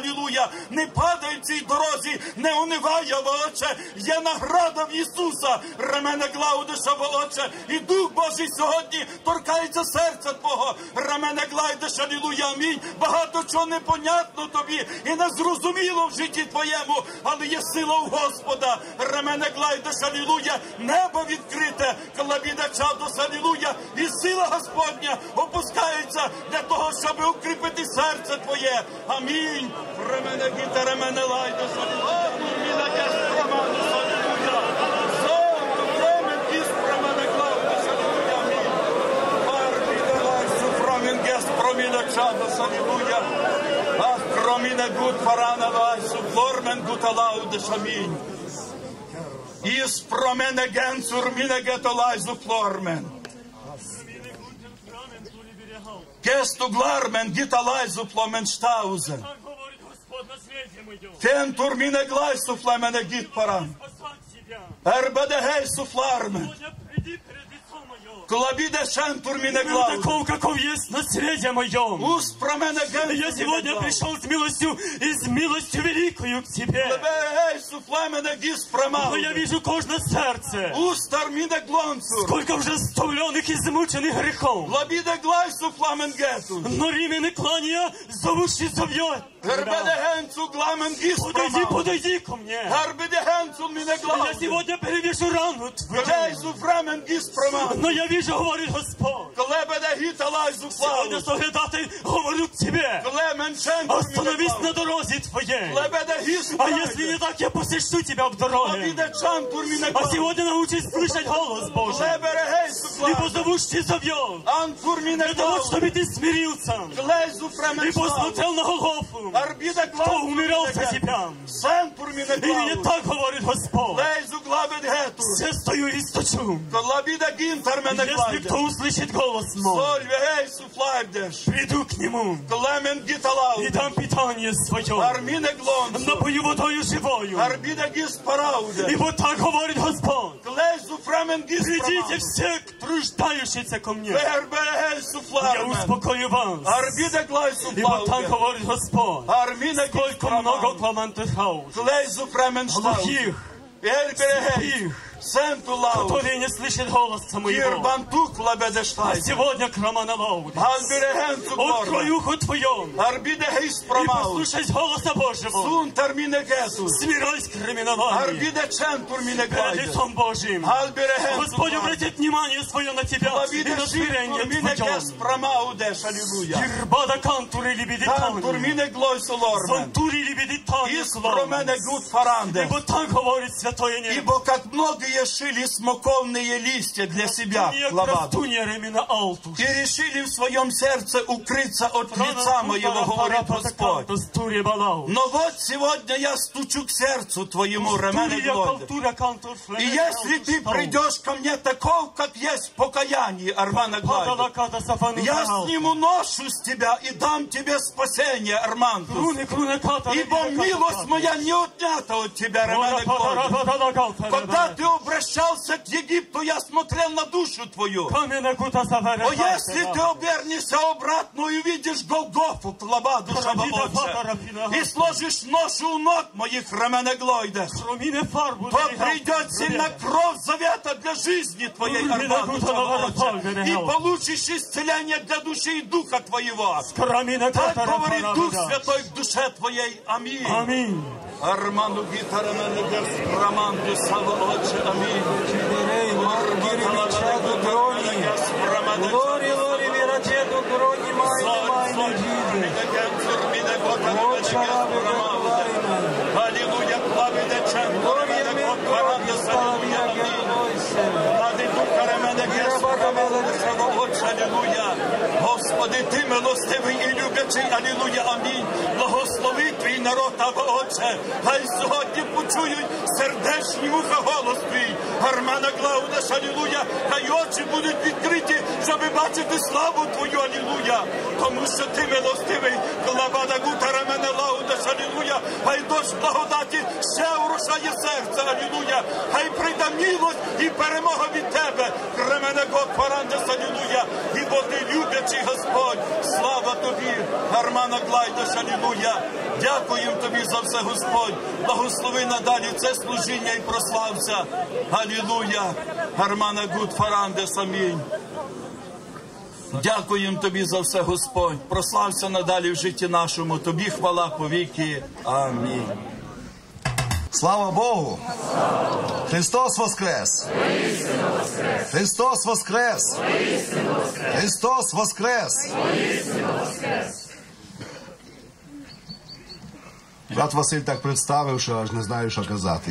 алілуя, не падай в цій дорозі, не унивай, Отче, є награда в Ісуса, рамене глаудеша, Отче, і Дух Божий сьогодні торкається серця Твого, рамене глайдеш, алілуя, амінь, багато чого непонятно тобі і незрозуміло в житті Твоєму, але є сила у Господа, рамене глайдеш, алілуя, небо відкрите, клавіда чадос, алілуя, і сила Господня опускається для того, щоб укріпити серце Твоє, амінь, рамене гіта, рамене лайдеш, алілуя, міна гест, романус, алілуя, золото, рамен гіст, рамене глайдеш, алілуя, амінь, барбіда лайсу, фромін гест, проміна чадос, алілуя, ах, кроміне гуд, парана лайсу, флормен гуд, алаудеш, амінь, із промене генцур, міне гето лайсу, флормен, Кесту глармен, гиталайзу пламенштаузен. Фен турмине глайсу фламене гит паран. Эрбедегейсу флармен. Клабиде шен турмине глаузен. Такого, каков есть на свете моем. Уст промене генцу. Я сегодня пришел с милостью и с милостью великою к тебе. Клабегейсу фламене гис промаузен. Но я вижу кожное сердце. Уст армине глонцур. Сколько уже стомленных и замученных грехом. Клабиде глайсу фламен гету. Но римляне кланя зовущий зовет. Эрбедегенцу гламен гис промаузен. Подойди, подойди ко мне. Эрбедегенцу мине глаузен. Я сегодня перевяжу рану твою. Гейсу фрамен гис промаузен. Но я вижу, говорит Господь. Сегодня соглядатый говорю к тебе. Остановись на дороге твоей. А если не так, я посещу тебя в дороге. А сегодня научись слышать голос Божий. И позовущий зовет. Для того, чтобы ты смирился. И посмотрел на Голгофу. Кто умирал за тебя. Именно так говорит Господь. Я стою и стучу. Если кто услышит голос мой, приду к нему и дам питание свое, напою водою живою. И вот так говорит Господь. Придите все труждающиеся ко мне. Я успокою вас. И вот так говорит Господь. Сколько много кламантых хаус, глухих, слепых, которые не слышат голоса моего. А сегодня кромана лауды. Открой ухо твое и послушай голоса Божьего. Смиряйся к криминалами перед лицом Божьим. Господь обратит внимание свое на тебя и на смирение твое. Ирбада кантури либидитани. Зонтури либидитани. И вот так говорит Святое Небо. Ибо как многие шили смоковные листья для себя, лаваду, и решили в своем сердце укрыться от лица моего, говорит Господь. Но вот сегодня я стучу к сердцу твоему, рамене Глойде. И если ты придешь ко мне таков, как есть в покаянии, Армана Глойде, я сниму ношу с тебя и дам тебе спасение, Армантус. Ибо милость моя не отнята от тебя, рамене Глойде. Когда ты обращался к Египту, я смотрел на душу твою. Но если ты обернешься обратно и увидишь Голгофу, Клабаду Шабаотче, и сложишь ношу у ног моих, рамене Глойде, то придет сильно кровь завета для жизни твоей, Армаду Шабаотче, и получишь исцеление для души и духа твоего. Так говорит Дух Святой к душе твоей. Аминь. Аминь. Арману гитара мене герс раманду Саваотче. Аминь. Лори, лори, верачету, грони, майне, майне, джиде. Аллилуйя, плавиде чем. Лори, мен, грони, ставия, геройсе. Аллилуйя. Господи, Ти милостивий і любячий. Аллилуйя, амінь. Благослови Твій народ, Або Отче. Хай сьогодні почують сердечні вуха голос Твій. Армана Глаудеш, аллилуйя. Хай очі будуть відкриті, щоб бачити славу Твою, аллилуйя. Тому що Ти милостивий. Клабада гута рамене лаудеш, аллилуйя. Хай дощ благодаті ще урушає серце, алілуя. Хай прийде милость і перемога від тебе. Кремене Год Фарандес, алілуя. І бо ти любячий Господь. Слава тобі, Гармана Глайдаш, алілуя. Дякуємо тобі за все, Господь. Благослови надалі це служіння і прослався. Алілуя. Гармана Гуд Фарандес, амінь. Дякуємо тобі за все, Господь. Прослався надалі в житті нашому. Тобі хвала повіки. Амінь. Слава Богу! Христос воскрес! Христос воскрес! Христос воскрес! Брат Василь так представив, що аж не знаю, що казати.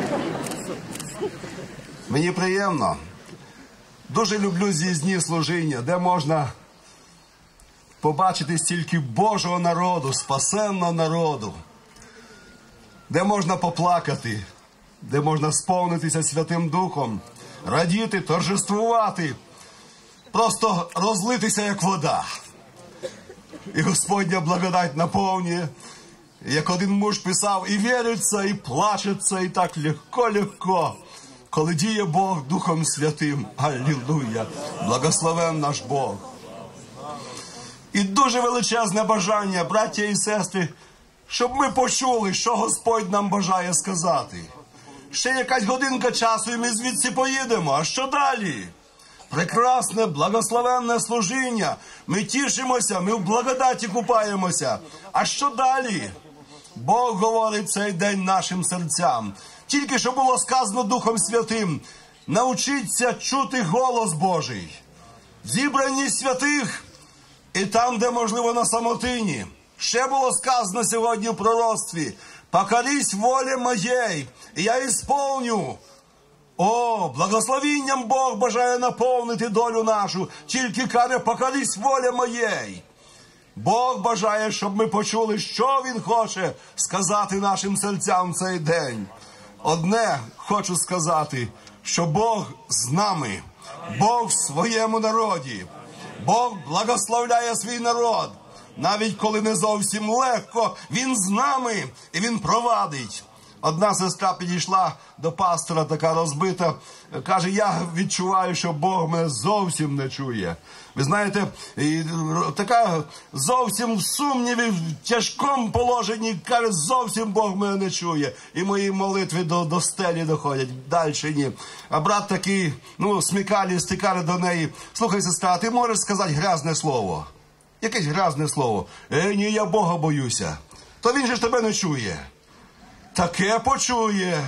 Мені приємно. Дуже люблю з'їзні служіння, де можна побачити стільки Божого народу, спасенного народу, де можна поплакати, де можна сповнитися Святим Духом, радіти, торжествувати, просто розлитися, як вода. І Господня благодать наповнює, як один муж писав, і віриться, і плачеться, і так легко-легко, коли діє Бог Духом Святим. Алілуя! Благословен наш Бог! І дуже величезне бажання, браття і сестри, щоб ми почули, що Господь нам бажає сказати. Ще якась годинка часу, і ми звідси поїдемо. А що далі? Прекрасне, благословенне служіння. Ми тішимося, ми в благодаті купаємося. А що далі? Бог говорить цей день нашим серцям. Тільки що було сказано Духом Святим, навчіться чути голос Божий. В зібранні святих і там, де, можливо, на самотині. Ще було сказано сьогодні в пророцтві, покорись волі моєї, і я ісполню. О, благословінням Бог бажає наповнити долю нашу, тільки каже, покорись волі моєї. Бог бажає, щоб ми почули, що Він хоче сказати нашим серцям в цей день. Одне хочу сказати, що Бог з нами, Бог в своєму народі, Бог благословляє свій народ. Навіть коли не зовсім легко, Він з нами і Він провадить. Одна сестра підійшла до пастора, така розбита, каже, я відчуваю, що Бог мене зовсім не чує. Ви знаєте, і така зовсім в сумніві, в тяжкому положенні, каже, зовсім Бог мене не чує. І мої молитви до, до стелі доходять, далі ні. А брат такий, ну, смікалістий, каже до неї, слухай, сестра, ти можеш сказати грязне слово? Якесь грязне слово. Е, ні, я Бога боюся. То Він же ж тебе не чує. Таке почує,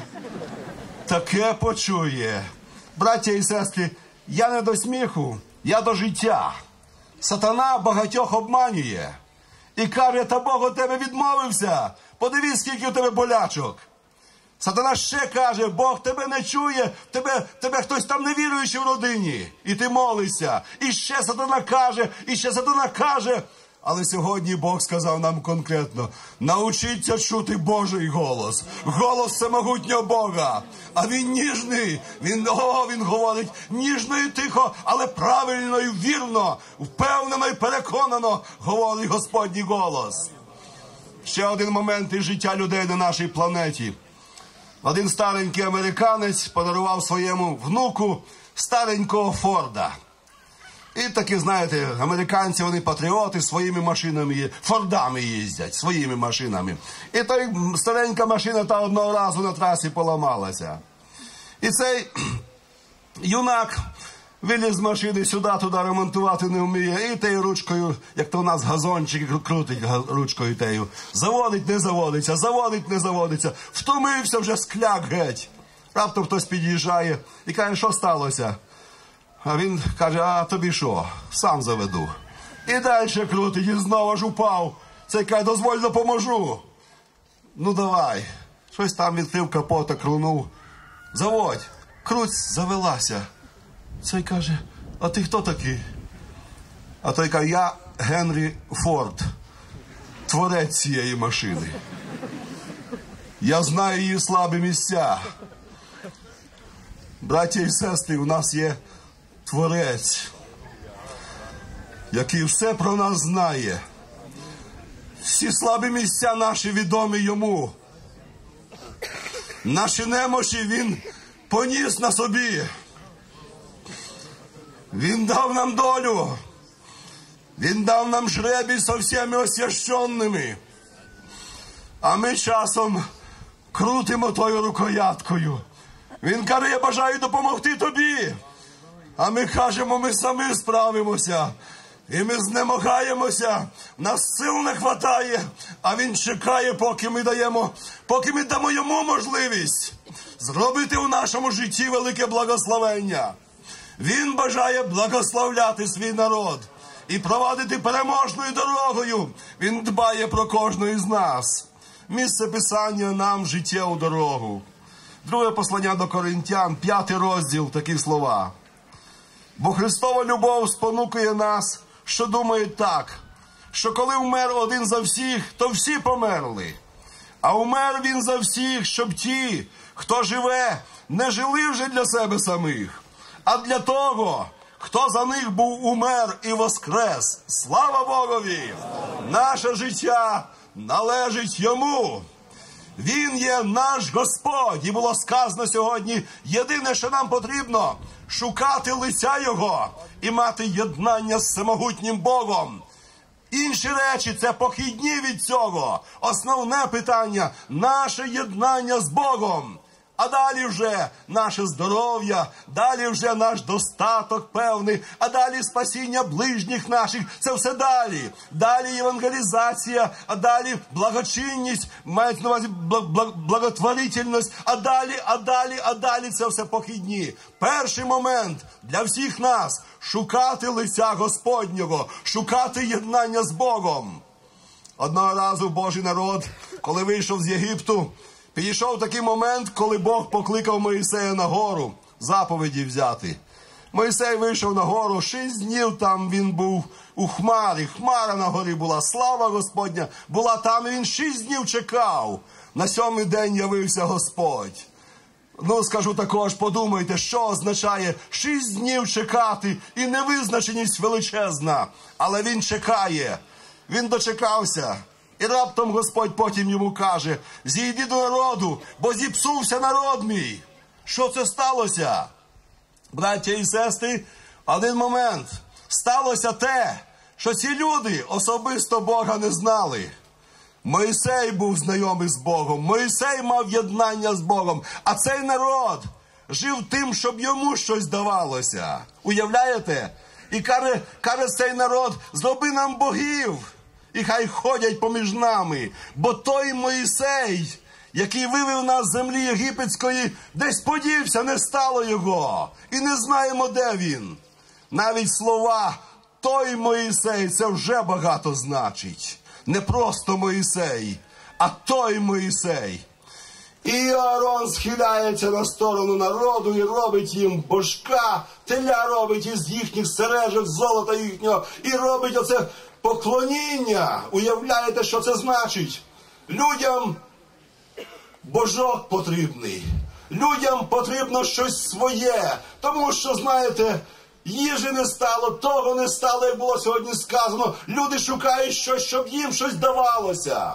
таке почує. Браття і сестри, я не до сміху, я до життя. Сатана багатьох обманює. І каже, та Бог від тебе відмовився. Подивись, скільки у тебе болячок. Сатана ще каже, Бог тебе не чує, тебе, тебе хтось там не віруючий в родині. І ти молишся. І ще Сатана каже, і ще Сатана каже. Але сьогодні Бог сказав нам конкретно, навчіться чути Божий голос, голос всемогутнього Бога. А Він ніжний, Він, о, він говорить ніжно і тихо, але правильно і вірно, впевнено і переконано говорить Господній голос. Ще один момент із життя людей на нашій планеті. Один старенький американець подарував своєму внуку старенького Форда. І такі, знаєте, американці, вони патріоти, своїми машинами, Фордами їздять, своїми машинами. І той старенька машина та одного разу на трасі поламалася. І цей юнак виліз з машини, сюди-туди ремонтувати не вміє. І тією ручкою, як то у нас газончик крутить ручкою тею. Заводить, не заводиться, заводить, не заводиться. Втомився вже, скляк геть. Раптом хтось під'їжджає і каже, що сталося? А він каже, а тобі що? Сам заведу. І далі крутить, і знову ж упав. Цей каже, дозволь, допоможу. Ну давай. Щось там відкрив капота, крунув. Заводь. Круть, завелася. Цей каже, а ти хто такий? А той каже, я Генрі Форд, творець цієї машини. Я знаю її слабі місця. Браття і сестри, у нас є Творець, який все про нас знає, Всі слабі місця наші відомі йому. Наші немощі він поніс на собі. Він дав нам долю. Він дав нам жребій со всіми освященними. А ми часом крутимо тою рукояткою. Він каже, я бажаю допомогти тобі. А ми кажемо, ми самі справимося. І ми знемагаємося, нас сил не хватає, а він чекає, поки ми даємо, поки ми дамо йому можливість зробити у нашому житті велике благословення. Він бажає благословляти свій народ і провадити переможною дорогою. Він дбає про кожного із нас. Місце Писання нам життєву дорогу. Друге послання до Коринтян, п'ятий розділ, такі слова. Бо Христова любов спонукує нас, що думають так, що коли вмер один за всіх, то всі померли. А умер він за всіх, щоб ті, хто живе, не жили вже для себе самих, а для того, хто за них був умер і воскрес. Слава Богові! Наше життя належить йому. Він є наш Господь. І було сказано сьогодні, єдине, що нам потрібно, шукати лиця Його і мати єднання з всемогутнім Богом. Інші речі – це похідні від цього. Основне питання – наше єднання з Богом. А далі вже наше здоров'я, далі вже наш достаток певний, а далі спасіння ближніх наших. Це все далі. Далі євангелізація, а далі благочинність, мають на увазі благотворительність, а далі, а далі, а далі це все похідні. Перший момент для всіх нас – шукати лиця Господнього, шукати єднання з Богом. Одного разу Божий народ, коли вийшов з Єгипту, підійшов такий момент, коли Бог покликав Моїсея на гору, заповіді взяти. Моїсей вийшов на гору, шість днів там він був у хмарі. Хмара на горі була, слава Господня була там, і він шість днів чекав. На сьомий день явився Господь. Ну, скажу також, подумайте, що означає шість днів чекати і невизначеність величезна. Але він чекає, він дочекався. І раптом Господь потім йому каже, зійди до народу, бо зіпсувся народ мій. Що це сталося? Браття і сестри, один момент. Сталося те, що ці люди особисто Бога не знали. Мойсей був знайомий з Богом, Мойсей мав єднання з Богом, а цей народ жив тим, щоб йому щось давалося. Уявляєте? І каже, каже цей народ, зроби нам богів. І хай ходять поміж нами, бо той Моїсей, який вивів нас з землі єгипетської, десь подівся, не стало його. І не знаємо, де він. Навіть слова «той Моїсей» це вже багато значить. Не просто Моїсей, а той Моїсей. І Аарон схиляється на сторону народу і робить їм божка, теля робить із їхніх сережок, золота їхнього, і робить оце поклоніння. Уявляєте, що це значить? Людям божок потрібний. Людям потрібно щось своє. Тому що, знаєте, їжі не стало, того не стало, як було сьогодні сказано. Люди шукають щось, щоб їм щось давалося.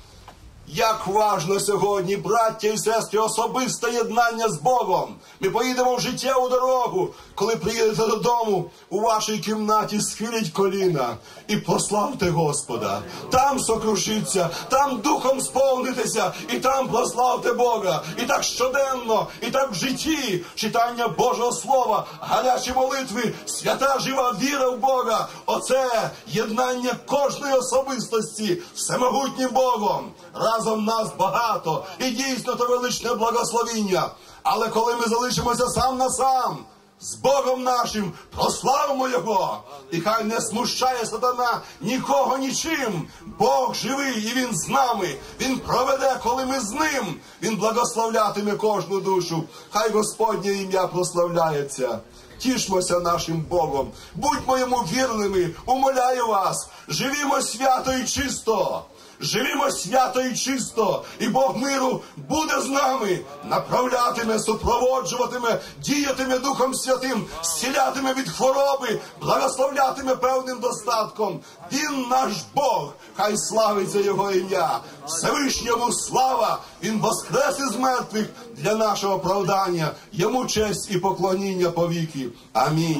Як важно сьогодні, браття і сестри, особисте єднання з Богом. Ми поїдемо в життєву дорогу, коли приїдете додому, у вашій кімнаті схиліть коліна і прославте Господа. Там сокрушіться, там духом сповнитеся, і там прославте Бога. І так щоденно, і так в житті, читання Божого Слова, гарячі молитви, свята жива віра в Бога. Оце єднання кожної особистості з всемогутнім Богом. Разом нас багато, і дійсно то величне благословіння. Але коли ми залишимося сам на сам з Богом нашим, прославимо Його. І хай не смущає сатана нікого нічим. Бог живий, і Він з нами. Він проведе, коли ми з Ним. Він благословлятиме кожну душу. Хай Господнє ім'я прославляється. Тішмося нашим Богом. Будьмо Йому вірними. Умоляю вас, живімо свято і чисто. живімо свято і чисто, і Бог миру буде з нами, направлятиме, супроводжуватиме, діятиме Духом Святим, зцілятиме від хвороби, благословлятиме певним достатком. Він наш Бог, хай славиться Його ім'я. Всевишньому слава, Він воскрес із мертвих для нашого оправдання. Йому честь і поклоніння повіки. Амінь.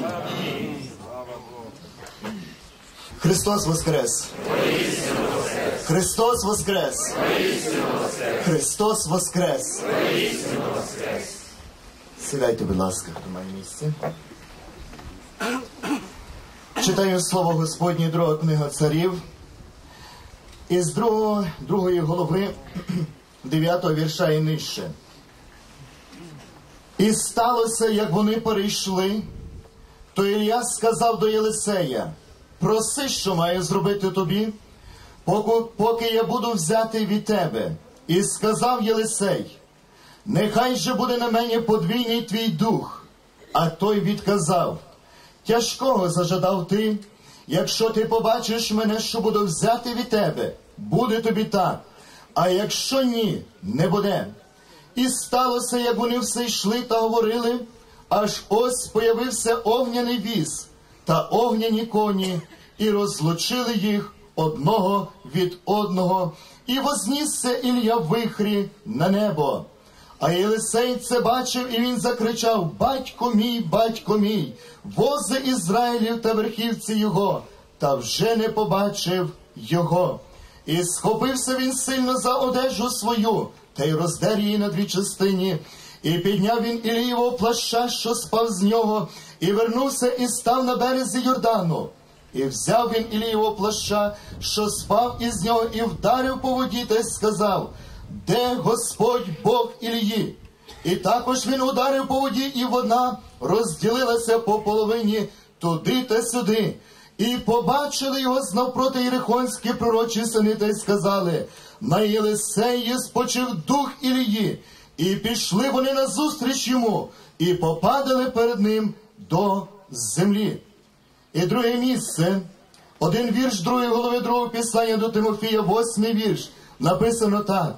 Христос воскрес! Христос воскрес! Христос воскрес! Сідайте, будь ласка, хто має місце. Читаю слово Господнє, друга книга царів, із другого, другої голови, дев'ятого вірша і нижче. І сталося, як вони перейшли, то Ілля сказав до Єлисея: проси, що маю зробити тобі, поки я буду взятий від тебе. І сказав Єлисей: нехай же буде на мене подвійний твій дух. А той відказав: тяжкого зажадав ти, якщо ти побачиш мене, що буду взяти від тебе, буде тобі так, а якщо ні, не буде. І сталося, як вони все йшли та говорили, аж ось появився огняний віз та огняні коні, і розлучили їх одного від одного, і вознісся Ілля в вихрі на небо. А Єлисей це бачив, і він закричав: батько мій, батько мій, вози Ізраїлів та верхівці його, та вже не побачив його. І схопився він сильно за одежу свою, та й роздер її на дві частині. І підняв він Ілієвого плаща, що спав з нього, і вернувся і став на березі Йордану. І взяв він Ілієвого плаща, що спав із нього, і вдарив по воді, та й сказав: де Господь Бог Ілії? І також він ударив по воді, і вона розділилася по половині туди та сюди. І побачили його знавпроти єрихонські пророчі сини, та й сказали: на Єлисеї спочив дух Ілії. І пішли вони назустріч йому, і попадали перед ним до землі. І друге місце, один вірш другої голови другого писання до Тимофія, восьмий вірш, написано так: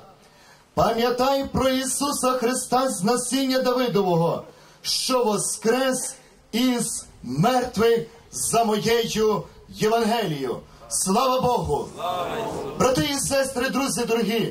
пам'ятай про Ісуса Христа з насіння Давидового, що воскрес із мертвих за моєю Євангелією. Слава Богу! Брати і сестри, друзі дорогі,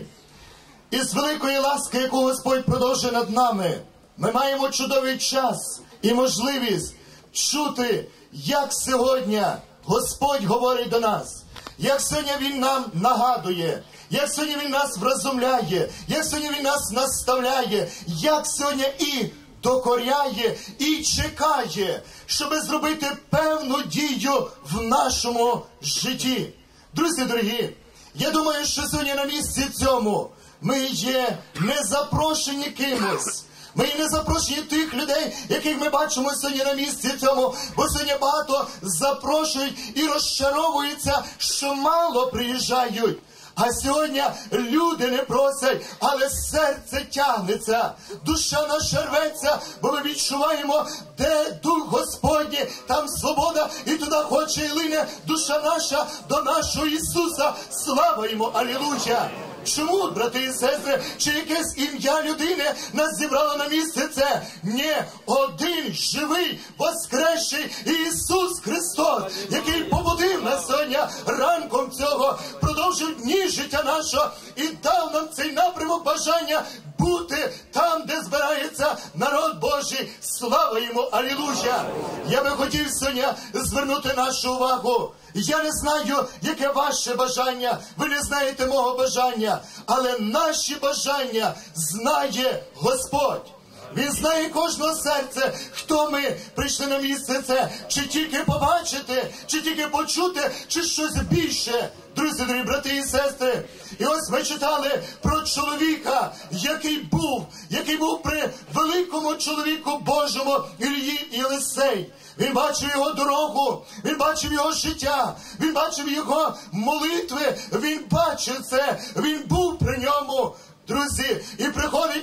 із великої ласки, яку Господь продовжує над нами, ми маємо чудовий час і можливість чути, як сьогодні Господь говорить до нас, як сьогодні Він нам нагадує, як сьогодні Він нас вразумляє, як сьогодні Він нас наставляє, як сьогодні і докоряє, і чекає, щоб зробити певну дію в нашому житті. Друзі дорогі, я думаю, що сьогодні на місці цьому ми є не запрошені кимось. Ми не запрошені тих людей, яких ми бачимо сьогодні на місці цьому, бо сьогодні багато запрошують і розчаровуються, що мало приїжджають. А сьогодні люди не просять, але серце тягнеться, душа наша рветься, бо ми відчуваємо, де Дух Господній, там свобода, і туди хоче і лине душа наша до нашого Ісуса. Слава Йому! Алілуя! Чому, брати і сестри, чи якесь ім'я людини нас зібрало на місце це? Ні, один живий, воскресший Ісус Христос, який побудив нас сьогодні ранком цього, продовжив дні життя нашого і дав нам цей напрямок бажання бути там, де збирається народ Божий. Слава Йому! Алілуя! Я би хотів сьогодні звернути нашу увагу. Я не знаю, яке ваше бажання, ви не знаєте мого бажання, але наші бажання знає Господь. Він знає кожного серця, хто ми прийшли на місце це, чи тільки побачити, чи тільки почути, чи щось більше. Друзі, дорогі брати і сестри, і ось ми читали про чоловіка, який був, який був при великому чоловіку Божому Іллі Єлисей. Він бачив його дорогу, він бачив його життя, він бачив його молитви, він бачив це, він був при ньому. Друзі, і приходить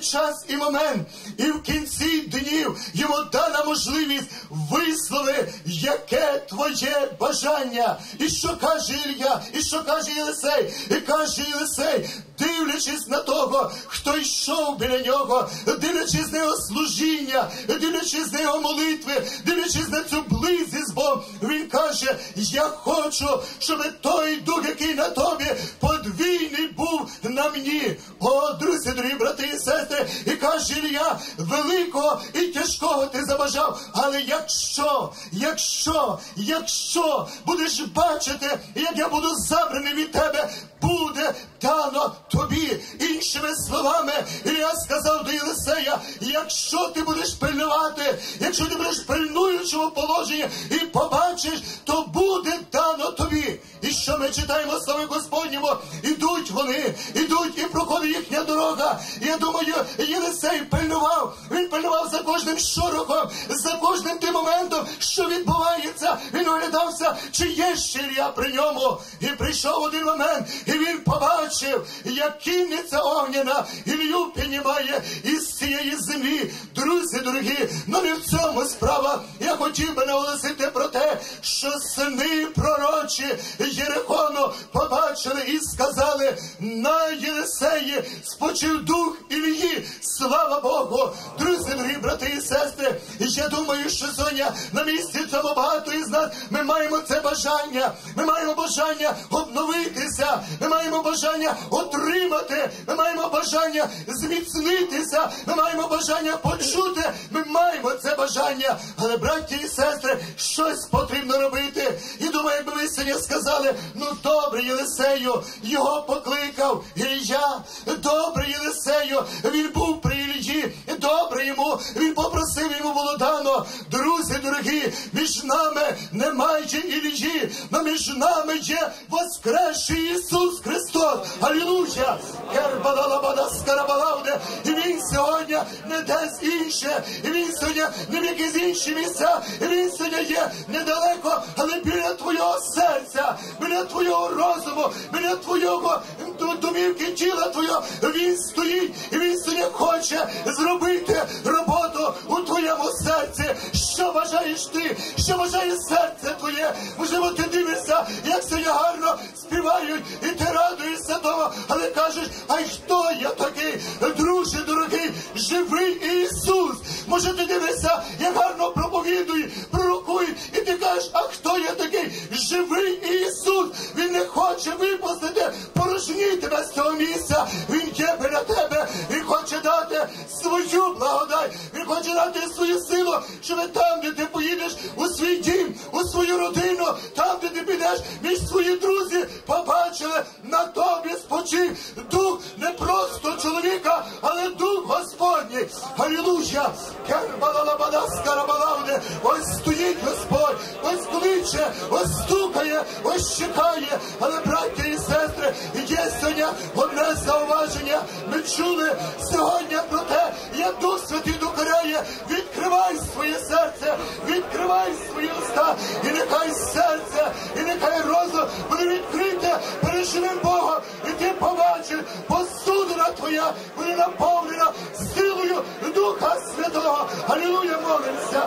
час і момент, і в кінці днів йому дана можливість вислови, яке твоє бажання. І що каже Ілля, і що каже Єлисей, і каже Єлисей, дивлячись на того, хто йшов біля нього, дивлячись на його служіння, дивлячись на його молитви, дивлячись на цю близькість з Богом, він каже, я хочу, щоб той дух, який на тобі, подвійний був на мені. О, друзі, дорогі брати і сестри, і каже Ілля, великого і тяжкого ти забажав, але якщо, якщо, якщо будеш бачити, як я буду забраний від тебе, буде дано тобі. Іншими словами, Ілля сказав до Єлисея, якщо ти будеш пильнувати, якщо ти будеш пильнуючому положенні і побачиш, то буде дано тобі. І що ми читаємо в Слові Господньому? Ідуть вони, ідуть і проходить їхня дорога. І я думаю, Єлисей пильнував, він пильнував за кожним шорохом, за кожним тим моментом, що відбувається. Він оглядався, чи є ще Ілля при ньому. І прийшов один момент, і він побачив, як кінниця огняна Ілью піднімає із цієї землі. Друзі дорогі, но не в цьому справа. Я хотів би наголосити про те, що сини пророчі Єрихону побачили і сказали, на Єлисеї спочив дух Іллі. Слава Богу! Друзі дорогі брати і сестри, я думаю, що сьогодні на місці цьому багато із нас ми маємо це бажання. Ми маємо бажання обновитися. Ми маємо бажання отримати, ми маємо бажання зміцнитися, ми маємо бажання почути, ми маємо це бажання. Але, браті і сестри, щось потрібно робити. І думаю, якби ви сьогодні сказали, ну добре, Єлисею, його покликав Ілля, добре, Єлисею, він був при Іллі, добре йому, він попросив, йому було дано. Друзі дорогі, між нами немає Іллі, но між нами є воскресший Ісус Христос. Алілуя! І він сьогодні не десь інше, і він сьогодні не в якісь інші місця, і він сьогодні є недалеко, але біля твого серця, біля твого розуму, біля твого домівки тіла твого, він стоїть, і він сьогодні хоче зробити роботу у твоєму серці. Що бажаєш ти? Що бажає серце твоє? Можливо, ти дивишся, як сьогодні гарно співають, і ти радуєшся того, але кажеш, а хто я такий? Друже дорогий, живий Ісус. Може, ти дивишся, як гарно проповідують, пророкують, і ти кажеш, а хто я такий? Живий Ісус. Він не хоче випустити порожні тебе з цього місця. Він є біля тебе. Він хоче дати свою благодать. Він хоче дати свою силу, щоб там, де ти поїдеш у свій дім, у свою родину, там, де ти підеш, між свої друзі, побачили, на тобі спочив дух не просто чоловіка, але дух Господній. Алілуя! Ось стоїть Господь, ось кличе, ось стукає, ось чекає. Але, браття і сестри, є сьогодні одне зауваження. Ми чули сьогодні про те, як Дух Святий докоряє. Відкривай своє серце, відкривай свої уста, і нехай серце, і нехай розум буде відкрите перед живим Богом. І ти побачиш, посудина твоя буде наповнена силою Духа Святого. Алілуя, молимося.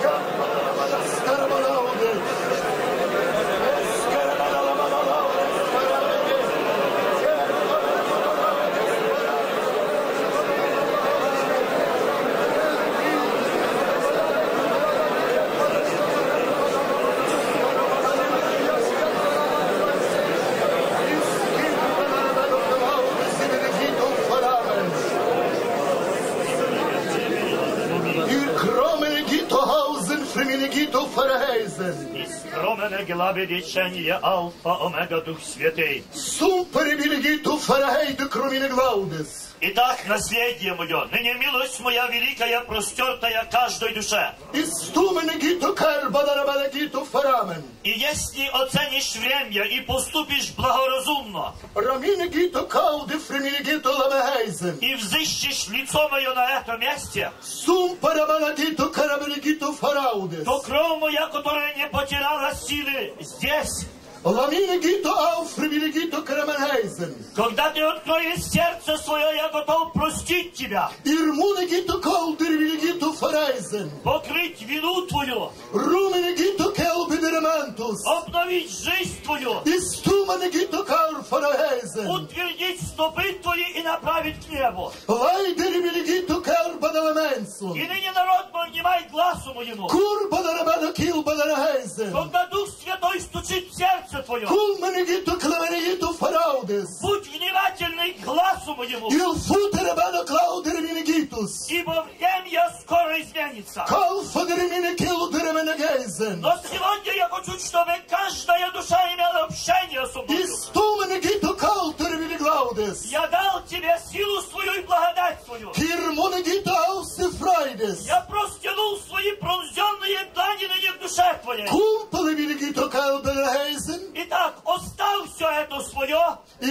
И скромене главе речение Алфа Омега Дух Святый. Сум перебелегиту фарагейду кромine глаудес. Итак, наследие мое, ныне милость моя великая, простертая каждой душе. И если оценишь время и поступишь благоразумно, и взыщешь лицо мое на этом месте, то кровь моя, которая не потеряла силы здесь, Когда ты откроешь сердце свое, я готов простить тебя. Покрыть вину твою. Обновить жизнь твою. Утвердить стопы твои и направить к небу. И ныне народ мой, внимай глазу моему. Когда Дух Святой стучит в сердце твое, будь внимательный к глазу моему. Ибо время скоро изменится. Но сегодня я хочу, чтобы каждая душа имела общение со мной. Я дал тебе силу свою и благодать свою. Я простянул свои пронзенные длани на них душе твоей. Итак, оставь все это свое.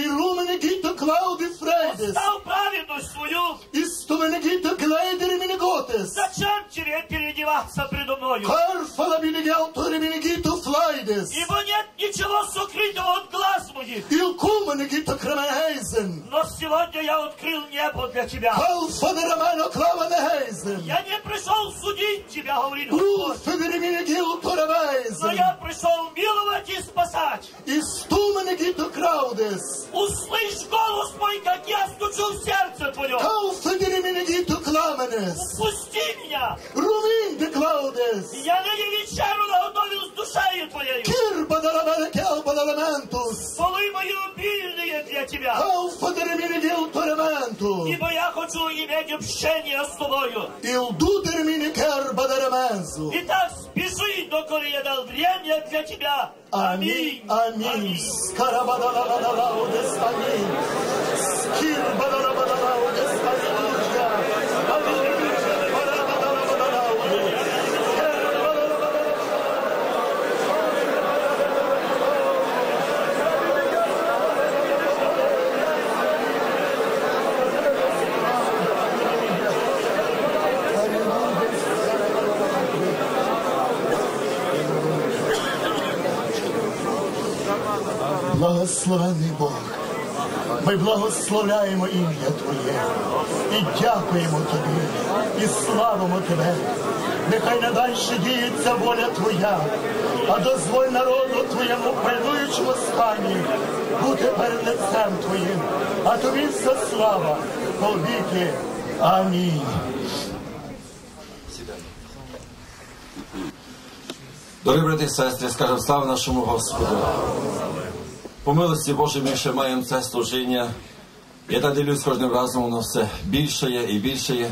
Оставь праведность свою. Зачем тебе переодеваться предо мною? Ибо нет ничего сокрытого от глаз моих. Но сегодня я открыл небо для тебя. Я не пришел судить тебя, говорит Господь. Но я пришел миловать и спасать. Услышь голос мой, как я стучу в сердце твое. Пусти меня. Я ныне вечеру наготовил с душею твоей. Полы мои убильные для тебя. Ибо я хочу иметь общение с тобою. Итак, спеши, доколе я дал время для тебя. Аминь. Аминь. Скарабадалабадалаудес. Аминь. Скирбадалабадалаудес. Аллилуйя. Аллилуйя. Благословенний Бог, ми благословляємо ім'я Твоє і дякуємо Тобі, і славимо Тебе. Нехай надальше діється воля Твоя, а дозволь народу Твоєму в пильнуючому стані бути перед лицем Твоїм, а Тобі вся слава повіки. Амінь. Дорогі брати і сестри, скажемо слава нашому Господу. По милості Божій ми ще маємо це служіння. Я так дивлюсь, кожним разом воно все більшає і більшає.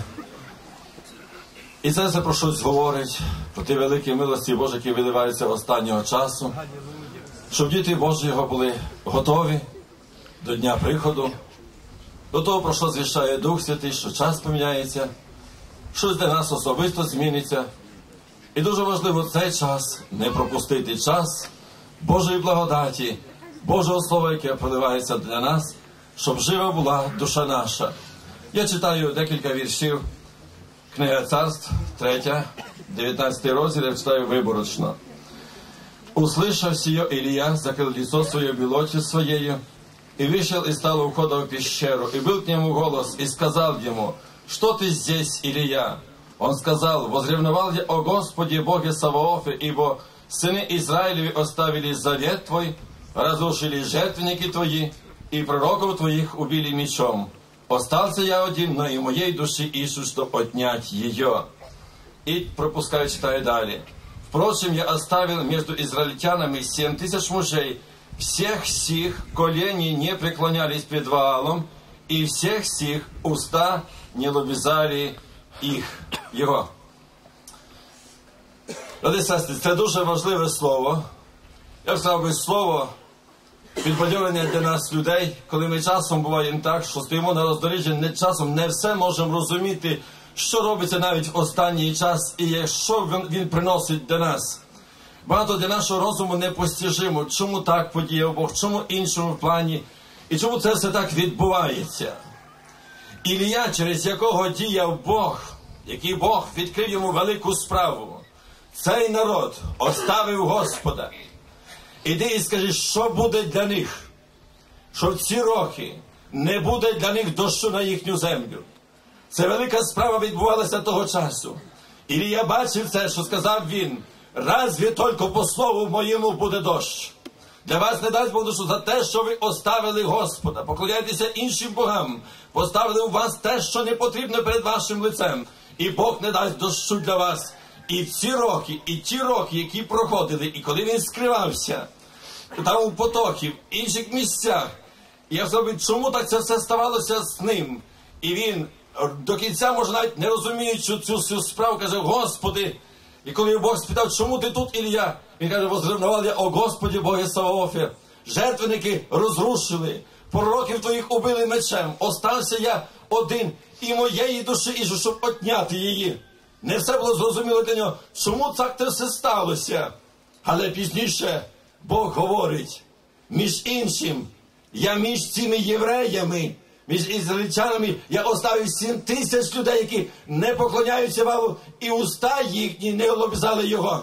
І це все про щось говорить, про ті великі милості Божі, які виливаються останнього часу. Щоб діти Божі його були готові до дня приходу, до того, про що звіщає Дух Святий, що час поміняється, щось для нас особисто зміниться. І дуже важливо цей час не пропустити час Божої благодаті, Божого Слова, яке проливається для нас, щоб жива була душа наша. Я читаю декілька віршів. Книга Царств, третя, дев'ятнадцятий розділ, я читаю виборочно. «Услышав сие, Илья закрыл лицо свое белотью своею, и вышел и стал у входа в пещеру, и был к нему голос, и сказал ему: что ты здесь, Илья? Он сказал: возревновал я о Господе Боге Саваофе, ибо сыны Израилеви оставили завет твой, разрушили жертвенники твои, и пророков твоих убили мечом. Остался я один, но и моей души ищут, что отнять ее». И пропускаю, читаю далее. «Впрочем, я оставил между израильтянами семь тысяч мужей, всех сих колени не преклонялись пред Ваалом, и всех сих уста не лобізали їх, його». Ради сестри, це дуже важливе слово. Я б сказав би слово підбадьорення для нас, людей, коли ми часом буваємо так, що стоїмо на роздоріжжі, не часом не все можемо розуміти, що робиться навіть в останній час і що він, він приносить для нас. Багато для нашого розуму непостижимо, чому так подіяв Бог, чому іншому плані, і чому це все так відбувається. Ілія, через якого діяв Бог, який Бог відкрив йому велику справу, цей народ оставив Господа. Іди і скажи, що буде для них, що в ці роки не буде для них дощу на їхню землю. Це велика справа відбувалася того часу. Ілія бачив це, що сказав він, разві тільки по слову моєму буде дощ. Для вас не дасть Бог душу за те, що ви оставили Господа, поклоняєтеся іншим богам, поставили у вас те, що не потрібно перед вашим лицем. І Бог не дасть дощу для вас. І ці роки, і ті роки, які проходили, і коли він скривався, там у потоків, в інших місцях, я сказав, чому так це все ставалося з ним? І він до кінця, може, навіть не розуміючи цю всю справу, каже, Господи, і коли Бог спитав, чому ти тут, Ілля? Він каже, возревнував я, о Господі, Боге Саваофе, жертвенники розрушили, пророків твоїх убили мечем, остався я один, і моєї душі, і щоб отняти її. Не все було зрозуміло для нього, чому так це все сталося. Але пізніше Бог говорить, між іншим, я між цими євреями, між ізраїльтянами, я оставив сім тисяч людей, які не поклоняються Валу, і уста їхні не облизали його.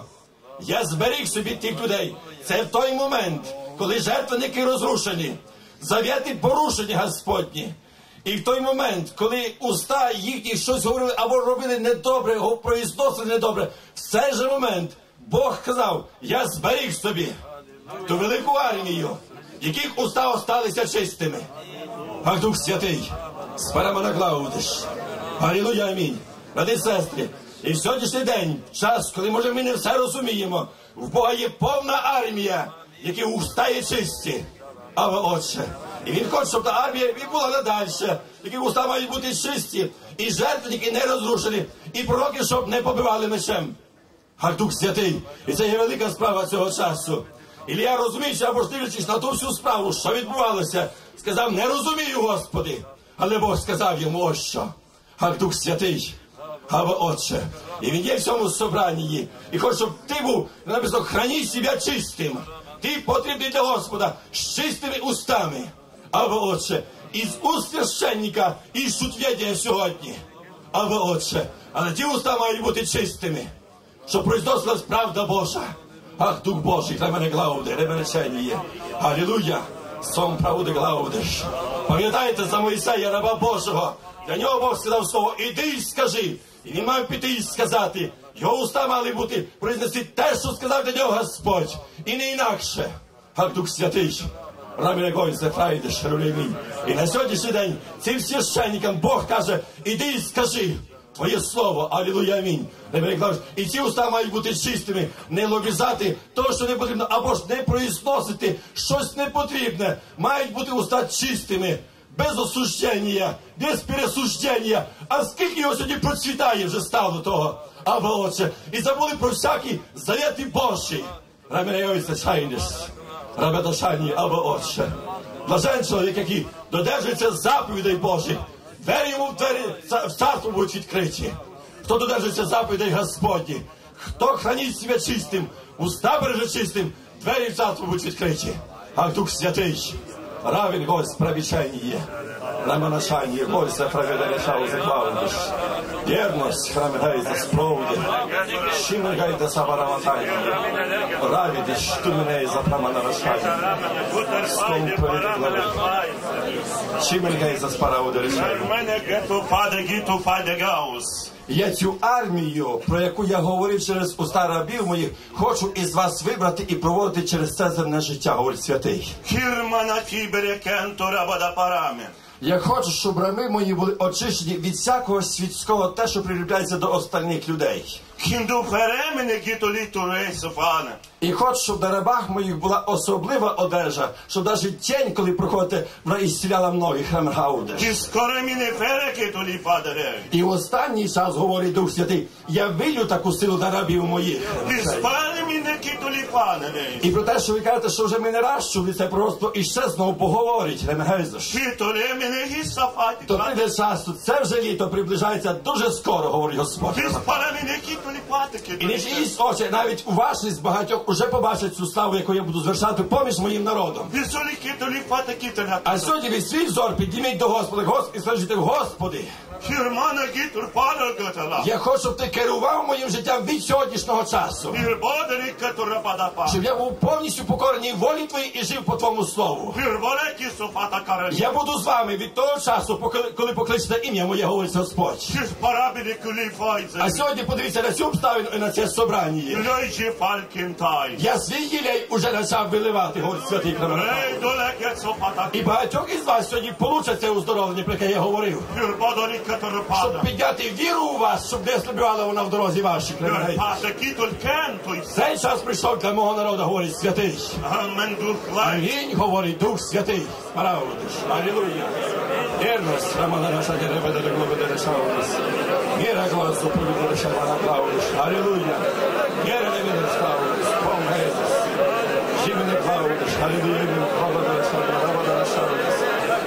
Я зберіг собі тих людей. Це в той момент, коли жертвенники розрушені, завіти порушені Господні. І в той момент, коли уста їхні щось говорили або робили недобре, произносили недобре, в цей же момент Бог казав, я зберіг собі ту велику армію, яких уста осталися чистими. Ах, Дух Святий, спарамана Клаудиш. Алілуя, амінь. Брати і сестри, і в сьогоднішній день, час, коли, може, ми не все розуміємо, в Бога є повна армія, які уста є чисті. Але Отче, і Він хоче, щоб та армія і була надальше, які уста мають бути чисті, і жертвенники не розрушені, і пророки, щоб не побивали мечем. Ах, Дух Святий, і це є велика справа цього часу. Ілля, розуміючи, або ж дивлячись на ту всю справу, що відбувалося, сказав, не розумію, Господи. Але Бог сказав йому, ось що. Ах, Дух Святий, або Отче. І він є в цьому собранні. І хоче, щоб ти був, написано, храни себе чистим. Ти потрібний для Господа з чистими устами. Або Отче, із уст священника іщуть ведення сьогодні. Або Отче, але ті уста мають бути чистими, щоб произносилась правда Божа. Ах, Дух Божий, для мене глауде, ребенечення. Алілуя, сом правди глаудеш. Пам'ятаєте за Моїсея, раба Божого? Для нього Бог сказав слово, іди і скажи. І він мав піти і сказати. Його уста мали бути, произнести те, що сказав для нього Господь. І не інакше. Ах, Дух Святий, раміне Гойзе, Фрайдеш, Рулемій. І на сьогоднішній день цим священникам Бог каже, іди і скажи. Твоє слово, алілуя, амінь. І ці уста мають бути чистими, не лобізати того, що не потрібно, або ж не произносити щось непотрібне. Мають бути уста чистими, без осуждення, без пересуждення. А скільки його сьогодні процвітає вже стало того, або Отче. І забули про всякі завіти Божі. Рамінейойся чайнеш, рабедошані, або Отче. Блажен чоловік, який додержується заповідей Божих. Двері йому в двері в царство будуть відкриті. Хто додержується заповідей Господні, хто хранить себе чистим, уста береже чистим, двері в царство будуть відкриті. Ах, Дух Святий, равен Господь правічення, наманашання, Господь праведення шау заклавиш. Вірність, храмігай за справді, щимергай за сабараматання, равідиш, штурменей за праманарашання, ском проведи глави. Щимергай за справді рішення. Я цю армію, про яку я говорив через уста рабів моїх, хочу із вас вибрати і проводити через це земне життя, говорить Святий. Я хочу, щоб рами мої були очищені від всякого світського те, що приліпляється до остальних людей. І хочу, щоб на рабах моїх була особлива одежа, щоб навіть тінь, коли проходите, вона ісціляла многих. І в останній час, говорить Дух Святий, я вилю таку силу на рабів моїх. І про те, що ви кажете, що вже ми не раз чули, це просто іще знову поговорить. То прийде час, це вже літо приближається дуже скоро, говорить Господь. І не ж із, Отче, навіть у ваших з багатьох уже побачать цю славу, яку я буду звершати поміж моїм народом. А сьогодні ви свій взор підніміть до Господа, Господи, і скажіть, Господи, я хочу, щоб ти керував моїм життям від сьогоднішнього часу. Щоб я був повністю покорений волі Твоїй і жив по Твоєму слову. Я буду з вами від того часу, коли покличете ім'я моє, говорить Господь. А сьогодні подивіться на цю обставину і на це собрання. Я свій гілей уже почав виливати, говорить святий Клемент. І багатьох із вас сьогодні получать це уздоровлення, про яке я говорив. Щоб підняти віру у вас, щоб не слабівала вона в дорозі вашій. Цей час прийшов для мого народу, говорить святий. Амінь, говорить Дух Святий. Справдиш. Алілуя. Вірність, Романа наша дереведа до глоби дерешаудис. Віра гласу повіду решавана клаудиш. Алілуя. Віра не мене справдиш. Помгайдиш. Жімене клаудиш. Алілуя. Глоба дерешавана. Глоба дерешаудис.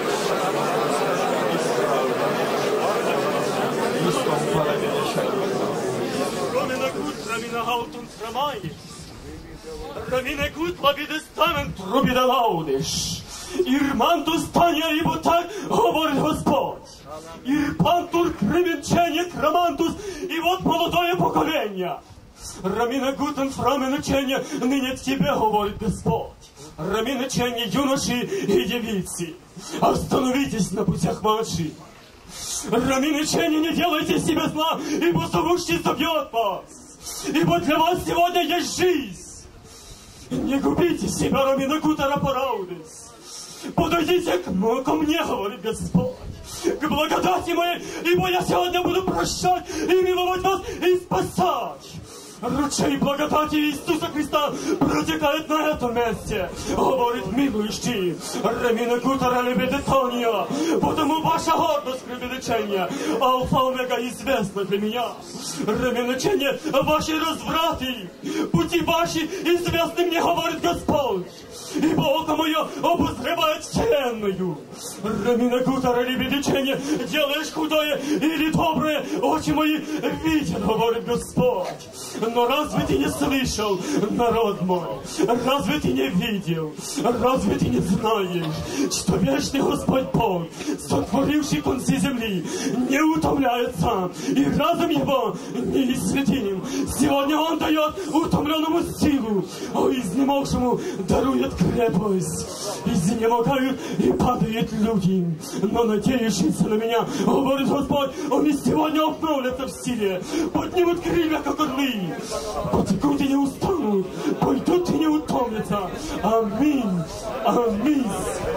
Істом парабі дерешаудис. Ромина гуд, рамина гаутун трамаєш. Рамина гуд, лабідестамен трубіда лаудиш. Ірманту стання, ібо так говорить Господь. Ірпантур кривінчення крамантус, і вот молодое покоління. Раміна гутен фраменечення, нині в тебе говорить Господь. Рамінечення юноші і девиці. Остановитесь на путях ваших. Раминычане, не делайте себе зла, ибо зовущий забьет вас. Ибо для вас сегодня есть жизнь. Не губите себя, Раминакутара Параудис. Подойдите к, ко мне, говорит Господь, к благодати моей, ибо я сегодня буду прощать и миловать вас и спасать. Ручей благодати Иисуса Христа протекает на этом месте, говорит милующий. Ремина Кутара Лебедетония, потому ваша гордость прибедечения, алфа-омега известна для меня. Реминочение ваши развраты, пути ваши известны мне, говорит Господь. Ибо око мое обозревает вселенную. Ремина Кутара Лебедечение, делаешь худое или доброе, очи мои видят, говорит Господь. Но разве ты не слышал, народ мой? Разве ты не видел? Разве ты не знаешь, что вечный Господь Бог, сотворивший концы земли, не утомляется, и разум его не исследим. Сегодня Он дает утомленному силу, а изнемогшему дарует крепость. Изнемогают и падают люди, но надеющиеся на меня, говорит Господь, они сегодня обновятся в силе, поднимут крылья, как орлы. Потекут и не устанут, пойдут и не утомятся. Аминь. Аминь.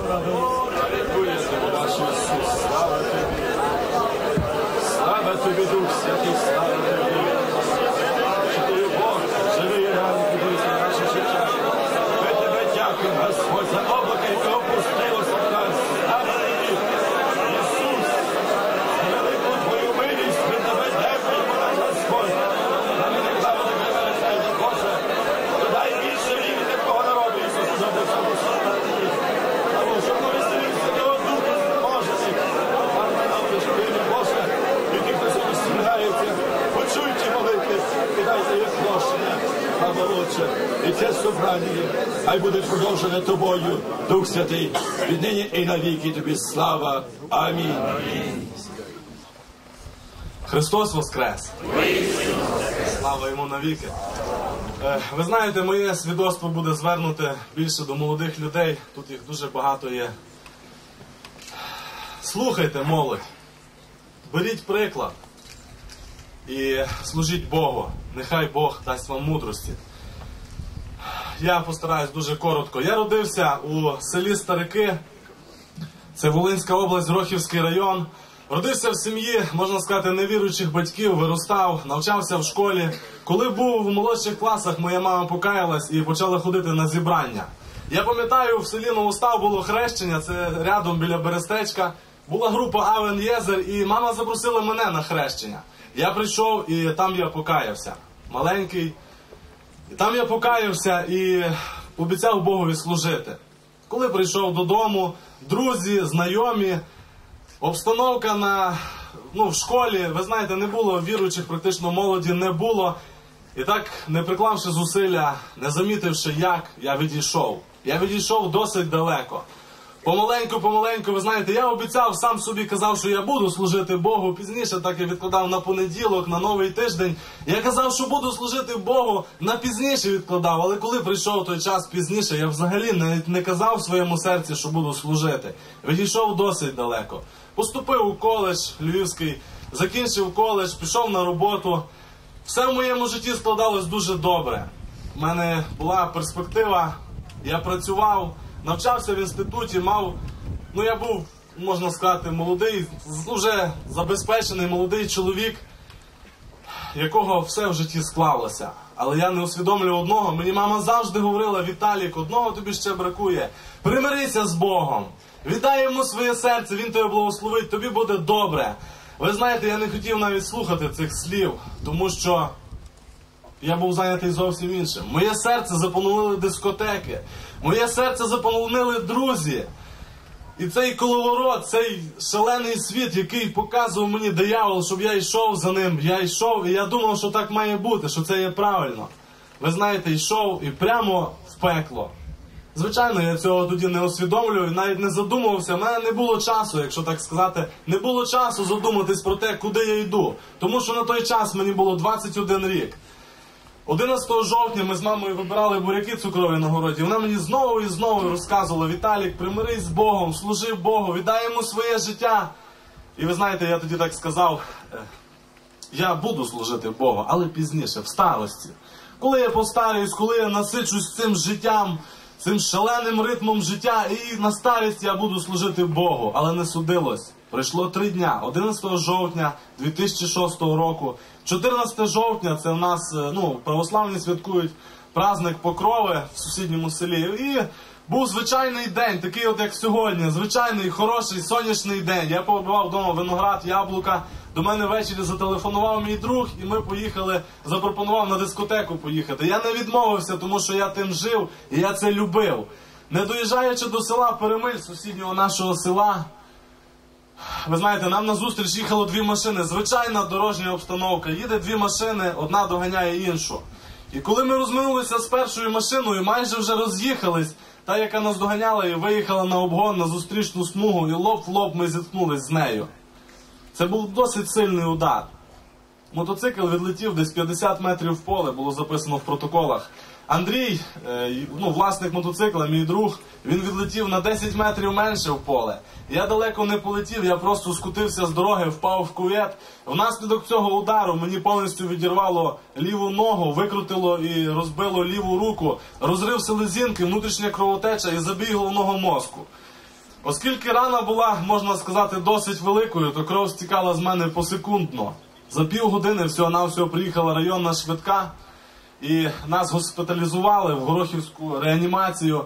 Слава Тобі, Дух Святий, слава Тобі. Що Ти Бог, живий і реальний, дивися наше життя. Ми Тебе дякуємо, Господь, за облако, яке опустилося в нас. Слава Тобі, Ісус, за велику Твою милість, ми Тебе дякуємо, наш Господь. Дай більше віри такого народу, Ісус, щоб не цьому славити. Тому, щоб ми веселився того Духа Божий. Гарна нам вишкірні Боже, і ті, хто сьогодні стіляється, почуйте молитви і дайте їх прощення, слава Отче. І це собрання, хай буде продовжене Тобою, Дух Святий, віднині і навіки Тобі слава. Амінь. Христос Воскрес! Слава Йому навіки! Ви знаєте, моє свідоцтво буде звернуте більше до молодих людей. Тут їх дуже багато є. Слухайте, молодь. Беріть приклад. І служіть Богу. Нехай Бог дасть вам мудрості. Я постараюсь дуже коротко. Я родився у селі Старики. Це Волинська область, Грохівський район. Родився в сім'ї, можна сказати, невіруючих батьків, виростав, навчався в школі. Коли був в молодших класах, моя мама покаялась і почала ходити на зібрання. Я пам'ятаю, в селі Новостав було хрещення, це рядом біля Берестечка. Була група Авен Єзер, і мама запросила мене на хрещення. Я прийшов, і там я покаявся. Маленький. І там я покаявся і обіцяв Богові служити. Коли прийшов додому, друзі, знайомі, обстановка на, ну, в школі, ви знаєте, не було віруючих, практично молоді не було. І так, не приклавши зусилля, не замітивши як, я відійшов. Я відійшов досить далеко. Помаленьку, помаленьку, ви знаєте, я обіцяв, сам собі казав, що я буду служити Богу. Пізніше так я відкладав на понеділок, на новий тиждень. Я казав, що буду служити Богу, на пізніше відкладав. Але коли прийшов той час пізніше, я взагалі не, не казав в своєму серці, що буду служити. Відійшов досить далеко. Поступив у коледж Львівський, закінчив коледж, пішов на роботу. Все в моєму житті складалось дуже добре. У мене була перспектива, я працював, навчався в інституті, мав, ну я був, можна сказати, молодий, вже забезпечений молодий чоловік, якого все в житті склалося. Але я не усвідомлював одного, мені мама завжди говорила: Віталік, одного тобі ще бракує, примирися з Богом, віддай йому своє серце, він тебе благословить, тобі буде добре. Ви знаєте, я не хотів навіть слухати цих слів, тому що я був зайнятий зовсім іншим. Моє серце заполонили дискотеки, моє серце заполонили друзі. І цей коловорот, цей шалений світ, який показував мені диявол, щоб я йшов за ним, я йшов, і я думав, що так має бути, що це є правильно. Ви знаєте, йшов і прямо в пекло. Звичайно, я цього тоді не усвідомлюю, навіть не задумувався. В мене не було часу, якщо так сказати, не було часу задуматись про те, куди я йду. Тому що на той час мені було двадцять один рік. одинадцятого жовтня ми з мамою вибирали буряки цукрові на городі. Вона мені знову і знову розказувала: Віталік, примирись з Богом, служи Богу, віддай йому своє життя. І ви знаєте, я тоді так сказав: я буду служити Богу, але пізніше, в старості. Коли я постарююсь, коли я насичусь цим життям, цим шаленим ритмом життя, і на старість я буду служити Богу. Але не судилось. Пройшло три дня. одинадцятого жовтня дві тисячі шостого року. чотирнадцятого жовтня це в нас, ну, православні святкують праздник Покрови в сусідньому селі. І був звичайний день, такий от як сьогодні. Звичайний, хороший, сонячний день. Я побував вдома виноград, яблука. До мене ввечері зателефонував мій друг, і ми поїхали, запропонував на дискотеку поїхати. Я не відмовився, тому що я тим жив, і я це любив. Не доїжджаючи до села Перемиль, сусіднього нашого села, ви знаєте, нам назустріч їхало дві машини. Звичайна дорожня обстановка. Їде дві машини, одна доганяє іншу. І коли ми розминулися з першою машиною, майже вже роз'їхались, та, яка нас доганяла, і виїхала на обгон, на зустрічну смугу, і лоб в лоб ми зіткнулись з нею. Це був досить сильний удар. Мотоцикл відлетів десь п'ятдесят метрів в поле, було записано в протоколах. Андрій, ну, власник мотоцикла, мій друг, він відлетів на десять метрів менше в поле. Я далеко не полетів, я просто скотився з дороги, впав в кювет. Внаслідок цього удару мені повністю відірвало ліву ногу, викрутило і розбило ліву руку, розрив селезінки, внутрішня кровотеча і забій головного мозку. Оскільки рана була, можна сказати, досить великою, то кров стікала з мене посекундно. За півгодини всього-навсього приїхала районна швидка, і нас госпіталізували в Горохівську реанімацію.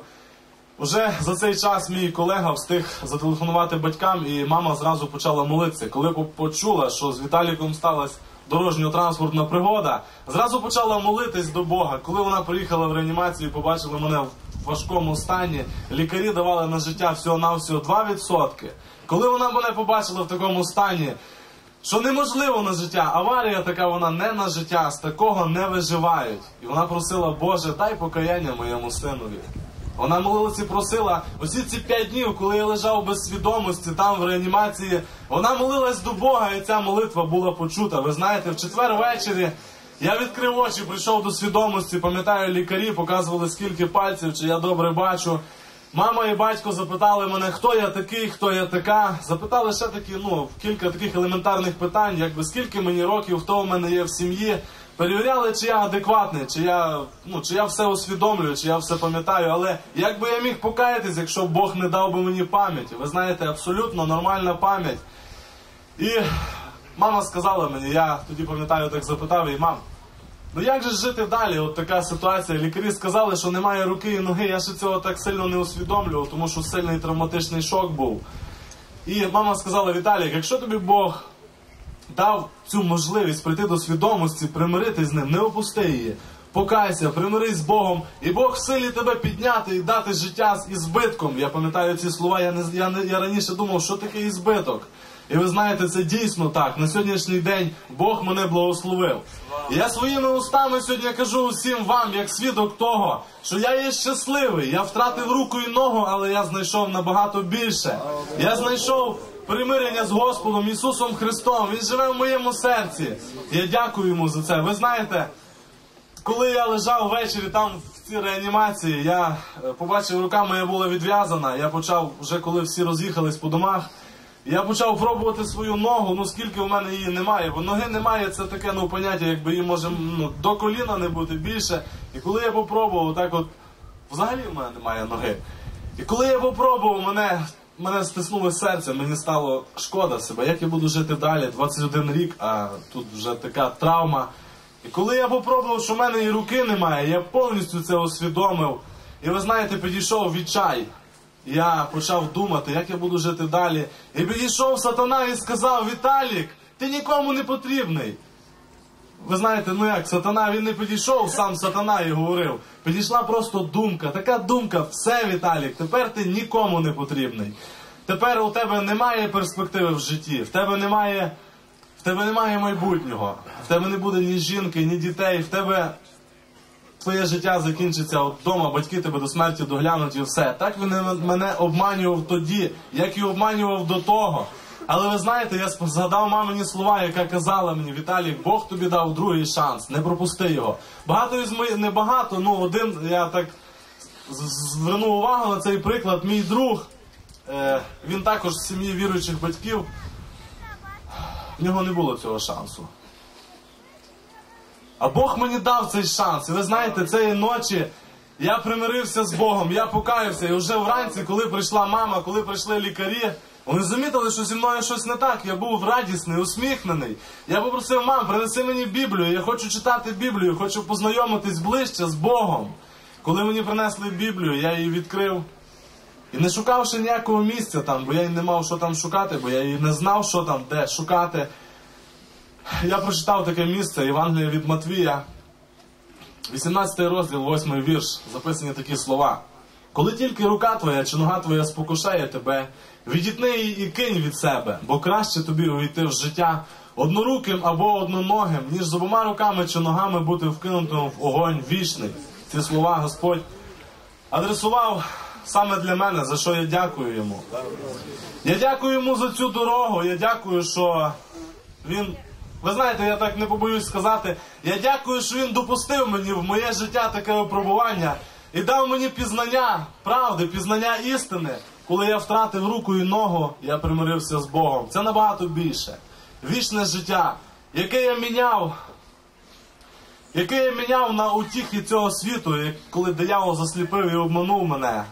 Уже за цей час мій колега встиг зателефонувати батькам, і мама зразу почала молитися. Коли почула, що з Віталіком сталася дорожньо-транспортна пригода, зразу почала молитись до Бога. Коли вона приїхала в реанімацію і побачила мене в важкому стані, лікарі давали на життя всього-навсього два відсотки. Коли вона мене побачила в такому стані, що неможливо на життя, аварія така, вона не на життя, з такого не виживають. І вона просила: Боже, дай покаяння моєму синові. Вона молилася і просила, усі ці п'ять днів, коли я лежав без свідомості там в реанімації, вона молилась до Бога, і ця молитва була почута. Ви знаєте, в четвер ввечері я відкрив очі, прийшов до свідомості, пам'ятаю, лікарі показували, скільки пальців, чи я добре бачу. Мама і батько запитали мене, хто я такий, хто я така. Запитали ще такі, ну, кілька таких елементарних питань, якби скільки мені років, хто в мене є в сім'ї. Перевіряли, чи я адекватний, чи я, ну, чи я все усвідомлюю, чи я все пам'ятаю. Але як би я міг покаятись, якщо Бог не дав би мені пам'яті? Ви знаєте, абсолютно нормальна пам'ять. І мама сказала мені, я тоді пам'ятаю, так запитав її: мам, ну як же жити далі? От така ситуація. Лікарі сказали, що немає руки і ноги. Я ще цього так сильно не усвідомлював, тому що сильний травматичний шок був. І мама сказала: Віталік, якщо тобі Бог дав цю можливість прийти до свідомості, примиритись з ним, не опусти її. Покайся, примирись з Богом, і Бог в силі тебе підняти і дати життя з ізбитком. Я пам'ятаю ці слова, я, не, я, не, я раніше думав, що таке ізбиток. І ви знаєте, це дійсно так. На сьогоднішній день Бог мене благословив. І я своїми устами сьогодні кажу усім вам, як свідок того, що я є щасливий. Я втратив руку і ногу, але я знайшов набагато більше. Я знайшов примирення з Господом Ісусом Христом. Він живе в моєму серці. Я дякую йому за це. Ви знаєте, коли я лежав ввечері там в цій реанімації, я побачив, рука моя була відв'язана. Я почав, вже коли всі роз'їхались по домах, я почав пробувати свою ногу, ну скільки в мене її немає. Бо ноги немає, це таке, ну, поняття, якби її може, ну, до коліна не бути більше. І коли я попробував, так от, взагалі в мене немає ноги. І коли я попробував, мене, мене стиснуло серце, мені стало шкода себе. Як я буду жити далі? двадцять один рік, а тут вже така травма. І коли я попробував, що в мене і руки немає, я повністю це усвідомив. І ви знаєте, підійшов відчай. Я почав думати, як я буду жити далі. І підійшов сатана і сказав: Віталік, ти нікому не потрібний. Ви знаєте, ну як, сатана, він не підійшов, сам сатана і говорив. Підійшла просто думка, така думка: все, Віталік, тепер ти нікому не потрібний. Тепер у тебе немає перспективи в житті, в тебе немає, в тебе немає майбутнього, в тебе не буде ні жінки, ні дітей, в тебе твоє життя закінчиться от вдома, батьки тебе до смерті доглянуть і все. Так він мене обманював тоді, як і обманював до того. Але ви знаєте, я згадав мамині слова, яка казала мені: Віталік, Бог тобі дав другий шанс, не пропусти його. Багато із моїх, не багато, ну один, я так звернув увагу на цей приклад. Мій друг, е, він також з сім'ї віруючих батьків, в нього не було цього шансу. А Бог мені дав цей шанс. І ви знаєте, цієї ночі я примирився з Богом, я покаявся. І вже вранці, коли прийшла мама, коли прийшли лікарі, вони замітили, що зі мною щось не так. Я був радісний, усміхнений. Я попросив: мам, принеси мені Біблію, я хочу читати Біблію, хочу познайомитись ближче з Богом. Коли мені принесли Біблію, я її відкрив. І не шукавши ніякого місця там, бо я й не мав що там шукати, бо я і не знав, що там, де шукати. Я прочитав таке місце, Євангелія від Матвія, вісімнадцятий розділ, восьмий вірш, записані такі слова: «Коли тільки рука твоя чи нога твоя спокушає тебе, відітни її і кинь від себе, бо краще тобі увійти в життя одноруким або одноногим, ніж з обома руками чи ногами бути вкинутим в огонь вічний». Ці слова Господь адресував саме для мене, за що я дякую йому. Я дякую йому за цю дорогу, я дякую, що він... Ви знаєте, я так не побоюсь сказати, я дякую, що він допустив мені в моє життя таке випробування і дав мені пізнання правди, пізнання істини. Коли я втратив руку і ногу, я примирився з Богом. Це набагато більше. Вічне життя, яке я міняв, яке я міняв на утіхи цього світу, коли диявол засліпив і обманув мене.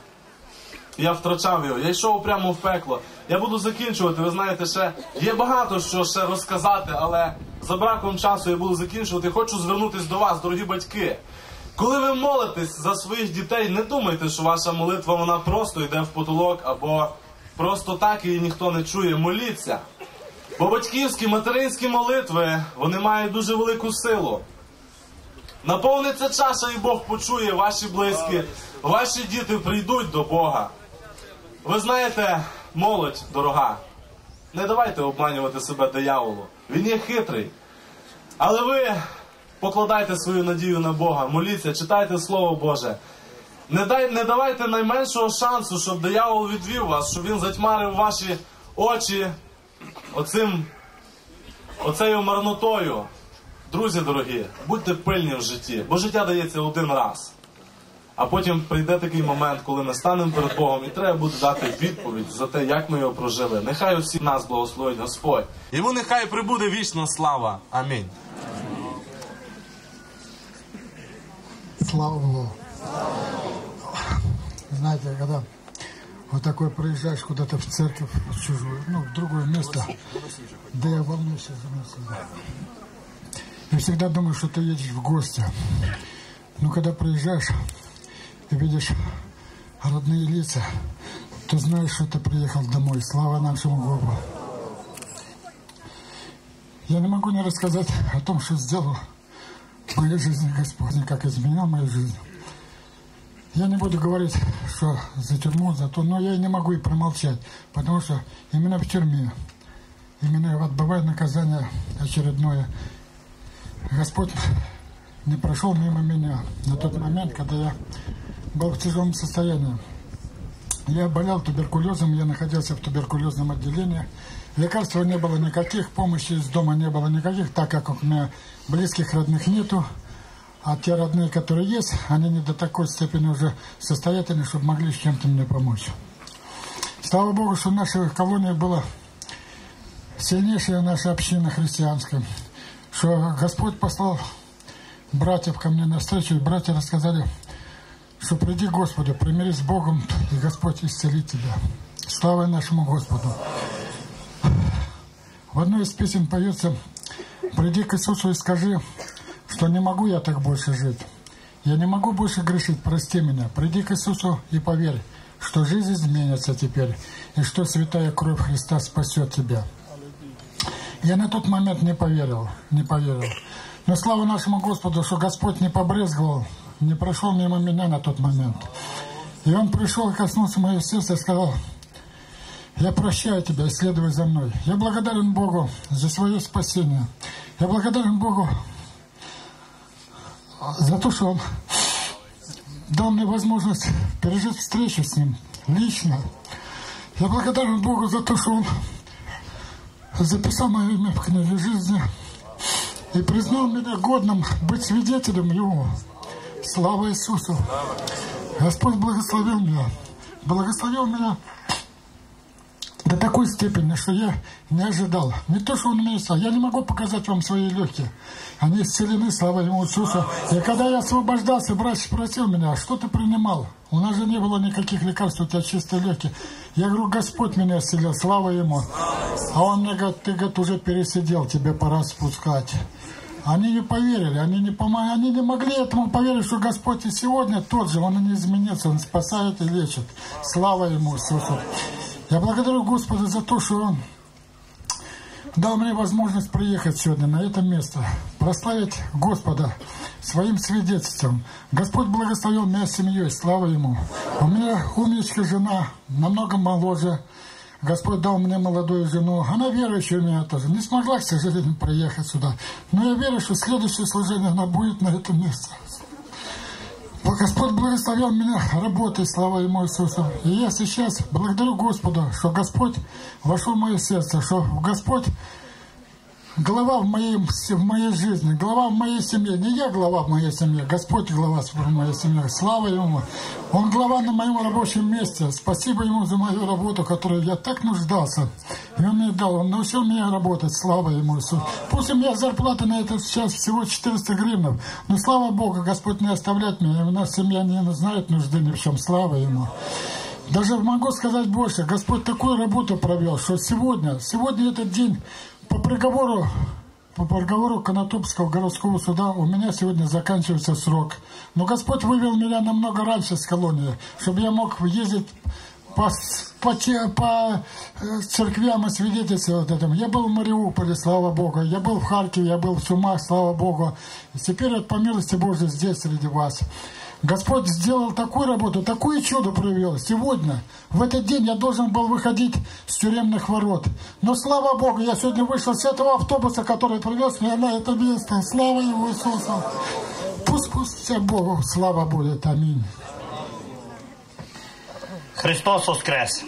Я втрачав його, я йшов прямо в пекло. Я буду закінчувати, ви знаєте, ще є багато що ще розказати, але за браком часу я буду закінчувати. Хочу звернутися до вас, дорогі батьки. Коли ви молитесь за своїх дітей, не думайте, що ваша молитва, вона просто йде в потолок, або просто так її ніхто не чує. Моліться. Бо батьківські, материнські молитви, вони мають дуже велику силу. Наповниться чаша, і Бог почує, ваші близькі, ваші діти прийдуть до Бога. Ви знаєте, молодь дорога, не давайте обманювати себе дияволу. Він є хитрий. Але ви покладайте свою надію на Бога, моліться, читайте Слово Боже. Не, дай, не давайте найменшого шансу, щоб диявол відвів вас, щоб він затьмарив ваші очі оцим, оцею марнотою. Друзі дорогі, будьте пильні в житті, бо життя дається один раз. А потім прийде такий момент, коли ми станемо перед Богом, і треба буде дати відповідь за те, як ми його прожили. Нехай усі нас благословить Господь. Йому нехай прибуде вічна слава. Амінь. Слава Богу. Знаете, когда вот такой приезжаешь куда-то в церковь, в чужую, ну, в другое место, да я волнуюсь за нас. Я всегда думаю, что ты едешь в гости. Но когда приезжаешь и видишь родные лица, то знаешь, что ты приехал домой. Слава нашему Богу. Я не могу не рассказать о том, что сделал в моей жизни Господь, как изменил мою жизнь. Я не буду говорить, что за тюрьму, за то, но я и не могу и промолчать, потому что именно в тюрьме именно отбывая наказание очередное. Господь не прошел мимо меня на тот момент, когда я был в тяжелом состоянии. Я болел туберкулезом, я находился в туберкулезном отделении. Лекарств не было никаких, помощи из дома не было никаких, так как у меня близких родных нету. А те родные, которые есть, они не до такой степени уже состоятельны, чтобы могли с чем-то мне помочь. Слава Богу, что в нашей колонии была сильнейшая наша община христианская, что Господь послал братьев ко мне навстречу, и братья рассказали, что приди к Господу, примирись с Богом, и Господь исцелит тебя. Слава нашему Господу. В одной из песен поется: приди к Иисусу и скажи, что не могу я так больше жить. Я не могу больше грешить, прости меня. Приди к Иисусу и поверь, что жизнь изменится теперь, и что святая кровь Христа спасет тебя. Я на тот момент не поверил, не поверил. Но слава нашему Господу, что Господь не побрезговал, не прошел мимо меня на тот момент. И Он пришел и коснулся моего сердца и сказал: я прощаю тебя, следуй за мной. Я благодарен Богу за свое спасение. Я благодарен Богу за то, что Он дал мне возможность пережить встречу с Ним лично. Я благодарен Богу за то, что Он записал мое имя в книге жизни и признал меня годным быть свидетелем Его. Слава Иисусу! Господь благословил меня. Благословил меня до такой степени, что я не ожидал. Не то, что Он меня исцелил. Я не могу показать вам свои легкие. Они исцелены, слава Ему Иисусу. И когда я освобождался, врач спросил меня: что ты принимал? У нас же не было никаких лекарств, у тебя чистые легкие. Я говорю: Господь меня исцелил, слава Ему. А Он мне говорит: ты, говорит, уже пересидел, тебе пора спускать. Они не поверили, они не помогли, они не могли этому поверить, что Господь и сегодня тот же, Он не изменится, Он спасает и лечит. Слава Ему Иисусу. Я благодарю Господа за то, что Он дал мне возможность приехать сегодня на это место, прославить Господа своим свидетельством. Господь благословил меня семьей, слава Ему. У меня умничка жена, намного моложе. Господь дал мне молодую жену. Она верующая у меня тоже. Не смогла, к сожалению, приехать сюда. Но я верю, что следующее служение она будет на этом месте. Господь благословил меня работой, слава Ему Иисусу. И я сейчас благодарю Господа, что Господь вошел в мое сердце, что Господь глава в моей, в моей жизни, глава в моей семье. Не я глава в моей семье, Господь глава в моей семье. Слава Ему. Он глава на моем рабочем месте. Спасибо Ему за мою работу, которую я так нуждался. И Он мне дал, Он научил меня работать. Слава Ему Иисусу. Пусть у меня зарплата на этот час всего четыреста гривен. Но слава Богу, Господь не оставляет меня. У нас семья не знает нужды ни в чем. Слава Ему. Даже могу сказать больше. Господь такую работу провел, что сегодня, сегодня этот день, по приговору, по приговору Конотопского городского суда у меня сегодня заканчивается срок. Но Господь вывел меня намного раньше с колонии, чтобы я мог ездить по, по, по церквям и свидетельствовать этом. Я был в Мариуполе, слава Богу. Я был в Харькове, я был в Сумах, слава Богу. И теперь, вот, по милости Божьей, здесь среди вас. Господь сделал такую работу, такое чудо провел. Сегодня, в этот день я должен был выходить с тюремных ворот. Но слава Богу, я сегодня вышел с этого автобуса, который привез меня на это место. Слава Ему Иисусу. Пусть, пусть вся Богу слава будет. Аминь. Христос воскрес!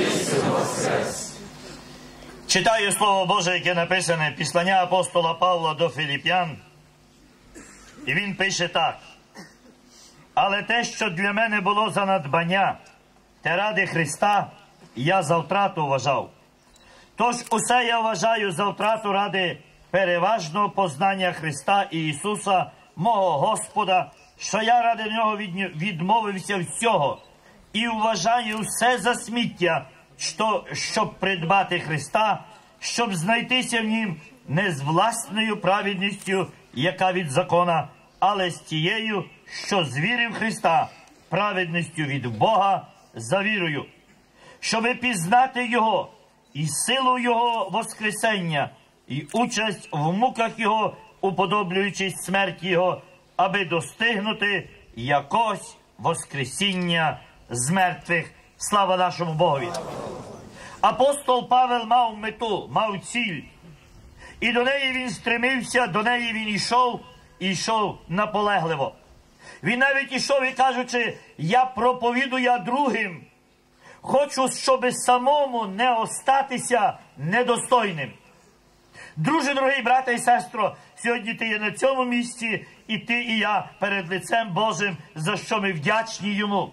Читаю Слово Боже, яке написане, післання апостола Павла до Филип'ян. І він пише так. Але те, що для мене було за надбання, те ради Христа, я за втрату вважав. Тож усе я вважаю за втрату ради переважного познання Христа і Ісуса, мого Господа, що я ради Нього відмовився всього і вважаю все за сміття, що, щоб придбати Христа, щоб знайтися в Нім не з власною праведністю, яка від закона, але з тією, що з віри в Христа, праведністю від Бога за вірою, щоби пізнати Його і силу Його воскресення, і участь в муках Його, уподоблюючись смерті Його, аби достигнути якось воскресіння з мертвих. Слава нашому Богові! Апостол Павел мав мету, мав ціль. І до неї він стремився, до неї він йшов, і йшов наполегливо. Він навіть ішов і кажучи, я проповідую другим. Хочу, щоб самому не остатися недостойним. Друже, дорогий брате і сестро, сьогодні ти є на цьому місці, і ти, і я перед лицем Божим, за що ми вдячні йому.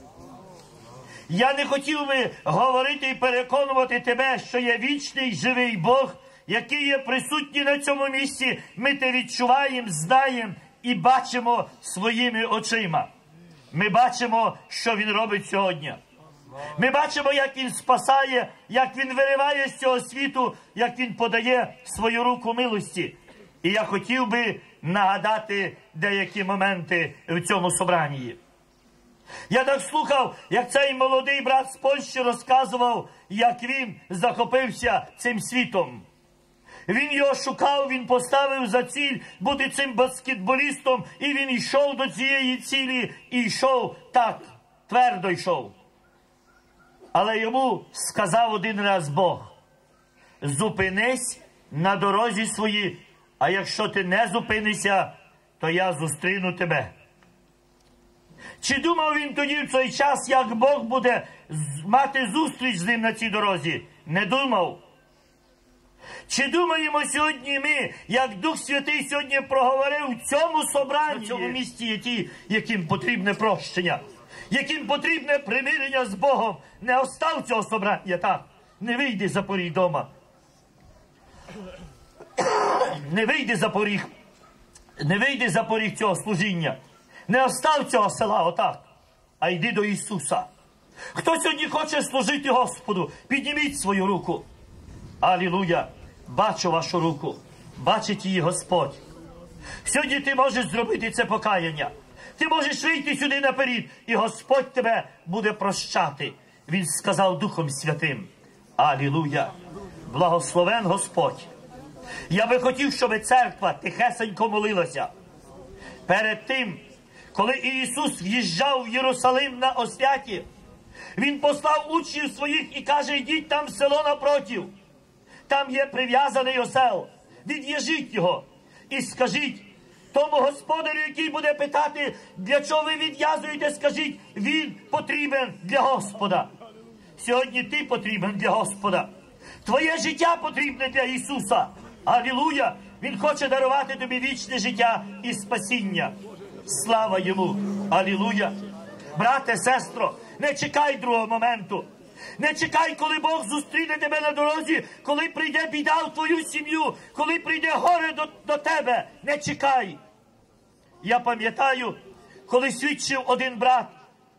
Я не хотів би говорити і переконувати тебе, що є вічний, живий Бог, який є присутній на цьому місці. Ми те відчуваємо, знаємо і бачимо своїми очима. Ми бачимо, що Він робить сьогодні. Ми бачимо, як Він спасає, як Він вириває з цього світу, як Він подає свою руку милості. І я хотів би нагадати деякі моменти в цьому собранні. Я так слухав, як цей молодий брат з Польщі розказував, як він захопився цим світом. Він його шукав, він поставив за ціль бути цим баскетболістом, і він йшов до цієї цілі, і йшов так, твердо йшов. Але йому сказав один раз Бог, зупинись на дорозі своїй, а якщо ти не зупинишся, то я зустріну тебе. Чи думав він тоді в цей час, як Бог буде мати зустріч з ним на цій дорозі? Не думав. Чи думаємо сьогодні ми, як Дух Святий сьогодні проговорив в цьому собранні, в цьому місті є ті, яким потрібне прощення, яким потрібне примирення з Богом? Не остав цього собрання, так? Не вийди за поріг дома. Не вийди за поріг. Не вийди за поріг цього служіння. Не остав цього села отак, а йди до Ісуса. Хто сьогодні хоче служити Господу, підніміть свою руку. Алілуя! Бачу вашу руку. Бачить її Господь. Сьогодні ти можеш зробити це покаяння. Ти можеш вийти сюди наперед, і Господь тебе буде прощати. Він сказав Духом Святим. Алілуя! Благословен Господь. Я би хотів, щоб церква тихесенько молилася. Перед тим, коли Ісус в'їжджав в Єрусалим на освяті, Він послав учнів своїх і каже, йдіть там в село напротив. Там є прив'язаний осел. Відв'яжіть його і скажіть тому господарю, який буде питати, для чого ви відв'язуєте, скажіть, він потрібен для Господа. Сьогодні ти потрібен для Господа. Твоє життя потрібне для Ісуса. Алілуя! Він хоче дарувати тобі вічне життя і спасіння. Слава Йому! Алілуя! Брате, сестро, не чекай другого моменту. Не чекай, коли Бог зустріне тебе на дорозі, коли прийде біда в твою сім'ю, коли прийде горе до, до тебе. Не чекай. Я пам'ятаю, коли свідчив один брат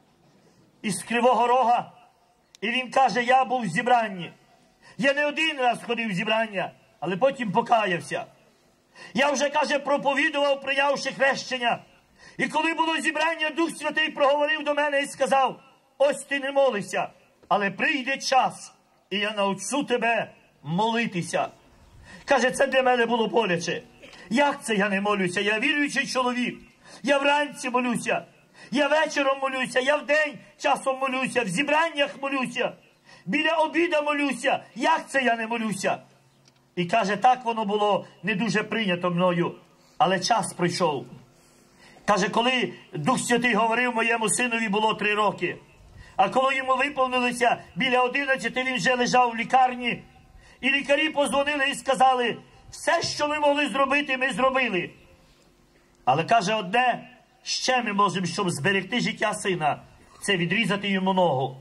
із Кривого Рога, і він каже, я був в зібранні. Я не один раз ходив в зібрання, але потім покаявся. Я вже, каже, проповідував, прийнявши хрещення. І коли було зібрання, Дух Святий проговорив до мене і сказав, ось ти не молився, але прийде час, і я навчу тебе молитися. Каже, це для мене було боляче. Як це я не молюся? Я віруючий чоловік. Я вранці молюся. Я вечором молюся. Я вдень часом молюся. В зібраннях молюся. Біля обіда молюся. Як це я не молюся? І каже, так воно було не дуже прийнято мною. Але час прийшов. Каже, коли Дух Святий говорив моєму синові, було три роки. А коли йому виповнилося біля одинадцяти, він вже лежав в лікарні. І лікарі позвонили і сказали, все, що ми могли зробити, ми зробили. Але, каже, одне, ще ми можемо, щоб зберегти життя сина, це відрізати йому ногу.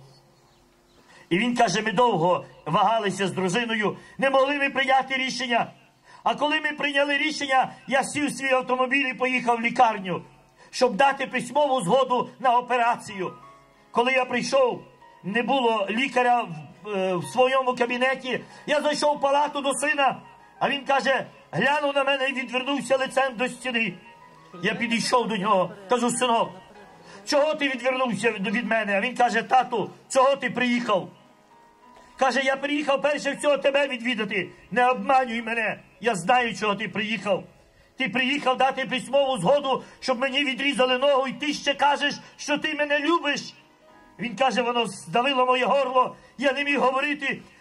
І він каже, ми довго вагалися з дружиною, не могли ми прийняти рішення. А коли ми прийняли рішення, я сів в свій автомобіль і поїхав в лікарню, щоб дати письмову згоду на операцію. Коли я прийшов, не було лікаря в, е, в своєму кабінеті, я зайшов в палату до сина, а він каже, глянув на мене і відвернувся лицем до стіни. Я підійшов до нього, кажу, синок, чого ти відвернувся від мене? А він каже, тату, чого ти приїхав? Каже, я приїхав перше всього тебе відвідати. Не обманюй мене, я знаю, чого ти приїхав. Ти приїхав дати письмову згоду, щоб мені відрізали ногу, і ти ще кажеш, що ти мене любиш. Він каже, воно здавило моє горло, я не міг говорити.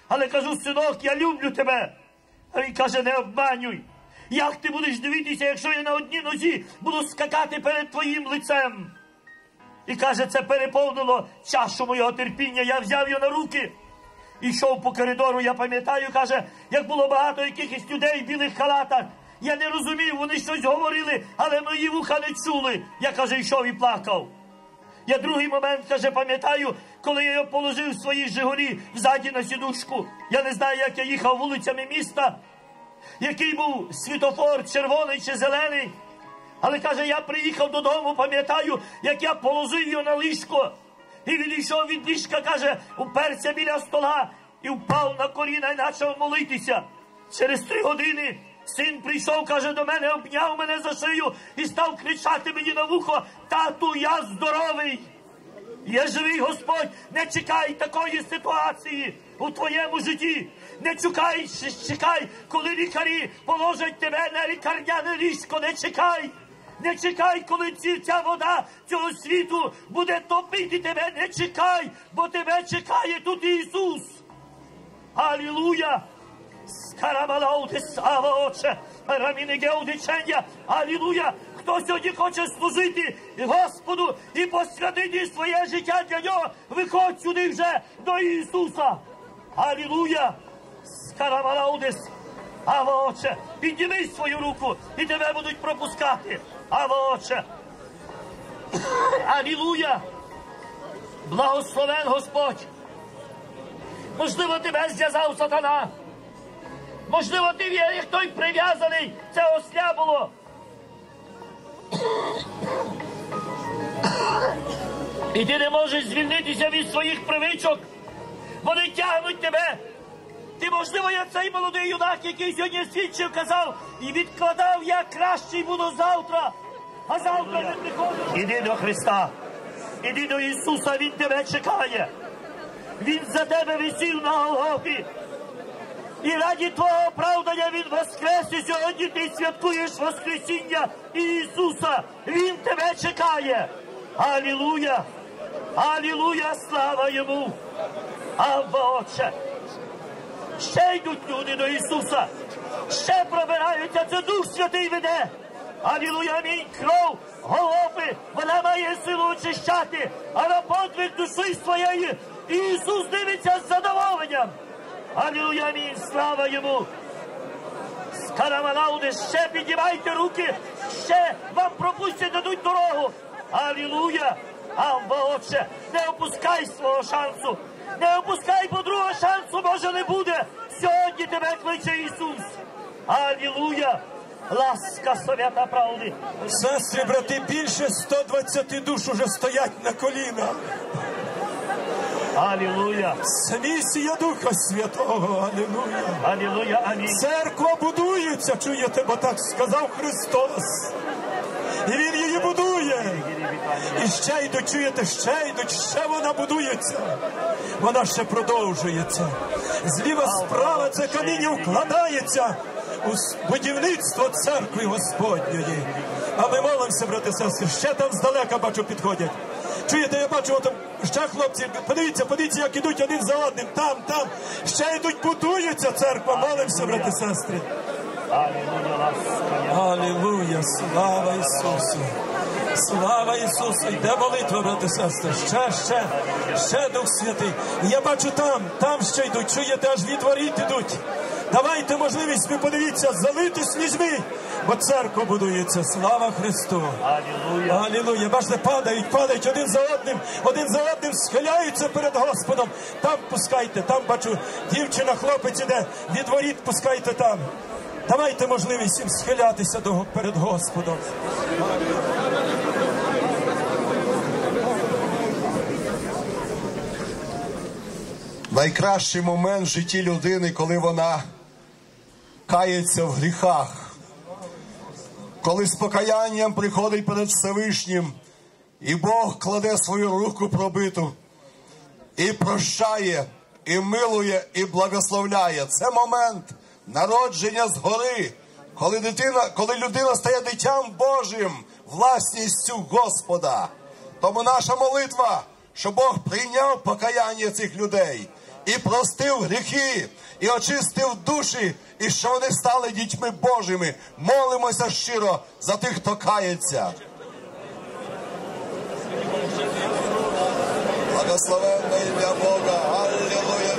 Але кажу, синок, я люблю тебе. А він каже, не обманюй. Як ти будеш дивитися, якщо я на одній нозі буду скакати перед твоїм лицем? І каже, це переповнило чашу моєго терпіння. Я взяв його на руки і йшов по коридору. Я пам'ятаю, каже, як було багато якихось людей в білих халатах. Я не розумів, вони щось говорили, але мої вуха не чули. Я, каже, йшов і плакав. Я другий момент, каже, пам'ятаю, коли я його положив в своїй «Жигулі» взаді на сідушку. Я не знаю, як я їхав вулицями міста, який був світофор, червоний чи зелений. Але, каже, я приїхав додому, пам'ятаю, як я положив його на ліжко. І відійшов від ліжка, каже, уперся біля стола і впав на коліна і почав молитися. Через три години син прийшов, каже, до мене, обняв мене за шию і став кричати мені на вухо: тату, я здоровий. Є живий Господь, не чекай такої ситуації у твоєму житті. Не чекай, чекай, коли лікарі положать тебе на лікарняне ліжко, не чекай. Не чекай, коли ці, ця вода цього світу буде топити тебе, не чекай, бо тебе чекає тут Ісус. Алілуя! Скарамалауди, слава Отче, раміни геудичення, алілуя! Хто сьогодні хоче служити Господу і посвятити своє життя для Нього, виходь сюди вже до Ісуса. Алілуя! Скарамалаудис, Ава Отче, підніми свою руку і тебе будуть пропускати. Ава Отче. Алілуя! Благословен Господь. Можливо, тебе зв'язав сатана. Можливо, ти є, як той прив'язаний. Це осля було. І ти не можеш звільнитися від своїх привичок. Вони тягнуть тебе. Ти, можливо, як цей молодий юнак, який сьогодні свідчив, казав, і відкладав, я кращий буду завтра. А завтра не приходить. Іди до Христа. Іди до Ісуса, Він тебе чекає. Він за тебе висів на Голгофі. І раді твого оправдання Він воскрес, і сьогодні ти святкуєш воскресіння Ісуса. Він тебе чекає. Алілуя! Алілуя! Слава Йому! Авва, Отче! Ще йдуть люди до Ісуса. Ще пробираються. Це Дух Святий веде. Алілуя, амінь. Кров Голгофи, вона має силу очищати. А на подвиг душі своєї Ісус дивиться з задоволенням. Алілуя, амінь. Слава Йому. Скарамалауди, ще піднімайте руки. Ще вам пропустять, дадуть дорогу. Алілуя. Авва, Отче, не опускай свого шансу. Не опускай, бо другого шансу, може, не буде. Сьогодні тебе кличе Ісус. Алілуя. Ласка свята правди. Сестри, брати, більше сто двадцять душ уже стоять на колінах. Алілуя. Це місія Духа Святого. Алілуя. Алілуя, амінь. Церква будується, чуєте, бо так сказав Христос. І Він її будує. І ще йдуть, чуєте, ще йдуть, ще вона будується. Вона ще продовжується. Зліва справа це каміння вкладається у будівництво церкви Господньої. А ми молимося, брати і сестри, ще там здалека, бачу, підходять. Чуєте, я бачу, там ще хлопці, подивіться, подивіться, як ідуть один за одним, там, там. Ще йдуть, будується церква, молимося, брати і сестри. Алілуя, слава Ісусу. Слава Ісусу. Йде молитва, брати і сестри. Ще, ще, ще Дух Святий. Я бачу там, там ще йдуть, чуєте, аж від воріт ідуть. Давайте можливість, ви подивіться, залитись людьми, бо церква будується. Слава Христу. Алілуя. Алілуя. Бачите, падають, падають один за одним, один за одним схиляються перед Господом. Там пускайте, там, бачу, дівчина, хлопець іде, від воріт пускайте там. Давайте можливість їм схилятися до, перед Господом. Найкращий момент в житті людини, коли вона кається в гріхах, коли з покаянням приходить перед Всевишнім, і Бог кладе свою руку пробиту, і прощає, і милує, і благословляє. Це момент народження згори, коли, дитина, коли людина стає дитям Божим, власністю Господа. Тому наша молитва, щоб Бог прийняв покаяння цих людей і простив гріхи, і очистив душі, і що вони стали дітьми Божими. Молимося щиро за тих, хто кається. Благословенне ім'я Бога. Аллилуйя.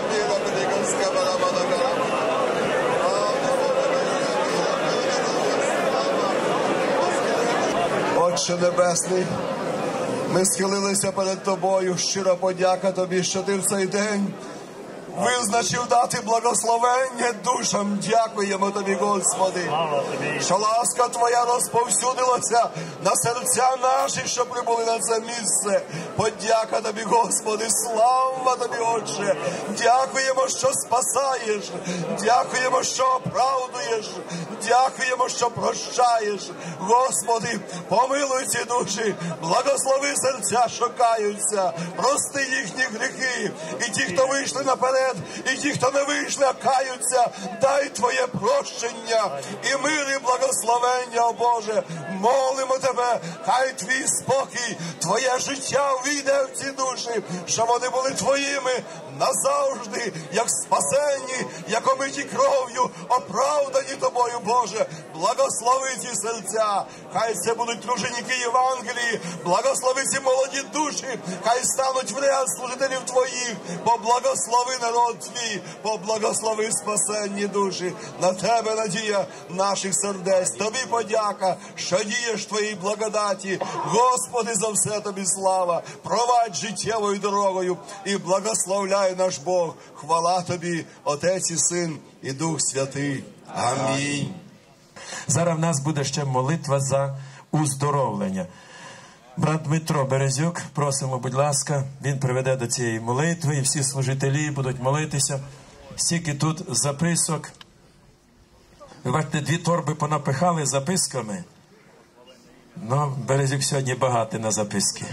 Отче Небесний, ми схилилися перед Тобою. Щира подяка Тобі, що Ти в цей день визначив дати благословення душам. Дякуємо Тобі, Господи, що ласка Твоя розповсюдилася на серця наші, що прибули на це місце. Подяка Тобі, Господи, слава Тобі, Отче. Дякуємо, що спасаєш. Дякуємо, що оправдуєш. Дякуємо, що прощаєш. Господи, помилуй ці душі, благослови серця, що каються, прости їхні гріхи. І ті, хто вийшли наперед, і ті, хто не вийшли, а каються, дай Твоє прощення і мир, і благословення, о Боже. Молимо Тебе, хай Твій спокій, Твоє життя увійде в ці душі, щоб вони були Твоїми назавжди, як спасенні, як омиті кров'ю, оправдані Тобою, Боже. Благослови ці серця, хай це будуть труженики Євангелії, благослови ці молоді душі, хай стануть в ряд служителів Твоїх, поблагослови народ Твій, поблагослови спасенні душі. На Тебе надія наших сердець. Тобі подяка, що дієш Твоїй благодаті. Господи, за все Тобі слава. Провадь життєвою дорогою і благословляй наш Бог. Хвала Тобі, Отець і Син і Дух Святий. Амінь. Зараз в нас буде ще молитва за уздоровлення. Брат Дмитро Березюк, просимо, будь ласка, він приведе до цієї молитви, і всі служителі будуть молитися. Стільки тут записок. Ви бачите, дві торби понапихали записками. Ну, Березюк сьогодні багатий на записки.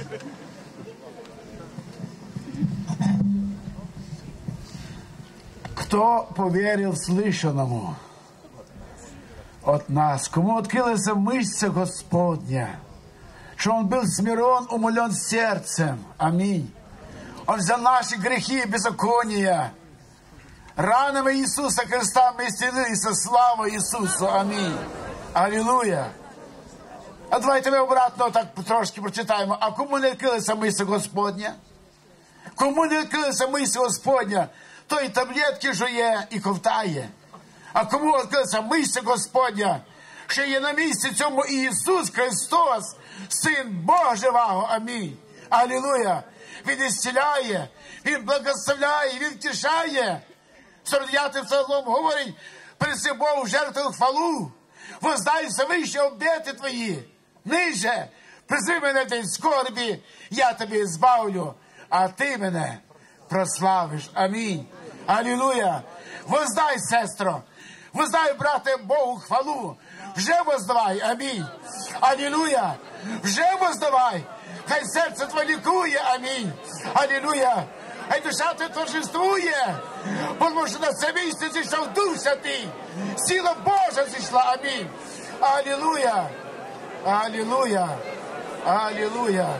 Кто поверил слышанному от нас, кому открылась мышца Господня, что Он был смирен, умолен сердцем. Аминь. Он взял наши грехи и беззакония. Ранами Иисуса Христа мы исцелились. Слава Иисусу. Аминь. Аллилуйя. А давайте ми обратно так трошки прочитаємо. А кому не відкрилася мисля Господня? Кому не відкрилася мисля Господня, той таблетки жує і ковтає. А кому відкрилася мисля Господня, що є на місці цьому Ісус Христос, Син Бога живого. Амінь. Аллилуйя. Він ісціляє, Він благословляє, Він втішає. сорок дев'ятим псалом говорить: принеси Богу жертву хвалу, воздайся вище обети твої. Ниже, призви мене в день скорбі, я тобі збавлю, а ти мене прославиш. Амінь. Аллилуйя. Воздай, сестро, воздай, брате, Богу хвалу. Вже воздавай. Амінь. Аллилуйя. Вже воздавай. Хай серце твоє лікує. Амінь. Аллилуйя. Хай душа твоя торжествує, тому що на це місце зійшов Дух Святий. Сила Божа зійшла. Амінь. Аллилуйя. Аллилуйя. Аллилуйя.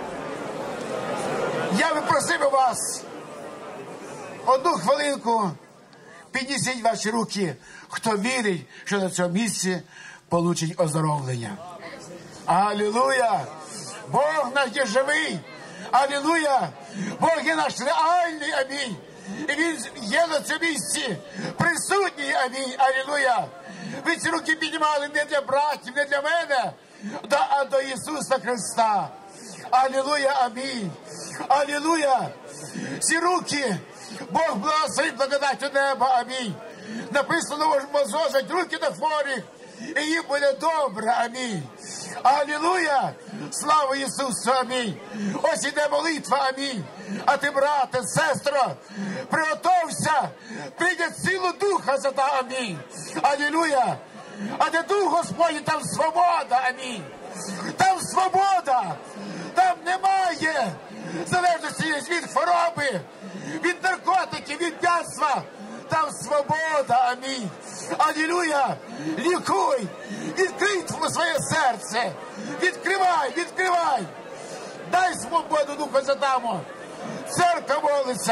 Я би просив вас одну хвилинку, піднесіть ваші руки, хто вірить, що на цьому місці получить оздоровлення. Аллилуйя! Бог наш є живий. Аллилуйя! Бог є наш реальний. Амінь. І Він є на цьому місці присутній. Амінь. Аллилуйя! Ви ці руки піднімали не для братів, не для мене, а до Ісуса Христа. Аллилуйя, амінь. Аллилуйя. Ці руки Бог благословить благодаттю неба. Амінь. Написано, можемо зложити руки на хворих, і їм буде добре. Амінь. Аллилуйя. Слава Ісусу. Амінь. Ось іде молитва. Амінь. А ти, брате, сестро, приготовся. Прийде силу Духа за та. Амінь. Аллилуйя. А де Дух Господній, там свобода. Амінь. Там свобода. Там немає залежності від хвороби, від наркотиків, від п'янства. Там свобода. Амінь. Аллилуйя. Лікуй. Відкрий своє серце. Відкривай, відкривай. Дай свободу Духу Святому. Церква молиться.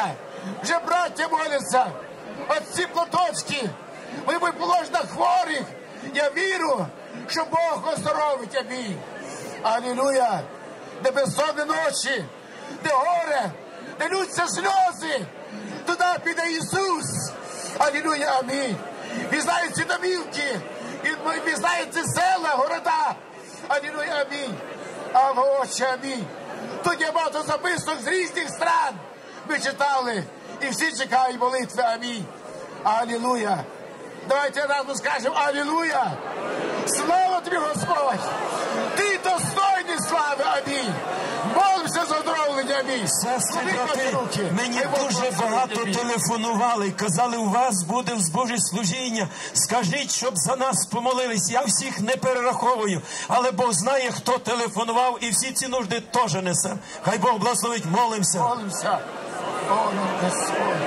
Вже браття моляться. Оці платочки, вони будуть положені на хворих. Я вірю, що Бог оздоровить. Амінь. Алілуя. Де безсонні ночі, де горе, де лються сльози, туди піде Ісус. Алілуя, амінь. Ви знаєте ці домівки, ви знаєте села, города. Алілуя, амінь. А Отче, амінь. Тут є багато записок з різних стран. Ми читали, і всі чекають молитви, амінь. Алілуя. Давайте разом скажемо алілуя. Слава тобі, Господь. Ти достойний слави, амінь. Молимося за оздоровлення, амінь. Сестри, брати, мені дуже багато телефонували і казали, у вас буде Боже служіння. Скажіть, щоб за нас помолились. Я всіх не перераховую, але Бог знає, хто телефонував, і всі ці нужди теж несе. Хай Бог благословить, молимося. Молимося. О, Господь.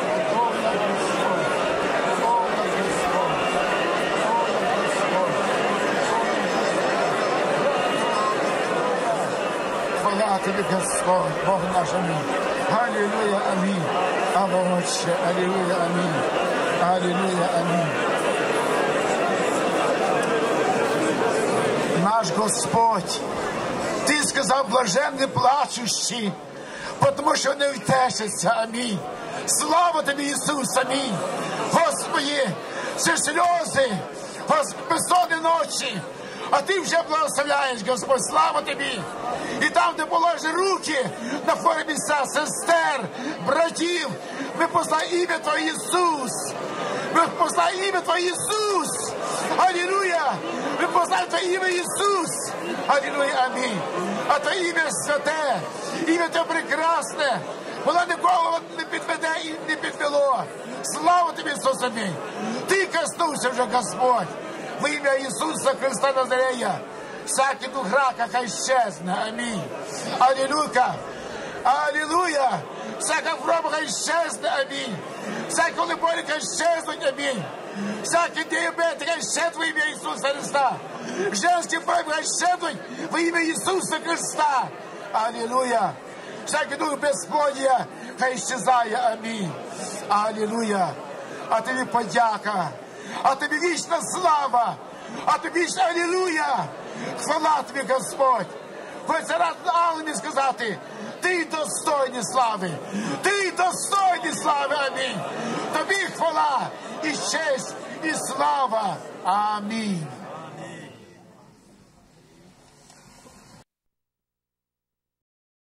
Хвала тобі, Господь, Бог наш, амінь. Алілуя, амінь. Або Отче, алілуя, амінь. Алілуя, амінь. Наш Господь, Ти сказав, блаженні плачущі, тому що не втешаться, амінь. Слава тобі, Ісус, амінь. Господи, це сльози, безсонні ночі, а Ти вже благословляєш, Господь, слава тобі. І там, де положи руки на хворі місця, сестер, братів, ми познаємо ім'я Твоє Ісус. Ми познаємо ім'я Твоє Ісус. Алілуя. Ми познаємо Твоє ім'я Ісус. Алілуя, амінь. А Твоє ім'я святе, ім'я Твоє прекрасне. Воно нікого не підведе і не підвело. Слава тобі, Ісус, амінь. Ти коснувся вже, Господь. Во ім'я Ісуса Христа Назарея. Всякий дух рака хай щезне. Амінь. Алілуя. Алілуя. Всяка хвороба хай щезне. Амінь. Всякі либорі хай щезнуть. Амінь. Всякий діабет хай щезне во ім'я Ісуса Христа. Женські хвороби хай щезнуть во ім'я Ісуса Христа. Алілуя. Всякий дух безплодія хай щезає. Амінь. Алілуя. А тобі подяка. А тобі вічна слава. А тобі вічна алілуя. Хвала тобі, Господь. Хочеться раз алами сказати, Ти достойний слави. Ти достойний слави. Амінь. Тобі хвала і честь і слава. Амінь.